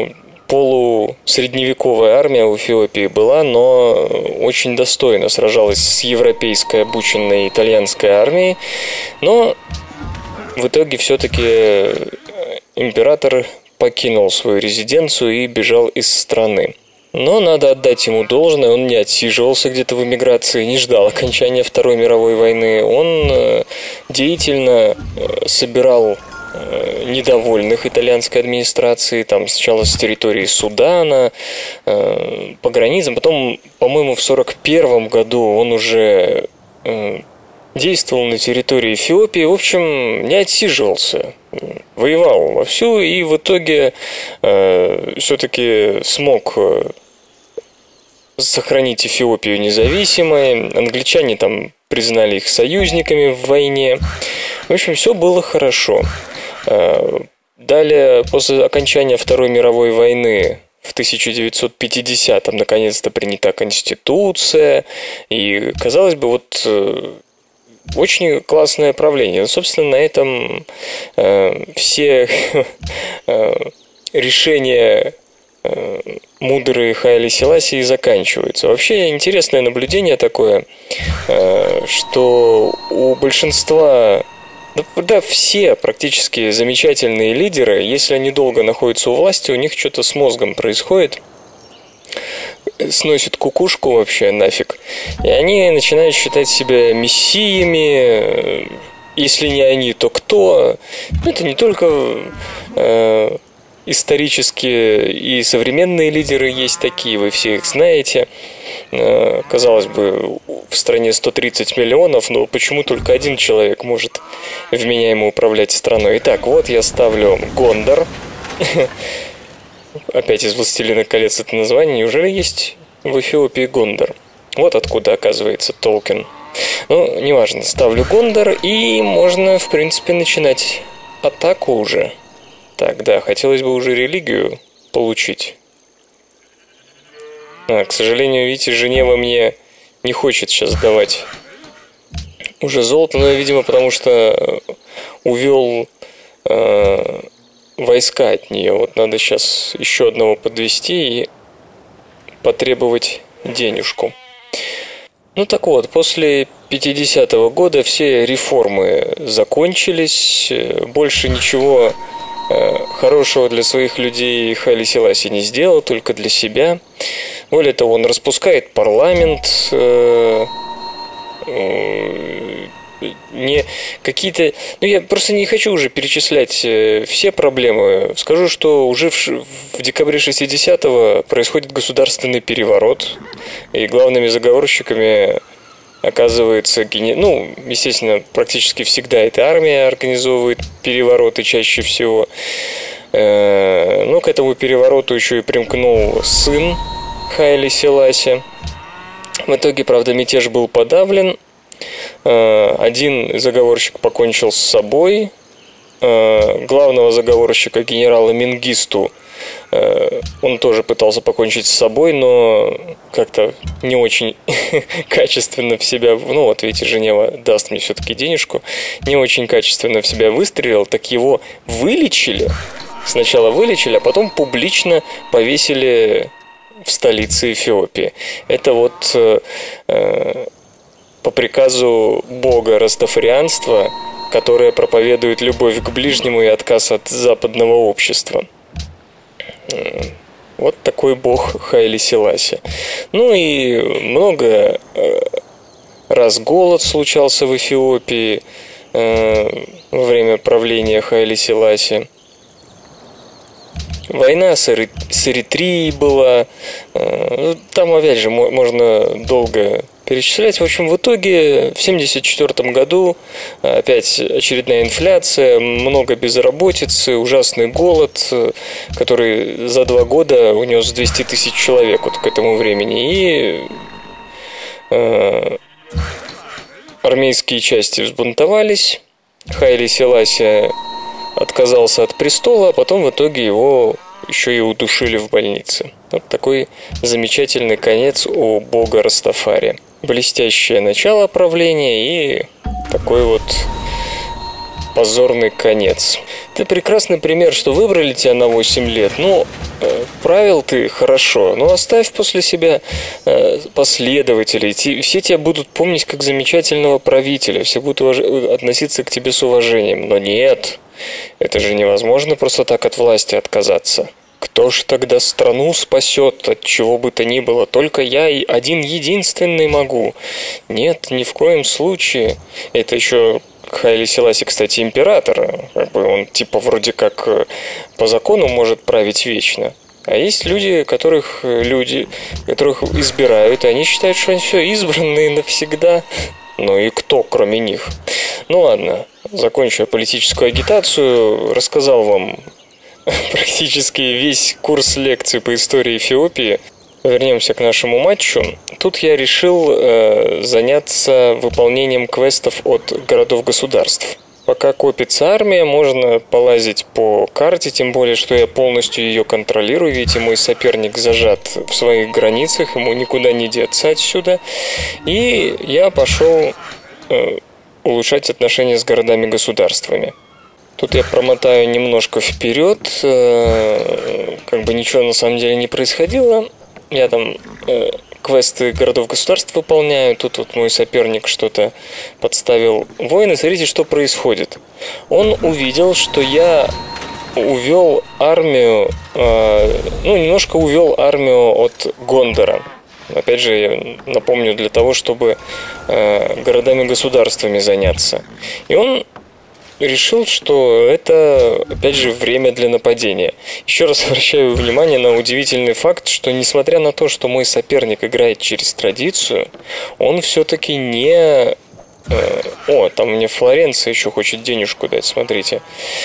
полусредневековая армия в Эфиопии была, но очень достойно сражалась с европейской обученной итальянской армией. Но в итоге все-таки император покинул свою резиденцию и бежал из страны. Но надо отдать ему должное, он не отсиживался где-то в эмиграции, не ждал окончания Второй мировой войны. Он деятельно собирал недовольных итальянской администрации, там сначала с территории Судана, по границам, потом, по-моему, в сорок первом году он уже действовал на территории Эфиопии, в общем, не отсиживался, воевал вовсю и в итоге все-таки смог сохранить Эфиопию независимой. Англичане там признали их союзниками в войне. В общем, все было хорошо. Далее, после окончания Второй мировой войны, в тысяча девятьсот пятидесятом наконец-то принята Конституция. И, казалось бы, вот очень классное правление. Но, собственно, на этом все решения мудрые Хайли Селасии заканчиваются. Вообще интересное наблюдение такое, что у большинства, да, все практически замечательные лидеры, если они долго находятся у власти, у них что-то с мозгом происходит, сносит кукушку вообще нафиг, и они начинают считать себя мессиями. Если не они, то кто? Это не только э, исторические и современные лидеры есть такие, вы все их знаете. Э, казалось бы, в стране сто тридцать миллионов, но почему только один человек может вменяемо управлять страной? Итак, вот я ставлю Гондор. Опять из «Властелина колец» это название. Неужели есть в Эфиопии Гондор? Вот откуда, оказывается, Толкин. Ну, неважно, ставлю Гондор, и можно, в принципе, начинать атаку уже. Так, да, хотелось бы уже религию получить. А, к сожалению, видите, Женева мне не хочет сейчас давать уже золото, но, видимо, потому что увел э, войска от нее. Вот надо сейчас еще одного подвести и потребовать денежку. Ну так вот, после пятидесятого года все реформы закончились, больше ничего э, хорошего для своих людей Хайли Селасий не сделал, только для себя. Более того, он распускает парламент, э, э, не какие-то... Ну, я просто не хочу уже перечислять все проблемы. Скажу, что уже в, в декабре шестидесятого происходит государственный переворот, и главными заговорщиками оказывается... Ну, естественно, практически всегда эта армия организовывает перевороты чаще всего. Но к этому перевороту еще и примкнул сын Хайли Селасия. В итоге, правда, мятеж был подавлен. Один заговорщик покончил с собой. Главного заговорщика, генерала Менгисту, он тоже пытался покончить с собой, но как-то не очень качественно в себя... Ну вот, видите, Женева даст мне все-таки денежку. Не очень качественно в себя выстрелил, так его вылечили. Сначала вылечили, а потом публично повесили в столице Эфиопии. Это вот... Э, по приказу бога растафарианства, которое проповедует любовь к ближнему и отказ от западного общества. Вот такой бог Хайли Селасия. Ну и много раз голод случался в Эфиопии во время правления Хайли Селасия. Война с Эритреей была. Там, опять же, можно долго перечислять. В общем, в итоге в семьдесят четвёртом году опять очередная инфляция, много безработицы, ужасный голод, который за два года унес двести тысяч человек вот к этому времени. И э, армейские части взбунтовались. Хайли Селасия отказался от престола, а потом в итоге его еще и удушили в больнице. Вот такой замечательный конец у бога Растафари. Блестящее начало правления и такой вот позорный конец. Это прекрасный пример, что выбрали тебя на восемь лет. Ну, правил ты хорошо, но оставь после себя э, последователей. Те, все тебя будут помнить как замечательного правителя, все будут уваж... относиться к тебе с уважением. Но нет, это же невозможно просто так от власти отказаться. Кто ж тогда страну спасет от чего бы то ни было? Только я и один единственный могу. Нет, ни в коем случае. Это еще Хайли Селаси, кстати, император. Как бы он типа вроде как по закону может править вечно. А есть люди, которых люди, которых избирают, и они считают, что они все избранные навсегда. Ну и кто, кроме них? Ну ладно, закончу политическую агитацию, рассказал вам практически весь курс лекций по истории Эфиопии. Вернемся к нашему матчу. Тут я решил э, заняться выполнением квестов от городов-государств. Пока копится армия, можно полазить по карте, тем более, что я полностью ее контролирую, ведь мой соперник зажат в своих границах, ему никуда не деться отсюда. И я пошел э, улучшать отношения с городами-государствами. Тут я промотаю немножко вперед, э, как бы ничего на самом деле не происходило. Я там э, квесты городов-государств выполняю. Тут вот мой соперник что-то подставил воина. Смотрите, что происходит. Он увидел, что я увел армию, э, ну, немножко увел армию от Гондора. Опять же, я напомню, для того, чтобы э, городами-государствами заняться. И он решил, что это, опять же, время для нападения. Еще раз обращаю внимание на удивительный факт, что несмотря на то, что мой соперник играет через традицию, он все-таки не... Э, о, там мне Флоренция еще хочет денежку дать, смотрите.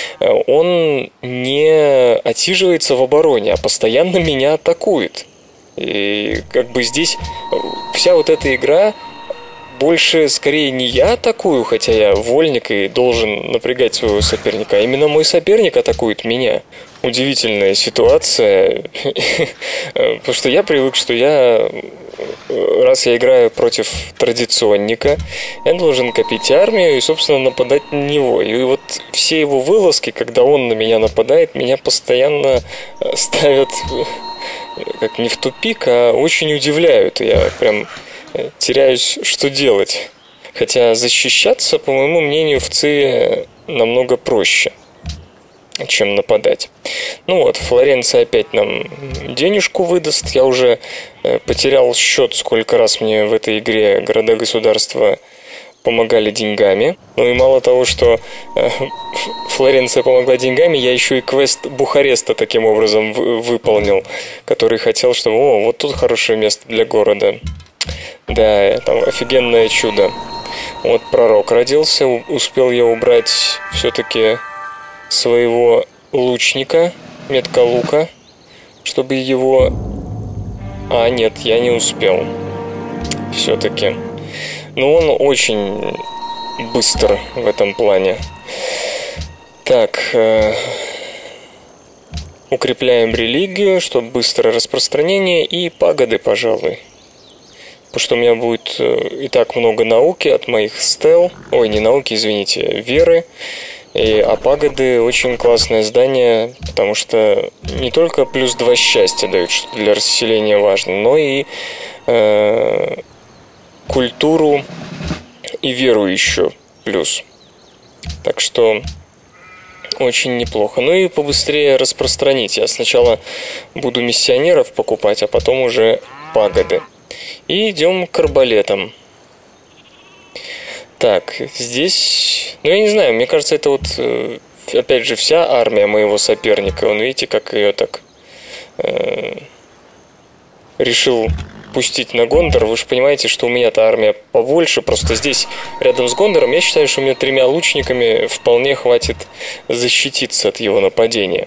Он не отсиживается в обороне, а постоянно меня атакует. И как бы здесь вся вот эта игра... Больше, скорее, не я атакую, хотя я вольник и должен напрягать своего соперника, а именно мой соперник атакует меня. Удивительная ситуация, потому что я привык, что я, раз я играю против традиционника, я должен копить армию и, собственно, нападать на него. И вот все его вылазки, когда он на меня нападает, меня постоянно ставят как не в тупик, а очень удивляют. Я прям... теряюсь, что делать. Хотя защищаться, по моему мнению, в Циве намного проще, чем нападать. Ну вот, Флоренция опять нам денежку выдаст. Я уже потерял счет, сколько раз мне в этой игре города-государства помогали деньгами. Ну и мало того, что Флоренция помогла деньгами, я еще и квест Бухареста таким образом выполнил, который хотел, чтобы... О, вот тут хорошее место для города. Да, там офигенное чудо. Вот пророк родился, успел я убрать все-таки своего лучника, метка лука, чтобы его... А, нет, я не успел. Все-таки. Но он очень быстр в этом плане. Так, э... укрепляем религию, чтобы быстрое распространение, и пагоды, пожалуй. Потому что у меня будет и так много науки от моих стел. Ой, не науки, извините, веры. И, а пагоды очень классное здание, потому что не только плюс два счастья дают, что для расселения важно, но и э, культуру и веру еще плюс. Так что очень неплохо. Ну и побыстрее распространить. Я сначала буду миссионеров покупать, а потом уже пагоды. И идем к арбалетам. Так, здесь... Ну, я не знаю, мне кажется, это вот, опять же, вся армия моего соперника. Он, видите, как ее так э, решил пустить на Гондор. Вы же понимаете, что у меня-то армия побольше. Просто здесь, рядом с Гондором, я считаю, что у меня тремя лучниками вполне хватит защититься от его нападения.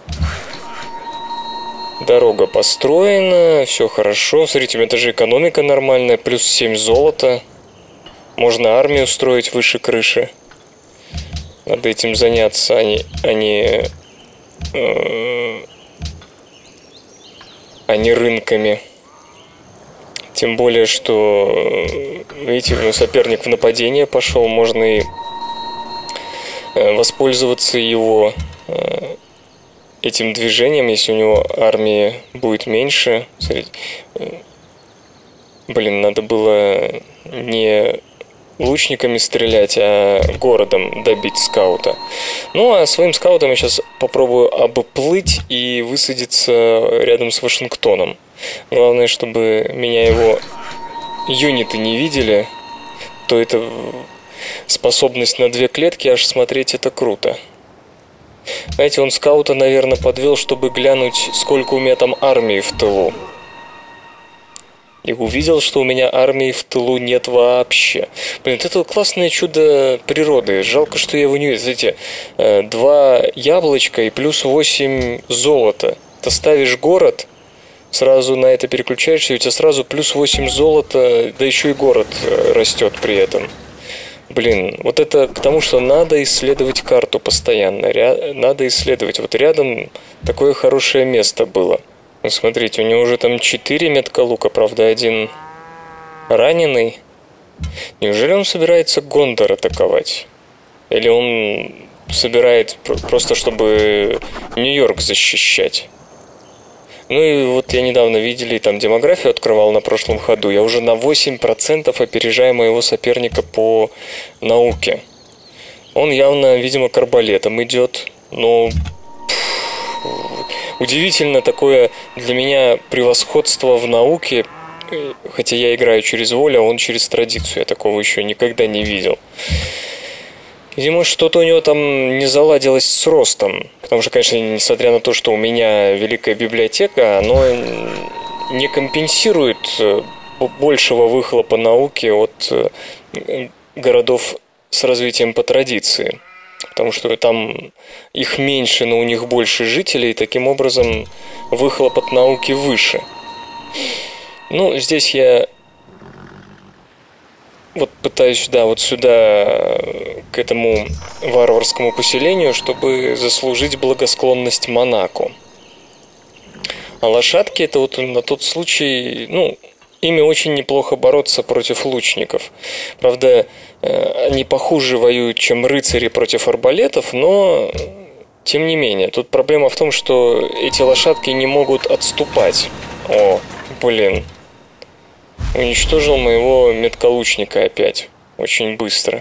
Дорога построена, все хорошо. Смотрите, у меня даже экономика нормальная, плюс семь золота. Можно армию строить выше крыши. Надо этим заняться, а не, а не, э, а не рынками. Тем более, что, видите, ну, соперник в нападение пошел, можно и э, воспользоваться его... Э, этим движением, если у него армии будет меньше. Смотрите. Блин, надо было не лучниками стрелять, а городом добить скаута. Ну, а своим скаутом я сейчас попробую обплыть и высадиться рядом с Вашингтоном. Главное, чтобы меня его юниты не видели, то это способность на две клетки, аж смотреть это круто. Знаете, он скаута, наверное, подвел, чтобы глянуть, сколько у меня там армии в тылу. И увидел, что у меня армии в тылу нет вообще. Блин, это классное чудо природы. Жалко, что я его не вижу. Смотрите, два яблочка и плюс восемь золота. Ты ставишь город, сразу на это переключаешься, и у тебя сразу плюс восемь золота, да еще и город растет при этом. Блин, вот это к тому, что надо исследовать карту постоянно. Ря- надо исследовать. Вот рядом такое хорошее место было. Смотрите, у него уже там четыре метка лука, правда, один раненый. Неужели он собирается Гондор атаковать? Или он собирает просто, чтобы Нью-Йорк защищать? Ну и вот я недавно видели, там демографию открывал на прошлом ходу. Я уже на восемь процентов опережаю моего соперника по науке. Он явно, видимо, к арбалетам идет, но... Удивительно такое для меня превосходство в науке, хотя я играю через волю, а он через традицию. Я такого еще никогда не видел. Видимо, что-то у него там не заладилось с ростом. Потому что, конечно, несмотря на то, что у меня великая библиотека, оно не компенсирует большего выхлопа науки от городов с развитием по традиции. Потому что там их меньше, но у них больше жителей, и таким образом выхлоп от науки выше. Ну, здесь я вот пытаюсь, да, вот сюда, к этому варварскому поселению, чтобы заслужить благосклонность Монако. А лошадки — это вот на тот случай, ну, ими очень неплохо бороться против лучников. Правда, они похуже воюют, чем рыцари против арбалетов, но тем не менее. Тут проблема в том, что эти лошадки не могут отступать. О, блин. Уничтожил моего метколучника опять. Очень быстро.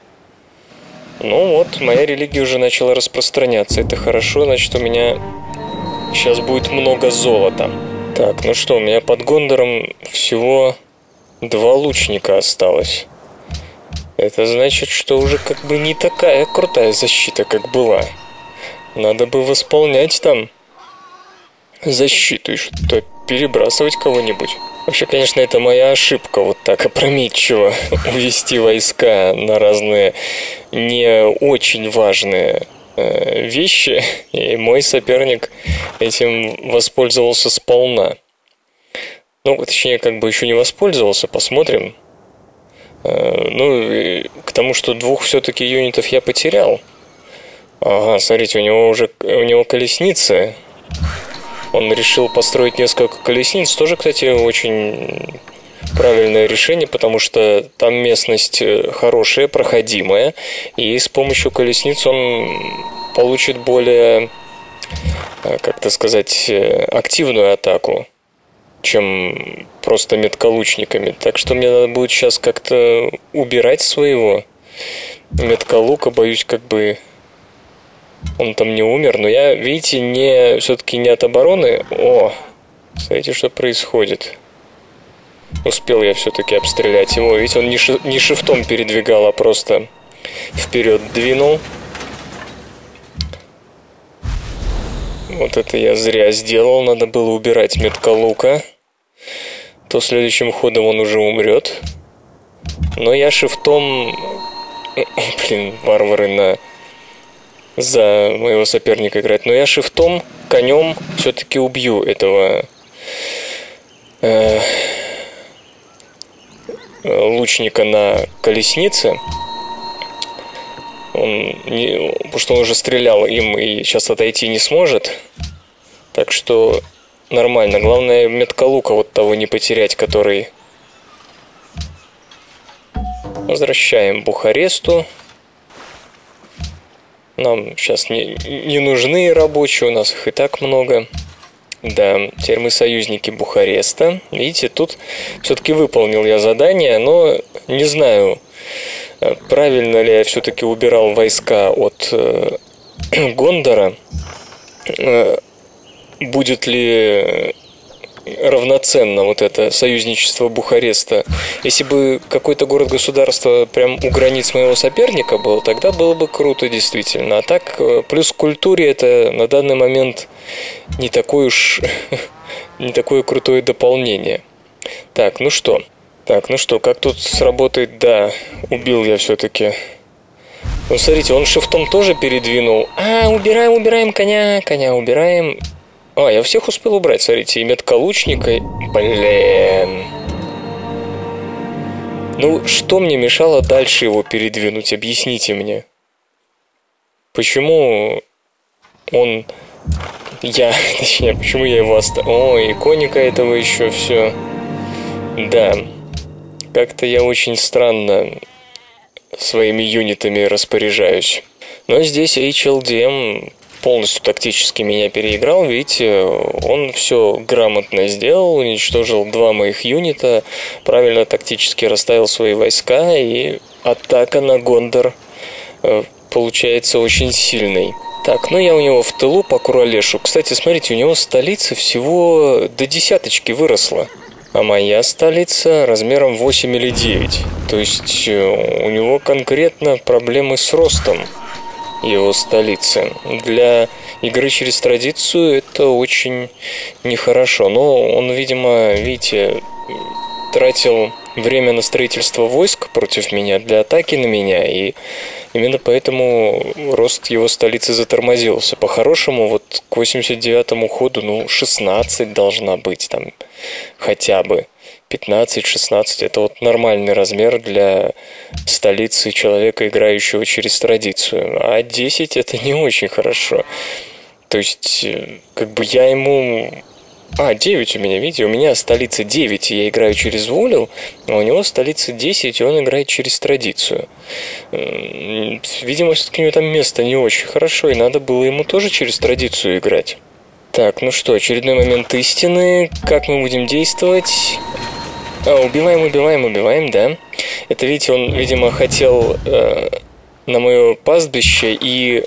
Ну вот, моя религия уже начала распространяться. Это хорошо, значит, у меня сейчас будет много золота. Так, ну что, у меня под Гондором всего два лучника осталось. Это значит, что уже как бы не такая крутая защита, как была. Надо бы восполнять там защиту и что-то перебрасывать кого-нибудь. Вообще, конечно, это моя ошибка, вот так опрометчиво увести войска на разные не очень важные э, вещи, и мой соперник этим воспользовался сполна. Ну, точнее, как бы еще не воспользовался, посмотрим. Э, ну, к тому, что двух все-таки юнитов я потерял. Ага, смотрите, у него уже у него колесницы. Он решил построить несколько колесниц. Тоже, кстати, очень правильное решение, потому что там местность хорошая, проходимая, и с помощью колесниц он получит более, как это сказать, активную атаку, чем просто метколучниками. Так что мне надо будет сейчас как-то убирать своего метколука. Боюсь, как бы он там не умер, но я, видите, не все-таки не от обороны. О, смотрите, что происходит. Успел я все-таки обстрелять его. Видите, он не, ши, не шифтом передвигал, а просто вперед двинул. Вот это я зря сделал. Надо было убирать метколука. То следующим ходом он уже умрет. Но я шифтом... Блин, варвары на... за моего соперника играть. Но я шифтом, конем все-таки убью этого э, лучника на колеснице. Он не, потому что он уже стрелял им и сейчас отойти не сможет. Так что нормально. Главное метколука вот того не потерять, который... Возвращаем Бухаресту. Нам сейчас не, не нужны рабочие, у нас их и так много. Да, теперь мы союзники Бухареста. Видите, тут все-таки выполнил я задание, но не знаю, правильно ли я все-таки убирал войска от э, Гондора. Э, будет ли равноценно вот это союзничество Бухареста? Если бы какой-то город-государство прям у границ моего соперника был, тогда было бы круто действительно. А так, плюс к культуре это на данный момент не такое уж не такое крутое дополнение. Так, ну что? Так, ну что, как тут сработает? Да, убил я все-таки. Ну, смотрите, он шифтом тоже передвинул. А, убираем, убираем коня, коня убираем. А, я всех успел убрать, смотрите, и метка лучника. Блин. Ну, что мне мешало дальше его передвинуть? Объясните мне. Почему он... Я, точнее, почему я его оставил? О, и коника этого еще все. Да. Как-то я очень странно своими юнитами распоряжаюсь. Но здесь эйч эл ди эм полностью тактически меня переиграл. Видите, он все грамотно сделал, уничтожил два моих юнита, правильно тактически расставил свои войска, и атака на Гондор получается очень сильной. Так, ну я у него в тылу по Куралешу. Кстати, смотрите, у него столица всего до десяточки выросла. А моя столица размером восемь или девять. То есть у него конкретно проблемы с ростом его столицы. Для игры через традицию это очень нехорошо. Но он, видимо, видите, тратил время на строительство войск против меня для атаки на меня, и именно поэтому рост его столицы затормозился. По-хорошему, вот к восемьдесят девятому ходу, ну, шестнадцать должна быть там хотя бы. пятнадцать-шестнадцать – это вот нормальный размер для столицы человека, играющего через традицию. А десять – это не очень хорошо. То есть, как бы я ему... А, девять у меня, видите, у меня столица девять, и я играю через волю, а у него столица десять, и он играет через традицию. Видимо, все-таки у него там место не очень хорошо, и надо было ему тоже через традицию играть. Так, ну что, очередной момент истины. Как мы будем действовать? А, убиваем, убиваем, убиваем, да. Это, видите, он, видимо, хотел э, на мое пастбище и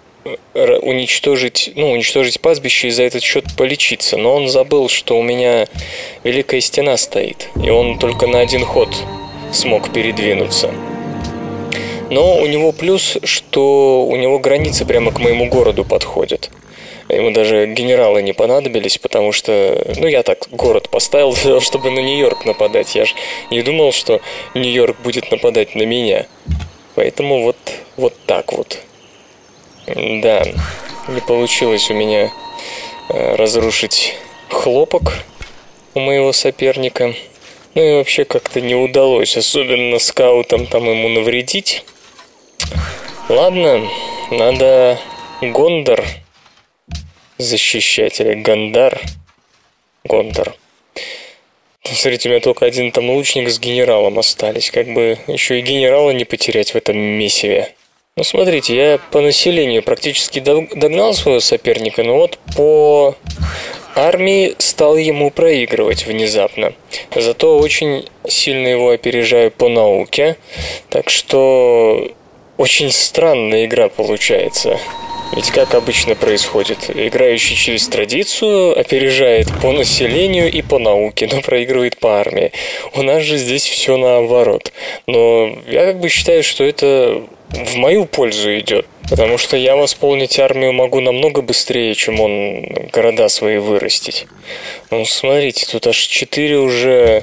уничтожить, ну, уничтожить пастбище и за этот счет полечиться. Но он забыл, что у меня Великая Стена стоит, и он только на один ход смог передвинуться. Но у него плюс, что у него границы прямо к моему городу подходят. Ему даже генералы не понадобились, потому что, ну, я так город поставил, чтобы на Нью-Йорк нападать. Я же не думал, что Нью-Йорк будет нападать на меня. Поэтому вот, вот так вот. Да, не получилось у меня разрушить хлопок у моего соперника. Ну и вообще как-то не удалось, особенно скаутам там ему навредить. Ладно, надо Гондор защищать, или Гондар. Гондор. Смотрите, у меня только один там лучник с генералом остались. Как бы еще и генерала не потерять в этом месиве. Ну, смотрите, я по населению практически догнал своего соперника, но вот по армии стал ему проигрывать внезапно. Зато очень сильно его опережаю по науке. Так что очень странная игра получается. Ведь как обычно происходит? Играющий через традицию опережает по населению и по науке, но проигрывает по армии. У нас же здесь все наоборот. Но я как бы считаю, что это в мою пользу идет. Потому что я восполнить армию могу намного быстрее, чем он города свои вырастить. Ну, смотрите, тут аж четыре уже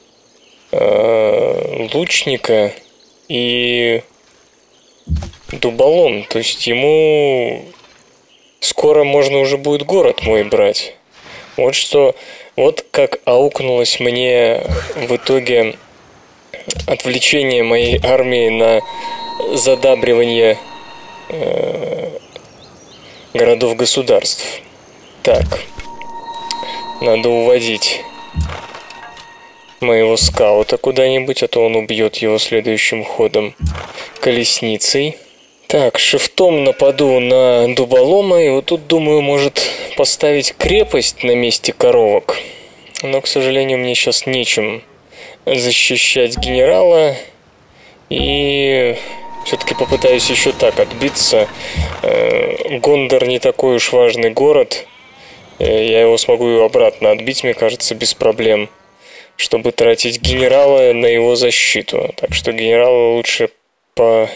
э, лучника и дуболом. То есть ему скоро можно уже будет город мой брать. Вот что, вот как аукнулось мне в итоге отвлечение моей армии на задабривание э, городов-государств. Так, надо уводить моего скаута куда-нибудь, а то он убьет его следующим ходом колесницей. Так, шифтом нападу на дуболома, и вот тут, думаю, может поставить крепость на месте коровок. Но, к сожалению, мне сейчас нечем защищать генерала, и все-таки попытаюсь еще так отбиться. Гондор не такой уж важный город, я его смогу обратно отбить, мне кажется, без проблем, чтобы тратить генерала на его защиту. Так что генерала лучше по...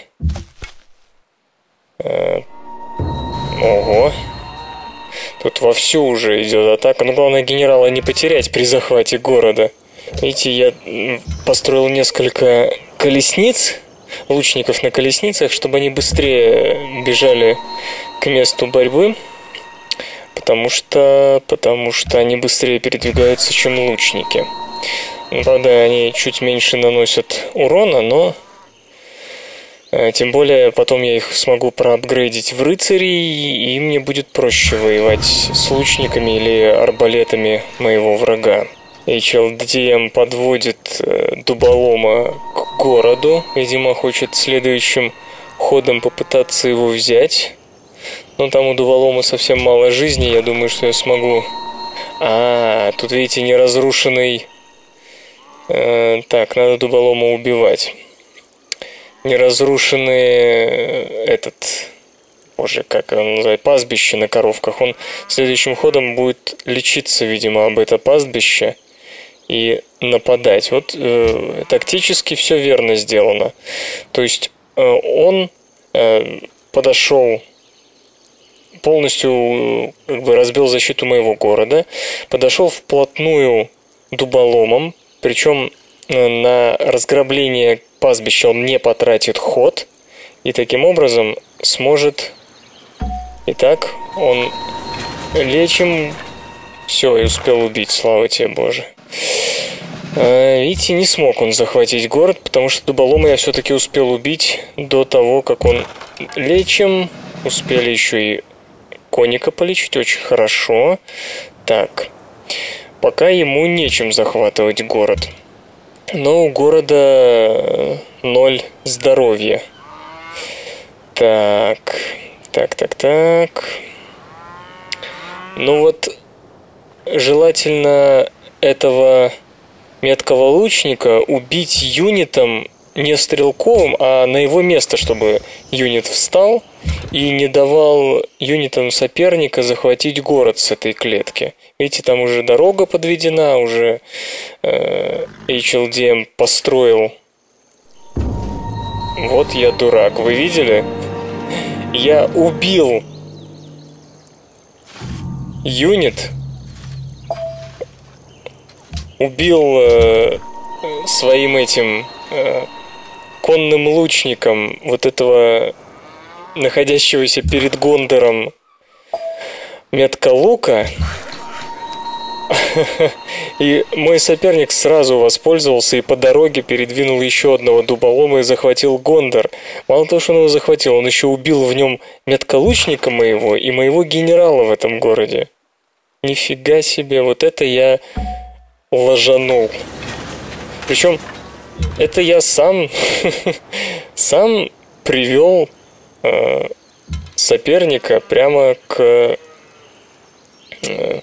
Ого. Тут вовсю уже идет атака. Но главное генерала не потерять при захвате города. Видите, я построил несколько колесниц, лучников на колесницах, чтобы они быстрее бежали к месту борьбы. Потому что, потому что они быстрее передвигаются, чем лучники. Ну, правда, они чуть меньше наносят урона, но... Тем более, потом я их смогу проапгрейдить в рыцарей, и мне будет проще воевать с лучниками или арбалетами моего врага. эйч эл ди эм подводит дуболома к городу. Видимо, хочет следующим ходом попытаться его взять. Но там у дуболома совсем мало жизни, я думаю, что я смогу... А, тут, видите, неразрушенный... Э, так, надо дуболома убивать. Неразрушенный этот, боже, как он называется, пастбище на коровках. Он следующим ходом будет лечиться, видимо, об это пастбище и нападать. Вот э, тактически все верно сделано. То есть э, он э, подошел, полностью как бы разбил защиту моего города, подошел вплотную дуболомом, причем э, на разграбление пастбища он не потратит ход, и таким образом сможет... Итак, он лечим... Все, и успел убить, слава тебе, Боже. А, видите, не смог он захватить город, потому что дуболома я все-таки успел убить до того, как он... Лечим. Успели еще и конника полечить, очень хорошо. Так, пока ему нечем захватывать город. Но у города ноль здоровья. Так, так, так, так. Ну вот, желательно этого меткого лучника убить юнитом не стрелковым, а на его место, чтобы юнит встал и не давал юнитам соперника захватить город с этой клетки. Видите, там уже дорога подведена, уже э, эйч эл ди эм построил. Вот я дурак, вы видели? Я убил юнит, убил э, своим этим э, конным лучником вот этого находящегося перед Гондором метка лука. И мой соперник сразу воспользовался и по дороге передвинул еще одного дуболома и захватил Гондор. Мало того, что он его захватил, он еще убил в нем метколучника моего и моего генерала в этом городе. Нифига себе, вот это я ложанул. Причем это я сам сам привел э, соперника прямо к э,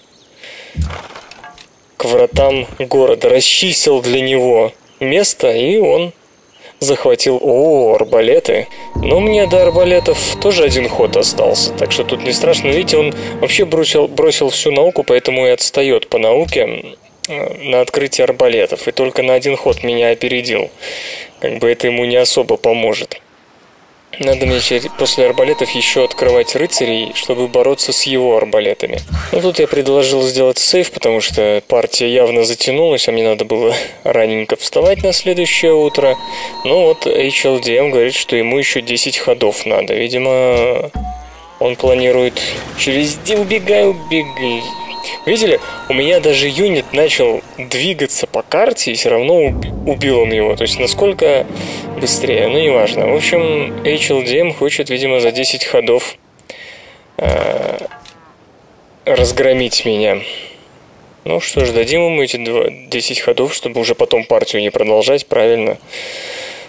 к вратам города, расчистил для него место, и он захватил... О, арбалеты. Но мне до арбалетов тоже один ход остался, так что тут не страшно. Видите, он вообще бросил, бросил всю науку, поэтому и отстает по науке на открытие арбалетов, и только на один ход меня опередил. Как бы это ему не особо поможет. Надо мне после арбалетов еще открывать рыцарей, чтобы бороться с его арбалетами. Ну, тут я предложил сделать сейв, потому что партия явно затянулась, а мне надо было раненько вставать на следующее утро. Ну вот, эйч эл ди эм говорит, что ему еще десять ходов надо. Видимо, он планирует через... Убегай, убегай. Видели? У меня даже юнит начал двигаться по карте, и все равно убил он его. То есть, насколько быстрее, ну, неважно. В общем, эйч эл ди эм хочет, видимо, за десять ходов э, разгромить меня. Ну что ж, дадим ему эти десять ходов, чтобы уже потом партию не продолжать, правильно?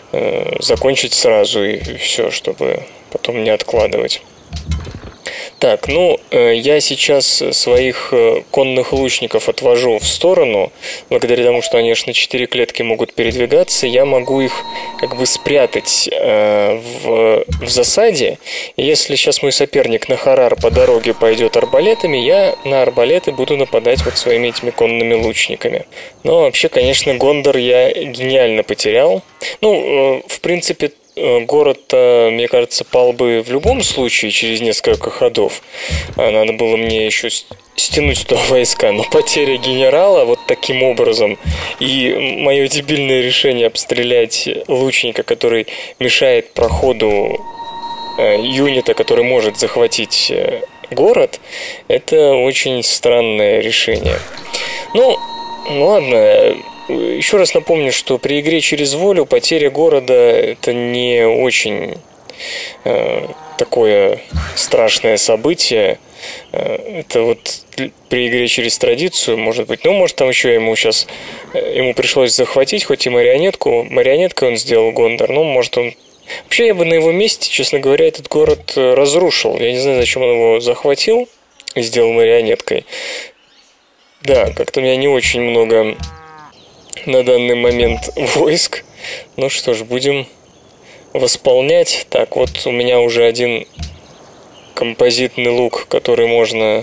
э, закончить сразу и все, чтобы потом не откладывать. Так, ну, я сейчас своих конных лучников отвожу в сторону. Благодаря тому, что они аж на четыре клетки могут передвигаться, я могу их как бы спрятать э, в, в засаде. И если сейчас мой соперник на Харар по дороге пойдет арбалетами, я на арбалеты буду нападать вот своими этими конными лучниками. Но вообще, конечно, Гондор я гениально потерял. Ну, э, в принципе, город, мне кажется, пал бы в любом случае через несколько ходов. Надо было мне еще стянуть туда войска. Но потеря генерала вот таким образом и мое дебильное решение обстрелять лучника, который мешает проходу юнита, который может захватить город, это очень странное решение. Ну, ладно. Еще раз напомню, что при игре через волю потеря города это не очень э, такое страшное событие. Э, это вот при игре через традицию, может быть. Ну, может, там еще ему сейчас ему пришлось захватить хоть и марионетку. Марионеткой он сделал Гондор. Ну, может, он... Вообще, я бы на его месте, честно говоря, этот город разрушил. Я не знаю, зачем он его захватил и сделал марионеткой. Да, как-то у меня не очень много... на данный момент войск. Ну что ж, будем восполнять. Так, вот у меня уже один композитный лук, который можно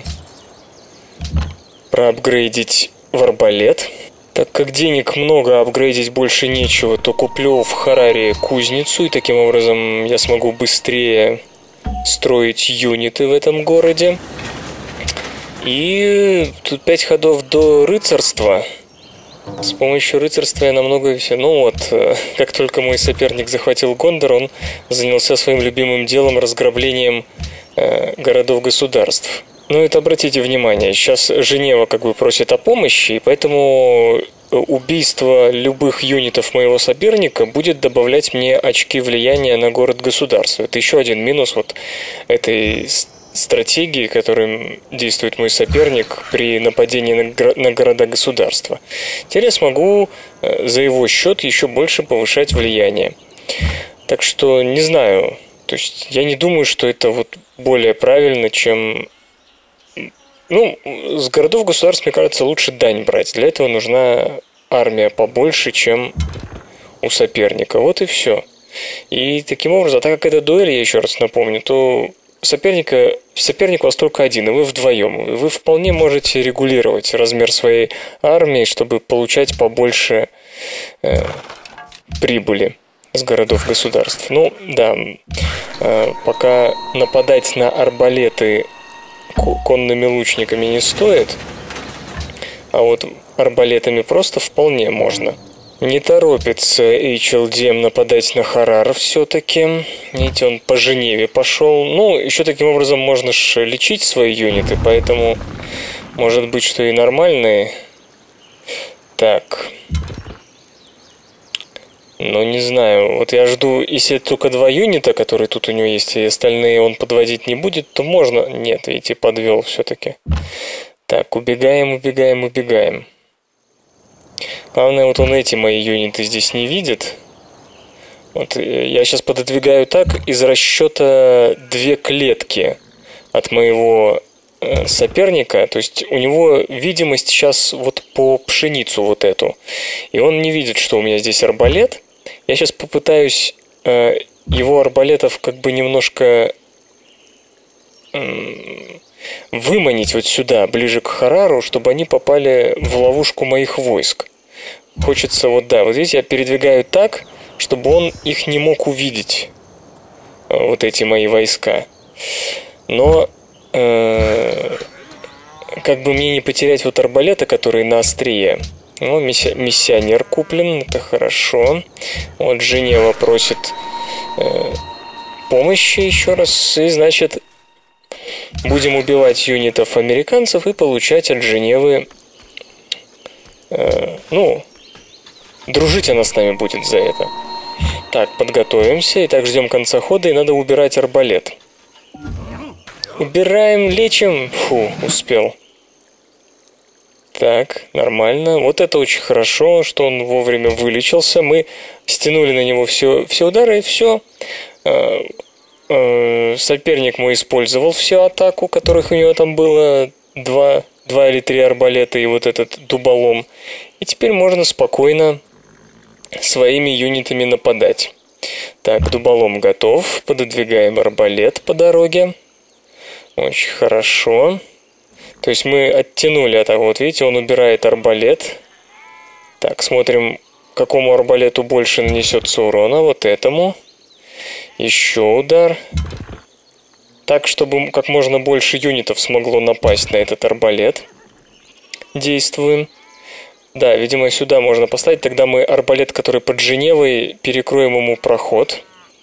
проапгрейдить в арбалет. Так как денег много, апгрейдить больше нечего, то куплю в Хараре кузницу, и таким образом я смогу быстрее строить юниты в этом городе. И тут пять ходов до рыцарства. С помощью рыцарства я намного все. Ну вот, как только мой соперник захватил Гондор, он занялся своим любимым делом — разграблением э, городов-государств. Ну, это обратите внимание, сейчас Женева как бы просит о помощи, и поэтому убийство любых юнитов моего соперника будет добавлять мне очки влияния на город-государство. Это еще один минус вот этой стратегии, которым действует мой соперник при нападении на, гро- на города-государства. Теперь я смогу за его счет еще больше повышать влияние. Так что не знаю, то есть я не думаю, что это вот более правильно, чем... Ну, с городов-государств, мне кажется, лучше дань брать. Для этого нужна армия побольше, чем у соперника. Вот и все. И таким образом, а так как это дуэль, я еще раз напомню, то соперника, соперник у вас только один, и вы вдвоем. И вы вполне можете регулировать размер своей армии, чтобы получать побольше э, прибыли с городов-государств. Ну, да, э, пока нападать на арбалеты конными лучниками не стоит, а вот арбалетами просто вполне можно. Не торопится эйч эл ди эм нападать на Харар все-таки. Видите, он по Женеве пошел. Ну, еще таким образом можно ж лечить свои юниты, поэтому может быть, что и нормальные. Так. Ну, не знаю. Вот я жду, если только два юнита, которые тут у него есть, и остальные он подводить не будет, то можно... Нет, видите, подвел все-таки. Так, убегаем, убегаем, убегаем. Главное, вот он эти мои юниты здесь не видит. Вот я сейчас пододвигаю так из расчета две клетки от моего э, соперника. То есть у него видимость сейчас вот по пшеницу вот эту. И он не видит, что у меня здесь арбалет. Я сейчас попытаюсь э, его арбалетов как бы немножко э, выманить вот сюда, ближе к Харару, чтобы они попали в ловушку моих войск. Хочется вот, да, вот здесь я передвигаю так, чтобы он их не мог увидеть, вот эти мои войска. Но э, как бы мне не потерять вот арбалета, который на острие. Ну, миссия, миссионер куплен, это хорошо. Вот Женева просит э, помощи еще раз, и значит будем убивать юнитов американцев и получать от Женевы, э, ну, дружить она с нами будет за это. Так, подготовимся. Итак, ждем конца хода, и надо убирать арбалет. Убираем, лечим. Фу, успел. Так, нормально. Вот это очень хорошо, что он вовремя вылечился. Мы стянули на него все, все удары, и все. Соперник мой использовал всю атаку, которых у него там было два, два или три арбалета и вот этот дуболом. И теперь можно спокойно своими юнитами нападать. Так, дуболом готов. Пододвигаем арбалет по дороге. Очень хорошо. То есть мы оттянули атаку. Вот видите, он убирает арбалет. Так, смотрим, какому арбалету больше нанесется урона. Вот этому. Еще удар. Так, чтобы как можно больше юнитов смогло напасть на этот арбалет. Действуем. Да, видимо, сюда можно поставить. Тогда мы арбалет, который под Женевой, перекроем ему проход.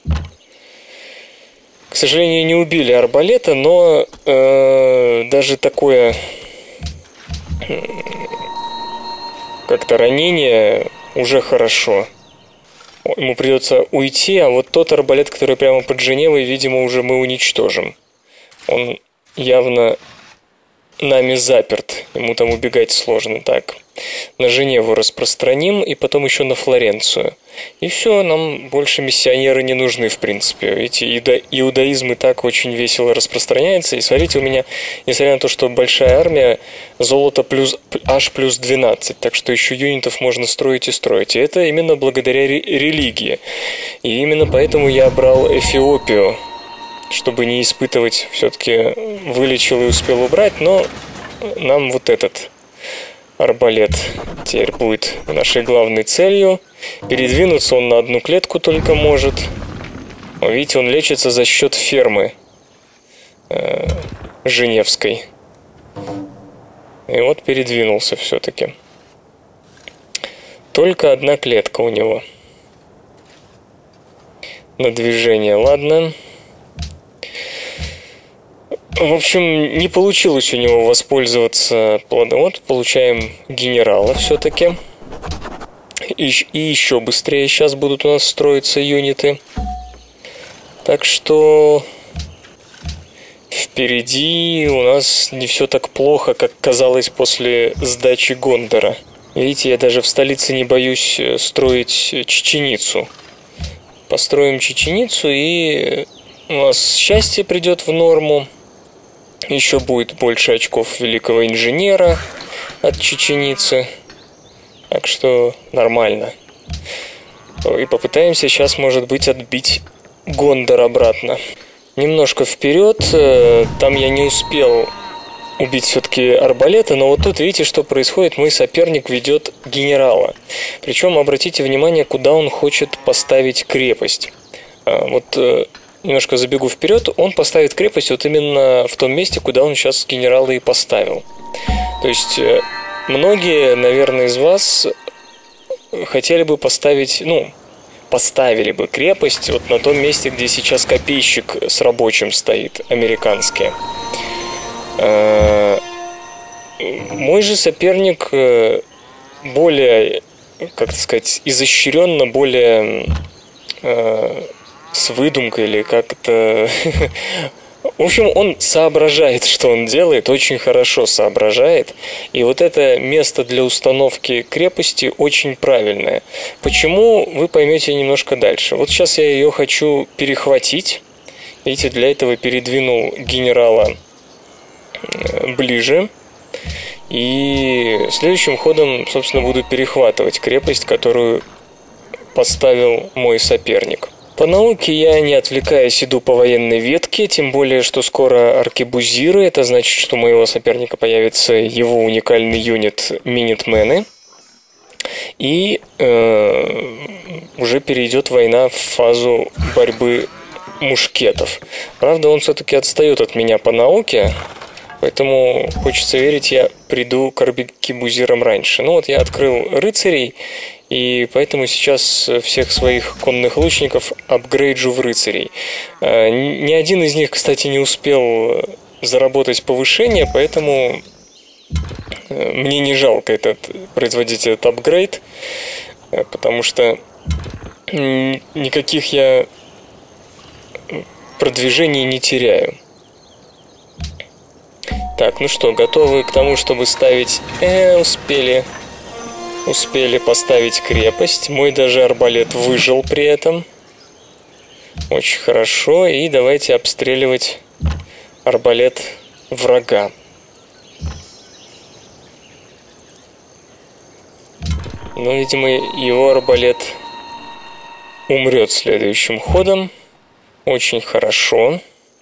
К сожалению, не убили арбалета, но э, даже такое э, как-то ранение уже хорошо. Ему придется уйти, а вот тот арбалет, который прямо под Женевой, видимо, уже мы уничтожим. Он явно нами заперт. Ему там убегать сложно. Так, на Женеву распространим, и потом еще на Флоренцию. И все, нам больше миссионеры не нужны, в принципе. Видите, иудаизм и так очень весело распространяется. И смотрите, у меня, несмотря на то, что большая армия, золото плюс, аж плюс двенадцать. Так что еще юнитов можно строить и строить. И это именно благодаря религии. И именно поэтому я брал Эфиопию, чтобы не испытывать, все-таки вылечил и успел убрать, но нам вот этот арбалет теперь будет нашей главной целью. Передвинуться он на одну клетку только может. Видите, он лечится за счет фермы э, Женевской. И вот передвинулся все-таки. Только одна клетка у него на движение. Ладно. В общем, не получилось у него воспользоваться плодом. Вот получаем генерала все-таки. И, и еще быстрее сейчас будут у нас строиться юниты. Так что впереди у нас не все так плохо, как казалось после сдачи Гондора. Видите, я даже в столице не боюсь строить Чеченицу. Построим Чеченицу, и у нас счастье придет в норму. Еще будет больше очков великого инженера от Чеченицы. Так что нормально. И попытаемся сейчас, может быть, отбить Гондор обратно. Немножко вперед. Там я не успел убить все-таки арбалета, но вот тут видите, что происходит. Мой соперник ведет генерала. Причем обратите внимание, куда он хочет поставить крепость. Вот немножко забегу вперед. Он поставит крепость вот именно в том месте, куда он сейчас генерала и поставил. То есть многие, наверное, из вас хотели бы поставить, ну, поставили бы крепость вот на том месте, где сейчас копейщик с рабочим стоит, американский. Мой же соперник более, как сказать, изощренно, более с выдумкой или как-то... В общем, он соображает, что он делает, очень хорошо соображает. И вот это место для установки крепости очень правильное. Почему, вы поймете немножко дальше. Вот сейчас я ее хочу перехватить. Видите, для этого передвинул генерала ближе. И следующим ходом, собственно, буду перехватывать крепость, которую поставил мой соперник. По науке я, не отвлекаясь, иду по военной ветке, тем более, что скоро аркебузиры, это значит, что у моего соперника появится его уникальный юнит Минитмены, и э, уже перейдет война в фазу борьбы мушкетов. Правда, он все-таки отстает от меня по науке, поэтому, хочется верить, я приду к аркебузирам раньше. Ну вот я открыл рыцарей, и поэтому сейчас всех своих конных лучников апгрейджу в рыцарей. Ни один из них, кстати, не успел заработать повышение, поэтому мне не жалко этот, производить этот апгрейд, потому что никаких я продвижений не теряю. Так, ну что, готовы к тому, чтобы ставить... Э, успели. Успели поставить крепость. Мой даже арбалет выжил при этом. Очень хорошо. И давайте обстреливать арбалет врага. Но, видимо, его арбалет умрет следующим ходом. Очень хорошо.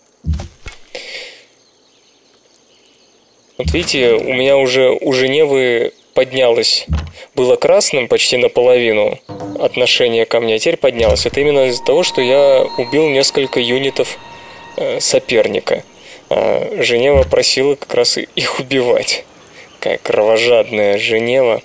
Вот видите, у меня уже у Женевы поднялось. Было красным почти наполовину отношение ко мне, а теперь поднялось. Это именно из-за того, что я убил несколько юнитов э, соперника. А Женева просила как раз их убивать. Какая кровожадная Женева.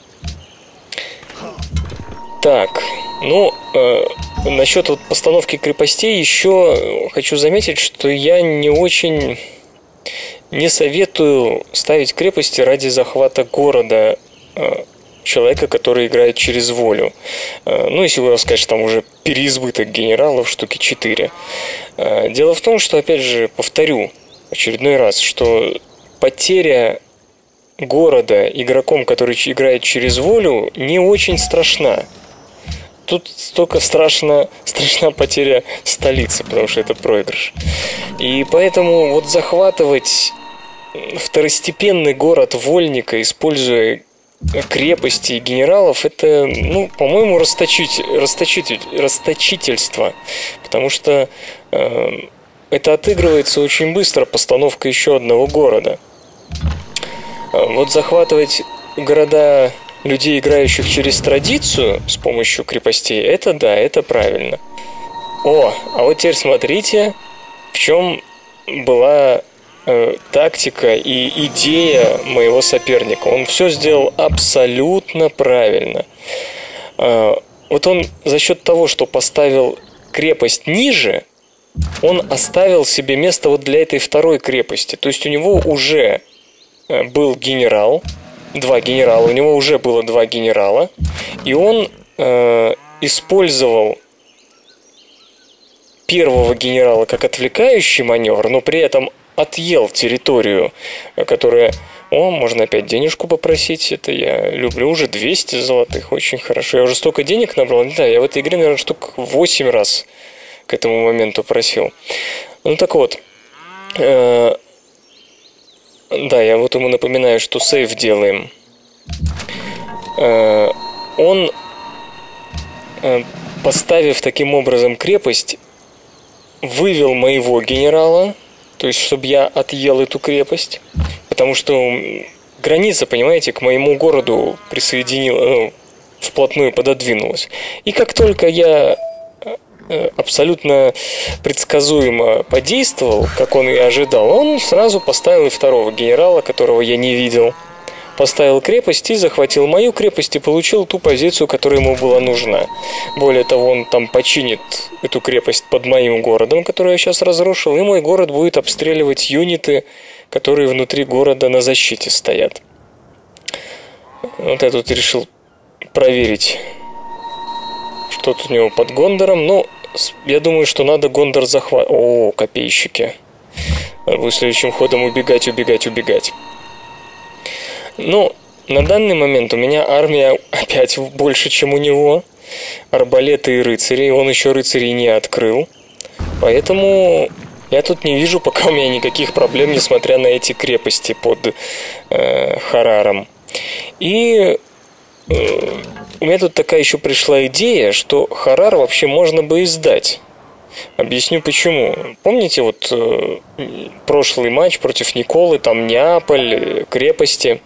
Так, ну, э, насчет вот постановки крепостей еще хочу заметить, что я не очень... Не советую ставить крепости ради захвата города э, человека, который играет через волю. Э, ну, если вы скажете, там уже переизбыток генералов, штуки четыре. Э, дело в том, что, опять же, повторю очередной раз, что потеря города игроком, который играет через волю, не очень страшна. Тут только страшна, страшна потеря столицы, потому что это проигрыш. И поэтому вот захватывать второстепенный город вольника, используя крепости и генералов, это, ну, по-моему, расточить, расточить, расточительство. Потому что э, это отыгрывается очень быстро, постановка еще одного города. Вот захватывать города... людей, играющих через традицию с помощью крепостей, это да, это правильно. О, а вот теперь смотрите, в чем была э, тактика и идея моего соперника. Он все сделал абсолютно правильно. Э, вот он за счет того, что поставил крепость ниже, он оставил себе место вот для этой второй крепости. То есть у него уже э, был генерал, два генерала, у него уже было два генерала, и он э, использовал первого генерала как отвлекающий маневр, но при этом отъел территорию, которая... О, можно опять денежку попросить, это я люблю, уже двести золотых, очень хорошо. Я уже столько денег набрал, не знаю, я в этой игре, наверное, штук восемь раз к этому моменту просил. Ну так вот, э, да, я вот ему напоминаю, что сейв делаем. Э, он, э, поставив таким образом крепость, вывел моего генерала, то есть, чтобы я отъел эту крепость, потому что граница, понимаете, к моему городу присоединила, ну, вплотную пододвинулась. И как только я абсолютно предсказуемо подействовал, как он и ожидал, он сразу поставил и второго генерала, которого я не видел. Поставил крепость и захватил мою крепость и получил ту позицию, которая ему была нужна. Более того, он там починит эту крепость под моим городом, который я сейчас разрушил, и мой город будет обстреливать юниты, которые внутри города на защите стоят. Вот я тут решил проверить, что тут у него под Гондором. Ну, я думаю, что надо Гондор захватить. О, копейщики. Надо будет следующим ходом убегать, убегать, убегать. Ну, на данный момент у меня армия опять больше, чем у него. Арбалеты и рыцари. Он еще рыцарей не открыл. Поэтому я тут не вижу пока у меня никаких проблем, несмотря на эти крепости под э, Хараром. И э, у меня тут такая еще пришла идея, что Харар вообще можно бы и сдать. Объясню почему. Помните вот э, прошлый матч против Николы, там Неаполь, крепости.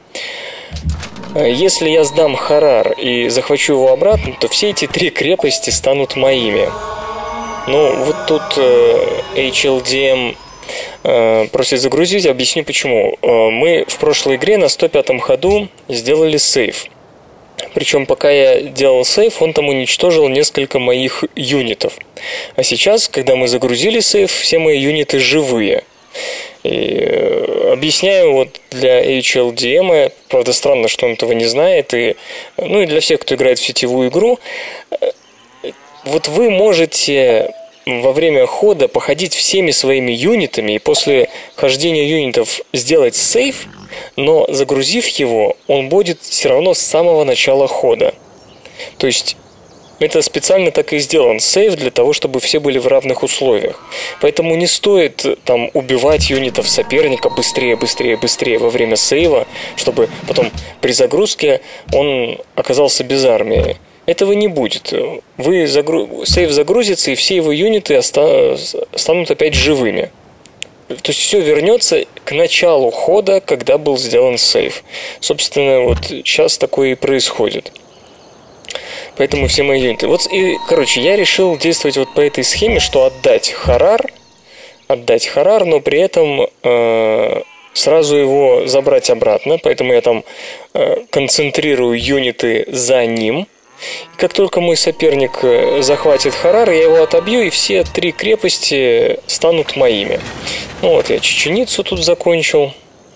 Если я сдам Харар и захвачу его обратно, то все эти три крепости станут моими. Ну, вот тут э, эйч эл ди эм э, просит загрузить, объясню почему. Э, мы в прошлой игре на сто пятом ходу сделали сейв. Причем пока я делал сейв, он там уничтожил несколько моих юнитов. А сейчас, когда мы загрузили сейв, все мои юниты живые. И э, объясняю вот для эйч эл ди эм, правда странно, что он этого не знает, и, ну и для всех, кто играет в сетевую игру, э, вот вы можете во время хода походить всеми своими юнитами и после хождения юнитов сделать сейв, но загрузив его, он будет все равно с самого начала хода. То есть это специально так и сделан сейв для того, чтобы все были в равных условиях. Поэтому не стоит там убивать юнитов соперника быстрее, быстрее, быстрее во время сейва, чтобы потом при загрузке он оказался без армии. Этого не будет. Вы загру... Сейв загрузится, и все его юниты оста... станут опять живыми. То есть все вернется к началу хода, когда был сделан сейв. Собственно, вот сейчас такое и происходит. Поэтому все мои юниты. Вот и, короче, я решил действовать вот по этой схеме, что отдать Харар, отдать Харар, но при этом э, сразу его забрать обратно. Поэтому я там э, концентрирую юниты за ним. И как только мой соперник захватит Харар, я его отобью, и все три крепости станут моими. Ну вот, я Чеченицу тут закончил.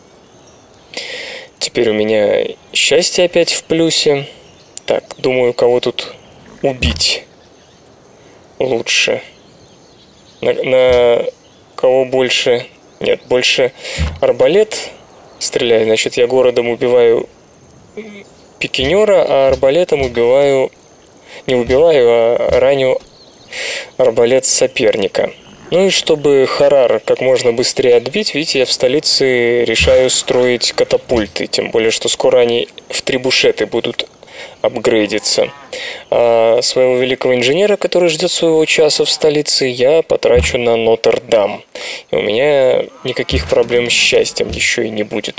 Теперь у меня счастье опять в плюсе. Так, думаю, кого тут убить лучше. На, на кого больше... Нет, больше арбалет стреляю. Значит, я городом убиваю пикинера, а арбалетом убиваю... Не убиваю, а раню арбалет соперника. Ну и чтобы Харар как можно быстрее отбить, видите, я в столице решаю строить катапульты. Тем более, что скоро они в трибушеты будут апгрейдиться. А своего великого инженера, который ждет своего часа в столице, я потрачу на Нотр-Дам. И у меня никаких проблем с счастьем еще и не будет.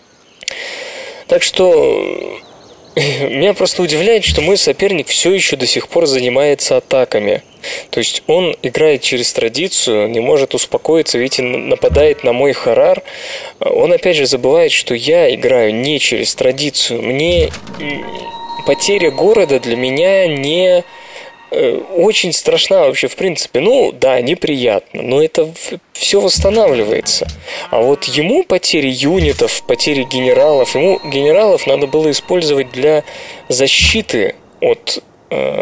Так что меня просто удивляет, что мой соперник все еще до сих пор занимается атаками. То есть он играет через традицию, не может успокоиться, видите, нападает на мой Харар. Он опять же забывает, что я играю не через традицию. Мне потеря города для меня не очень страшна вообще в принципе. Ну да, неприятно, но это все восстанавливается. А вот ему потери юнитов, потери генералов, ему генералов надо было использовать для защиты от э,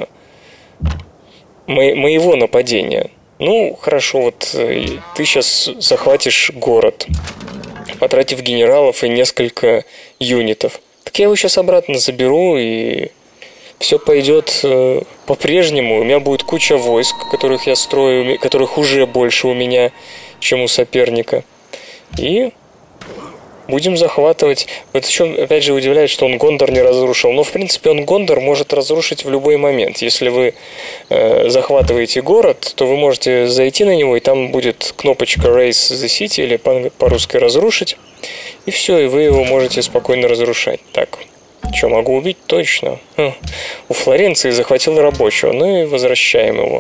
мо- моего нападения. Ну, хорошо, вот ты сейчас захватишь город, потратив генералов и несколько юнитов. Так я его сейчас обратно заберу, и все пойдет э, по-прежнему. У меня будет куча войск, которых я строю, которых уже больше у меня, чем у соперника. И будем захватывать. Вот еще, опять же, удивляет, что он Гондор не разрушил. Но, в принципе, он Гондор может разрушить в любой момент. Если вы э, захватываете город, то вы можете зайти на него, и там будет кнопочка Raise the City, или по-русски разрушить. И все, и вы его можете спокойно разрушать. Так, что, могу убить? Точно. Хм. У Флоренции захватил рабочего. Ну и возвращаем его.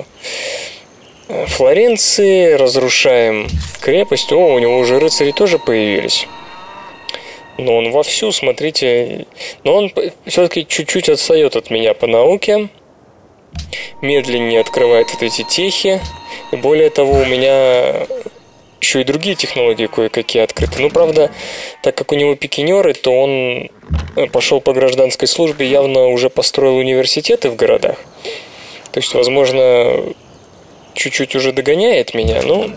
Флоренции, разрушаем крепость. О, у него уже рыцари тоже появились. Но он вовсю, смотрите. Но он все-таки чуть-чуть отстает от меня по науке. Медленнее открывает вот эти техи. И более того, у меня еще и другие технологии кое-какие открыты. Ну, правда, так как у него пикинеры, то он пошел по гражданской службе, явно уже построил университеты в городах. То есть, возможно, чуть-чуть уже догоняет меня. Ну,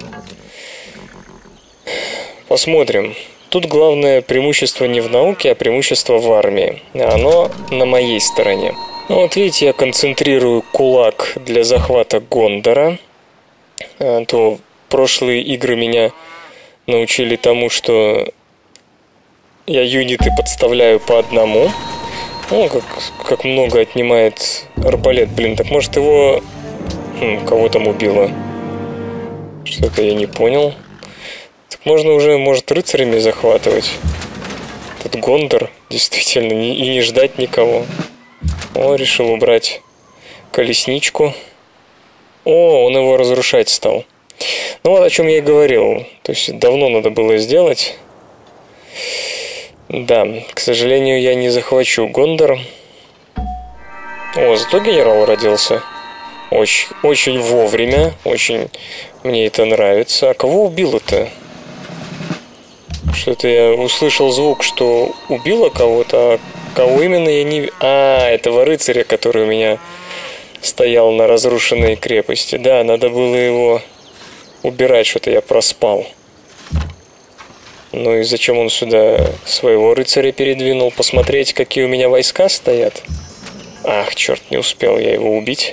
посмотрим. Тут главное преимущество не в науке, а преимущество в армии. Оно на моей стороне. Ну, вот видите, я концентрирую кулак для захвата Гондора. А то прошлые игры меня научили тому, что я юниты подставляю по одному. Ну, как, как много отнимает арбалет. Блин, так может его... Хм, кого там убило? Что-то я не понял. Так можно уже, может, рыцарями захватывать. Этот Гондор, действительно, не, и не ждать никого. О, решил убрать колесничку. О, он его разрушать стал. Ну вот о чем я и говорил. То есть давно надо было сделать. Да, к сожалению, я не захвачу Гондор. О, зато генерал родился. Очень, очень вовремя. Очень мне это нравится. А кого убило-то? Что-то я услышал звук, что убило кого-то, а кого именно я не... А, этого рыцаря, который у меня стоял на разрушенной крепости. Да, надо было его убирать, что-то я проспал. Ну и зачем он сюда своего рыцаря передвинул? Посмотреть, какие у меня войска стоят? Ах, черт, не успел я его убить.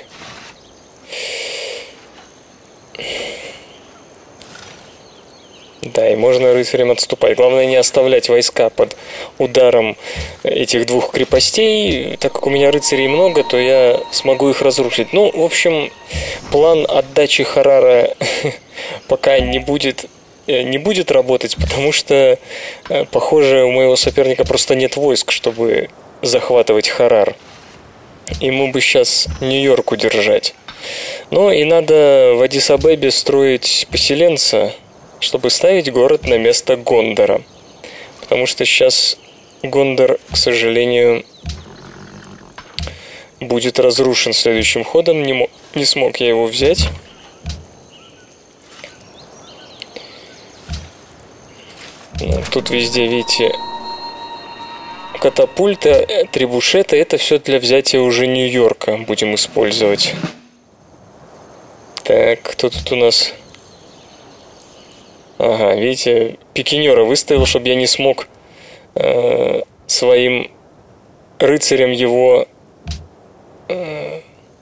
Да, и можно рыцарям отступать. Главное не оставлять войска под ударом этих двух крепостей. Так как у меня рыцарей много, то я смогу их разрушить. Ну, в общем, план отдачи Харара пока не будет, не будет работать, потому что, похоже, у моего соперника просто нет войск, чтобы захватывать Харар. Ему бы сейчас Нью-Йорк удержать. Ну и надо в Аддис-Абебе строить поселенца, чтобы ставить город на место Гондора. Потому что сейчас Гондор, к сожалению, будет разрушен следующим ходом. Не, мо- не смог я его взять. Ну, тут везде, видите, катапульта, требушеты. Это все для взятия уже Нью-Йорка будем использовать. Так, кто тут у нас... Ага, видите, пикинера выставил, чтобы я не смог э, своим рыцарем его э,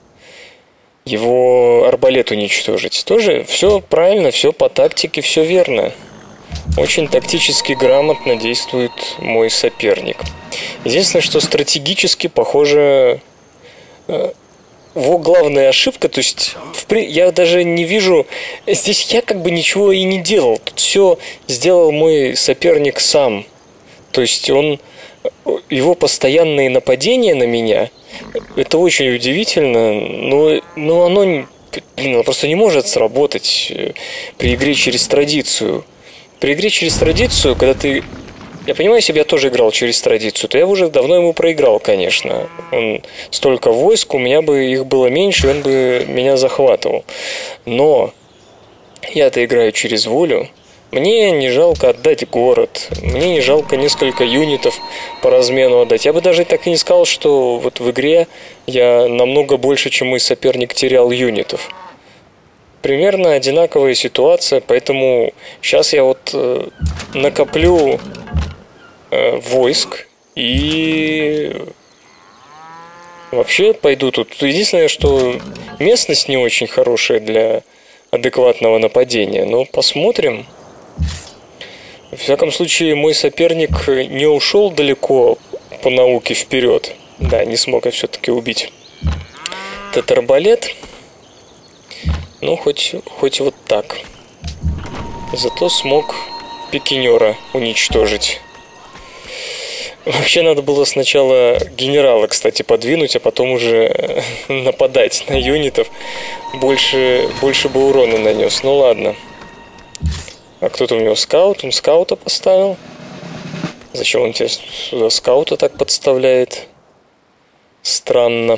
его арбалет уничтожить. Тоже все правильно, все по тактике, все верно. Очень тактически грамотно действует мой соперник. Единственное, что стратегически, похоже, э, его главная ошибка, то есть в, я даже не вижу, здесь я как бы ничего и не делал, тут все сделал мой соперник сам, то есть он, его постоянные нападения на меня, это очень удивительно, но, но оно, блин, оно просто не может сработать при игре через традицию. При игре через традицию, когда ты... Я понимаю, если бы я тоже играл через традицию, то я уже давно ему проиграл, конечно. Он столько войск, у меня бы их было меньше, он бы меня захватывал. Но я-то играю через волю. Мне не жалко отдать город, мне не жалко несколько юнитов по размену отдать. Я бы даже так и не сказал, что вот в игре я намного больше, чем мой соперник, терял юнитов. Примерно одинаковая ситуация, поэтому сейчас я вот э, накоплю э, войск и вообще пойду тут. Единственное, что местность не очень хорошая для адекватного нападения, но посмотрим. В всяком случае, мой соперник не ушел далеко по науке вперед. Да, не смог я все-таки убить этот арбалет. Ну, хоть, хоть вот так. Зато смог пикинера уничтожить. Вообще надо было сначала генерала, кстати, подвинуть, а потом уже нападать на юнитов. Больше, больше бы урона нанес. Ну ладно. А кто-то у него скаут? Он скаута поставил? Зачем он тебе сюда скаута так подставляет? Странно.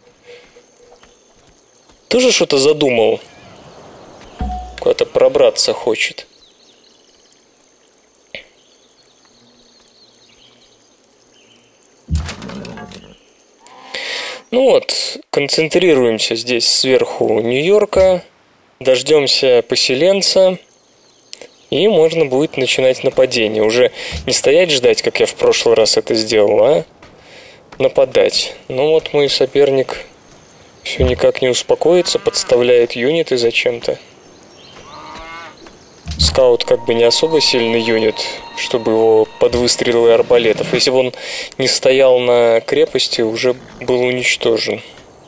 Тоже что-то задумал? Куда-то пробраться хочет. Ну вот, концентрируемся здесь сверху Нью-Йорка, дождемся поселенца, и можно будет начинать нападение. Уже не стоять ждать, как я в прошлый раз это сделал, а нападать. Ну вот мой соперник все никак не успокоится, подставляет юниты зачем-то. Скаут как бы не особо сильный юнит, чтобы его под выстрелы арбалетов. Если бы он не стоял на крепости, уже был уничтожен.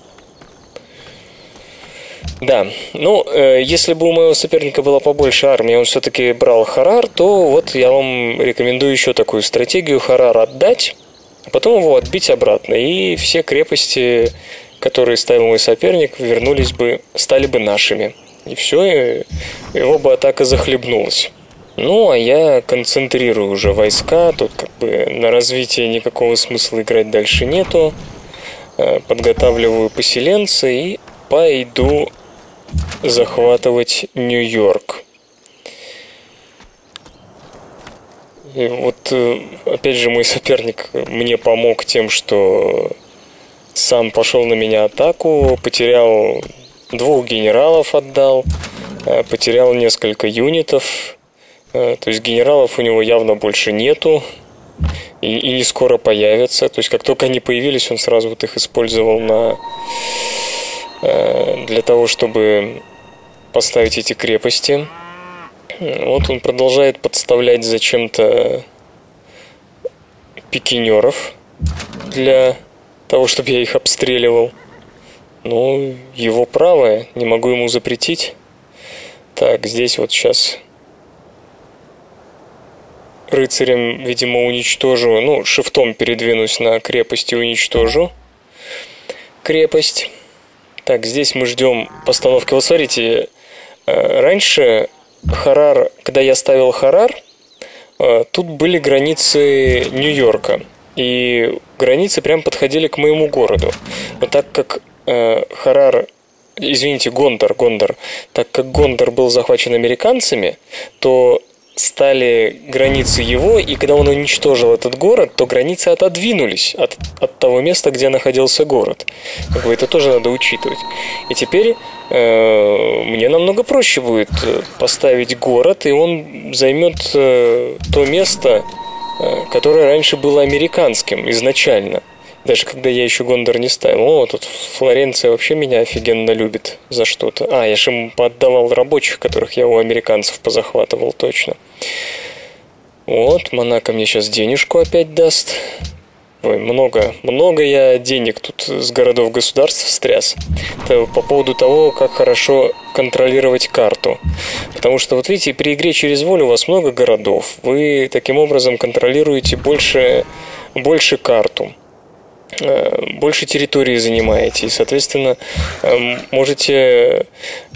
Да, ну, э, если бы у моего соперника была побольше армии, он все-таки брал Харар, то вот я вам рекомендую еще такую стратегию: Харар отдать, а потом его отбить обратно. И все крепости, которые ставил мой соперник, вернулись бы, стали бы нашими. И все, его бы атака захлебнулась. Ну, а я концентрирую уже войска. Тут как бы на развитие никакого смысла играть дальше нету. Подготавливаю поселенца и пойду захватывать Нью-Йорк. И вот, опять же, мой соперник мне помог тем, что сам пошел на меня атаку, потерял двух генералов, отдал, потерял несколько юнитов. То есть генералов у него явно больше нету и, и не скоро появятся. То есть как только они появились, он сразу вот их использовал на, для того, чтобы поставить эти крепости. Вот он продолжает подставлять зачем-то пикинеров для того, чтобы я их обстреливал. Ну, его право, не могу ему запретить. Так, здесь вот сейчас рыцарем, видимо, уничтожу. Ну, шифтом передвинусь на крепость и уничтожу крепость. Так, здесь мы ждем постановки. Вот смотрите, раньше Харар, когда я ставил Харар, тут были границы Нью-Йорка. И границы прям подходили к моему городу. Но так как э, Харар, извините, Гондор, Гондор, так как Гондор был захвачен американцами, то стали границы его, и когда он уничтожил этот город, то границы отодвинулись от, от того места, где находился город. Как бы это тоже надо учитывать. И теперь э, мне намного проще будет поставить город, и он займет э, то место, э, которое раньше было американским изначально. Даже когда я еще Гондор не ставил. О, тут Флоренция вообще меня офигенно любит за что-то. А, я же ему поотдавал рабочих, которых я у американцев позахватывал, точно. Вот, Монако мне сейчас денежку опять даст. Ой, много, много я денег тут с городов-государств стряс. Это по поводу того, как хорошо контролировать карту. Потому что, вот видите, при игре через волю у вас много городов. Вы таким образом контролируете больше, больше карту. Больше территории занимаете, и, соответственно, можете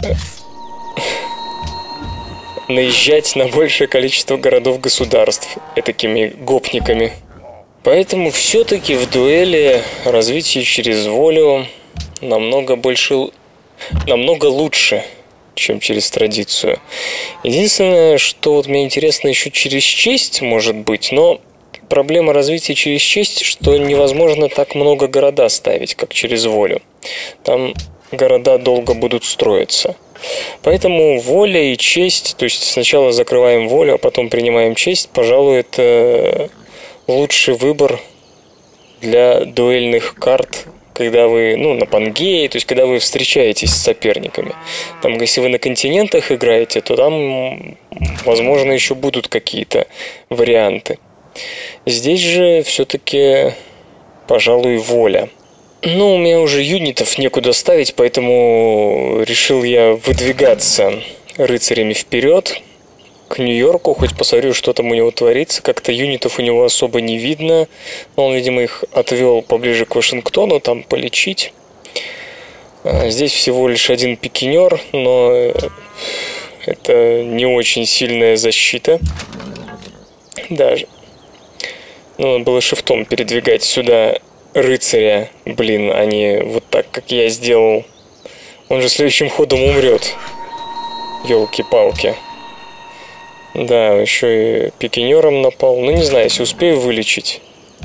наезжать на большее количество городов-государств этакими гопниками. Поэтому все-таки в дуэли развитие через волю намного больше, намного лучше, чем через традицию. Единственное, что вот мне интересно еще через честь, может быть, но проблема развития через честь, что невозможно так много города ставить, как через волю. Там города долго будут строиться. Поэтому воля и честь, то есть сначала закрываем волю, а потом принимаем честь, пожалуй, это лучший выбор для дуэльных карт, когда вы, ну, на Пангее, то есть когда вы встречаетесь с соперниками. Там, если вы на континентах играете, то там, возможно, еще будут какие-то варианты. Здесь же все-таки, пожалуй, воля. Ну, у меня уже юнитов некуда ставить, поэтому решил я выдвигаться рыцарями вперед к Нью-Йорку, хоть посмотрю, что там у него творится. Как-то юнитов у него особо не видно. Он, видимо, их отвел поближе к Вашингтону, там полечить. Здесь всего лишь один пикинер, но это не очень сильная защита. Даже. Ну, надо было шифтом передвигать сюда рыцаря, блин, а не вот так, как я сделал. Он же следующим ходом умрет. Ёлки-палки. Да, еще и пикинером напал. Ну, не знаю, если успею вылечить.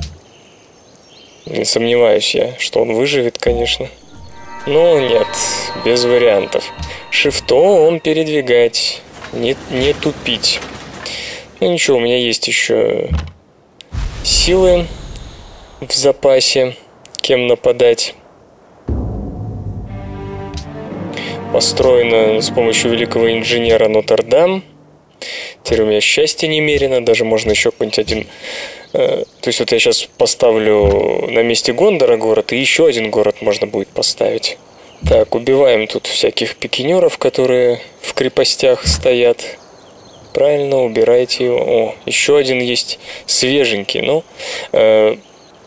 Не сомневаюсь я, что он выживет, конечно. Но нет, без вариантов. Шифтом передвигать, не, не тупить. Ну, ничего, у меня есть еще силы в запасе, кем нападать. Построено с помощью великого инженера Нотр-Дам. Теперь у меня счастья немерено, даже можно еще какой-нибудь один... Э, то есть вот я сейчас поставлю на месте Гондора город, и еще один город можно будет поставить. Так, убиваем тут всяких пикинеров, которые в крепостях стоят. Правильно, убирайте его. О, еще один есть свеженький. Ну, э,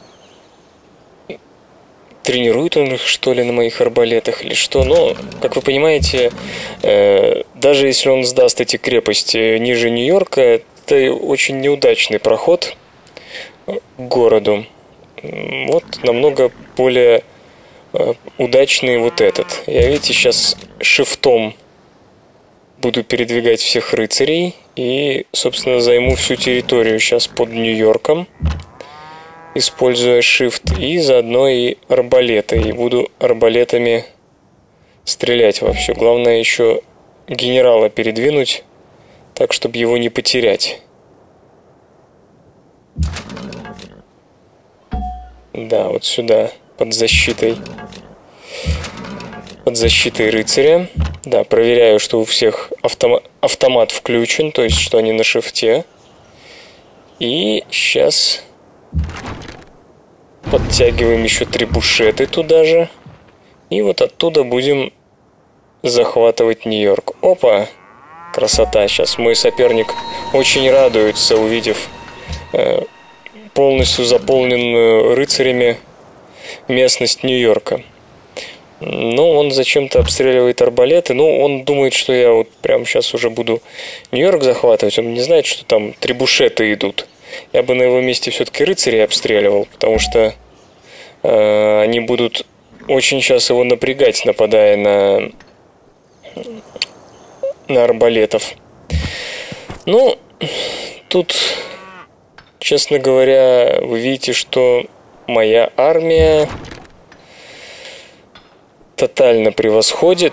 тренирует он их, что ли, на моих арбалетах или что? Но, как вы понимаете, э, даже если он сдаст эти крепости ниже Нью-Йорка, это очень неудачный проход к городу. Вот намного более э, удачный вот этот. Я, видите, сейчас шифтом буду передвигать всех рыцарей и, собственно, займу всю территорию сейчас под Нью-Йорком. используя Shift, и заодно и арбалеты. И буду арбалетами стрелять вовсю. Главное еще генерала передвинуть так, чтобы его не потерять. Да, вот сюда, под защитой. Под защитой рыцаря. Да, проверяю, что у всех автома- автомат включен, то есть, что они на шифте. И сейчас подтягиваем еще трибушеты туда же. И вот оттуда будем захватывать Нью-Йорк. Опа! Красота! Сейчас мой соперник очень радуется, увидев э, полностью заполненную рыцарями местность Нью-Йорка. Ну, он зачем-то обстреливает арбалеты. Ну, он думает, что я вот прямо сейчас уже буду Нью-Йорк захватывать. Он не знает, что там трибушеты идут. Я бы на его месте все-таки рыцарей обстреливал, потому что э, они будут очень сейчас его напрягать, нападая на, на арбалетов. Ну, тут, честно говоря, вы видите, что моя армия тотально превосходит.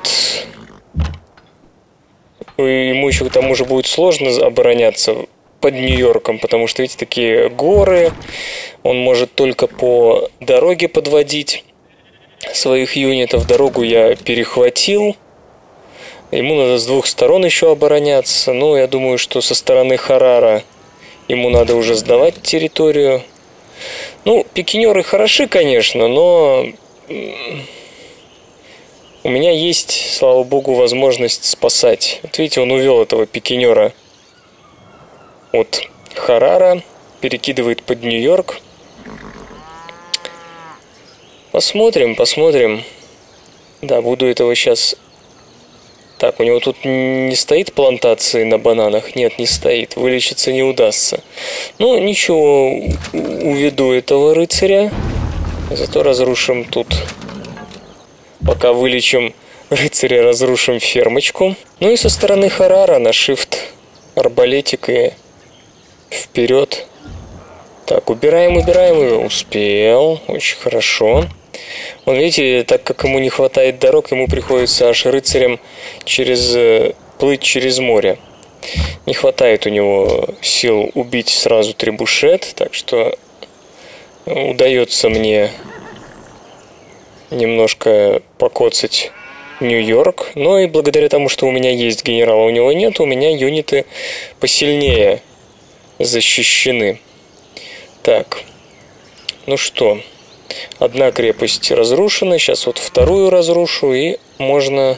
Ему еще к тому же будет сложно обороняться под Нью-Йорком, потому что, видите, такие горы. Он может только по дороге подводить своих юнитов. Дорогу я перехватил. Ему надо с двух сторон еще обороняться. Ну, я думаю, что со стороны Харара ему надо уже сдавать территорию. Ну, пикинеры хороши, конечно, но у меня есть, слава богу, возможность спасать. Вот видите, он увел этого пикинера от Харара, перекидывает под Нью-Йорк. Посмотрим, посмотрим. Да, буду этого сейчас... Так, у него тут не стоит плантации на бананах? Нет, не стоит. Вылечиться не удастся. Ну, ничего, уведу этого рыцаря. Зато разрушим тут... Пока вылечим рыцаря, разрушим фермочку. Ну и со стороны Харара на Shift арбалетик и вперед. Так, убираем, убираем его. Успел. Очень хорошо. Вон, видите, так как ему не хватает дорог, ему приходится аж рыцарем через, плыть через море. Не хватает у него сил убить сразу трибушет, так что удается мне немножко покоцать Нью-Йорк. Но и благодаря тому, что у меня есть генерал, а у него нет, у меня юниты посильнее защищены. Так, ну что, одна крепость разрушена, сейчас вот вторую разрушу, и можно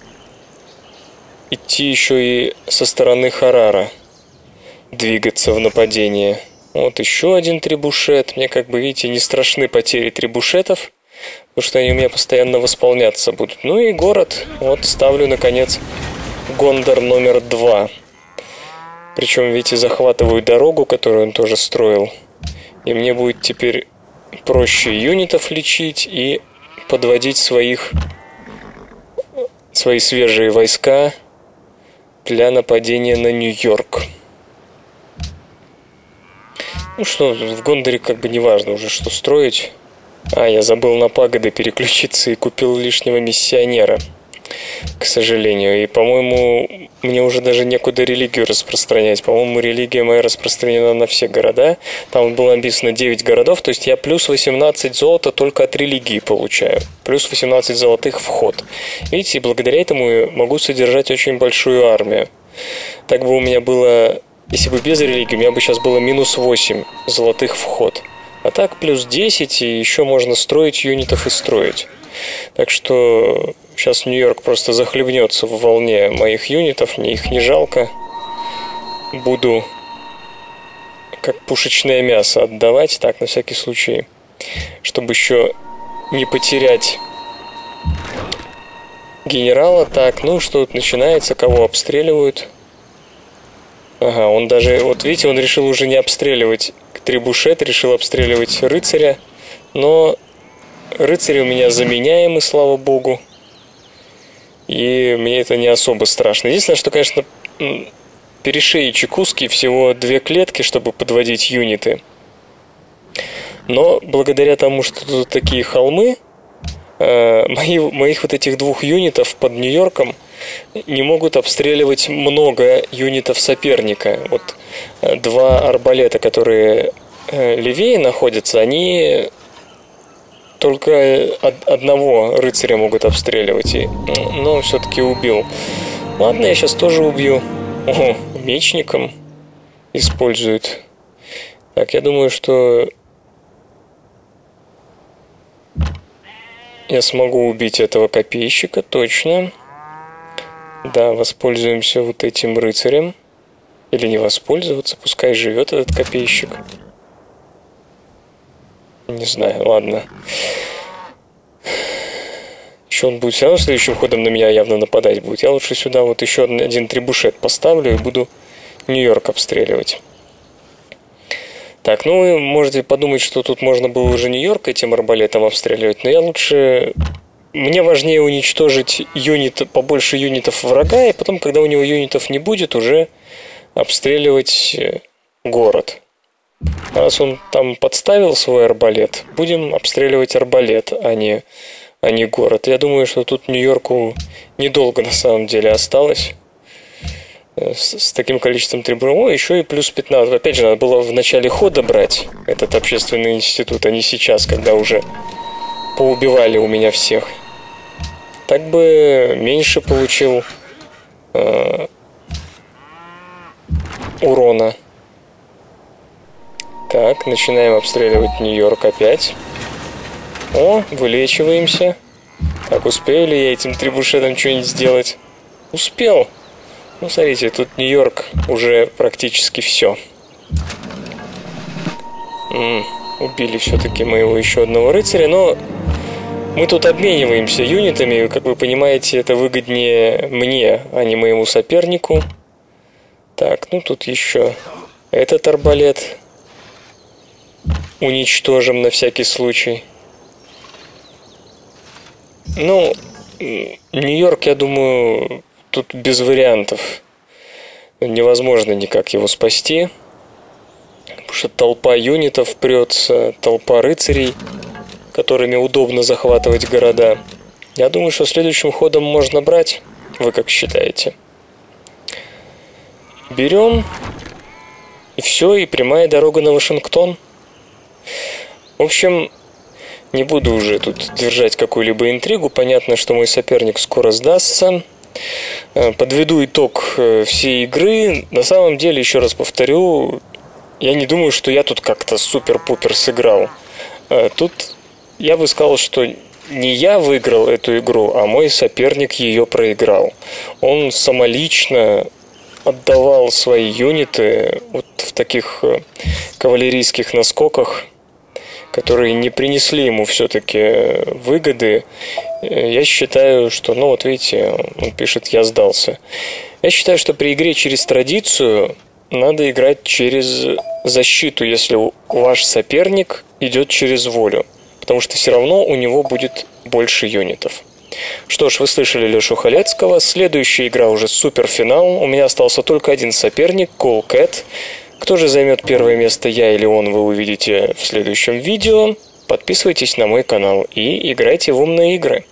идти еще и со стороны Харара, двигаться в нападение. Вот еще один трибушет. Мне, как бы, видите, не страшны потери трибушетов, потому что они у меня постоянно восполняться будут. Ну и город, вот ставлю, наконец, Гондор номер два. Причем, видите, захватываю дорогу, которую он тоже строил. И мне будет теперь проще юнитов лечить и подводить своих, свои свежие войска для нападения на Нью-Йорк. Ну что, в Гондоре как бы не важно уже, что строить. А, я забыл на пагоды переключиться и купил лишнего миссионера, к сожалению. И, по-моему, мне уже даже некуда религию распространять. По-моему, религия моя распространена на все города. Там было написано девять городов, то есть я плюс восемнадцать золота только от религии получаю. Плюс восемнадцать золотых вход. Видите, благодаря этому могу содержать очень большую армию. Так бы у меня было, если бы без религии, у меня бы сейчас было минус восемь золотых вход. А так плюс десять, и еще можно строить юнитов и строить. Так что сейчас Нью-Йорк просто захлебнется в волне моих юнитов, мне их не жалко. Буду как пушечное мясо отдавать, так, на всякий случай, чтобы еще не потерять генерала. Так, ну что тут начинается, кого обстреливают? Ага, он даже, вот видите, он решил уже не обстреливать трибушет, решил обстреливать рыцаря, но рыцари у меня заменяемы, слава богу. И мне это не особо страшно. Единственное, что, конечно, перешеи чекуски, всего две клетки, чтобы подводить юниты. Но благодаря тому, что тут такие холмы, мои, моих вот этих двух юнитов под Нью-Йорком не могут обстреливать много юнитов соперника. Вот два арбалета, которые левее находятся, они только одного рыцаря могут обстреливать. И, но все-таки убил. Ладно, я сейчас тоже убью. О, мечником используют. Так, я думаю, что я смогу убить этого копейщика, точно. Да, воспользуемся вот этим рыцарем. Или не воспользоваться, пускай живет этот копейщик. Не знаю, ладно. Еще он будет все равно следующим ходом на меня явно нападать будет. Я лучше сюда вот еще один трибушет поставлю и буду Нью-Йорк обстреливать. Так, ну вы можете подумать, что тут можно было уже Нью-Йорк этим арбалетом обстреливать, но я лучше... Мне важнее уничтожить юнит, побольше юнитов врага, и потом, когда у него юнитов не будет, уже обстреливать город. Раз он там подставил свой арбалет, будем обстреливать арбалет, а не, а не город. Я думаю, что тут Нью-Йорку недолго на самом деле осталось. С, с таким количеством трибунов. О, еще и плюс пятнадцать. Опять же, надо было в начале хода брать этот общественный институт, а не сейчас, когда уже поубивали у меня всех. Так бы меньше получил э, урона. Так, начинаем обстреливать Нью-Йорк опять. О, вылечиваемся. Так, успею ли я этим трибушетом что-нибудь сделать? Успел. Ну, смотрите, тут Нью-Йорк уже практически все. М-м, убили все-таки моего еще одного рыцаря, но мы тут обмениваемся юнитами. Как вы понимаете, это выгоднее мне, а не моему сопернику. Так, ну тут еще этот арбалет уничтожим на всякий случай. Ну, Нью-Йорк, я думаю, тут без вариантов. Невозможно никак его спасти. Потому что толпа юнитов прется, толпа рыцарей, которыми удобно захватывать города. Я думаю, что следующим ходом можно брать. Вы как считаете? Берем. И все, и прямая дорога на Вашингтон. В общем, не буду уже тут держать какую-либо интригу. Понятно, что мой соперник скоро сдастся. Подведу итог всей игры. На самом деле, еще раз повторю, я не думаю, что я тут как-то супер-пупер сыграл. Тут я бы сказал, что не я выиграл эту игру, а мой соперник ее проиграл. Он самолично отдавал свои юниты вот в таких кавалерийских наскоках, которые не принесли ему все-таки выгоды. Я считаю, что, ну вот видите, он пишет «я сдался». Я считаю, что при игре через традицию надо играть через защиту, если ваш соперник идет через волю, потому что все равно у него будет больше юнитов. Что ж, вы слышали Лешу Халецкого. Следующая игра уже суперфинал. У меня остался только один соперник, Cool Cat. Кто же займет первое место, я или он, вы увидите в следующем видео. Подписывайтесь на мой канал и играйте в умные игры.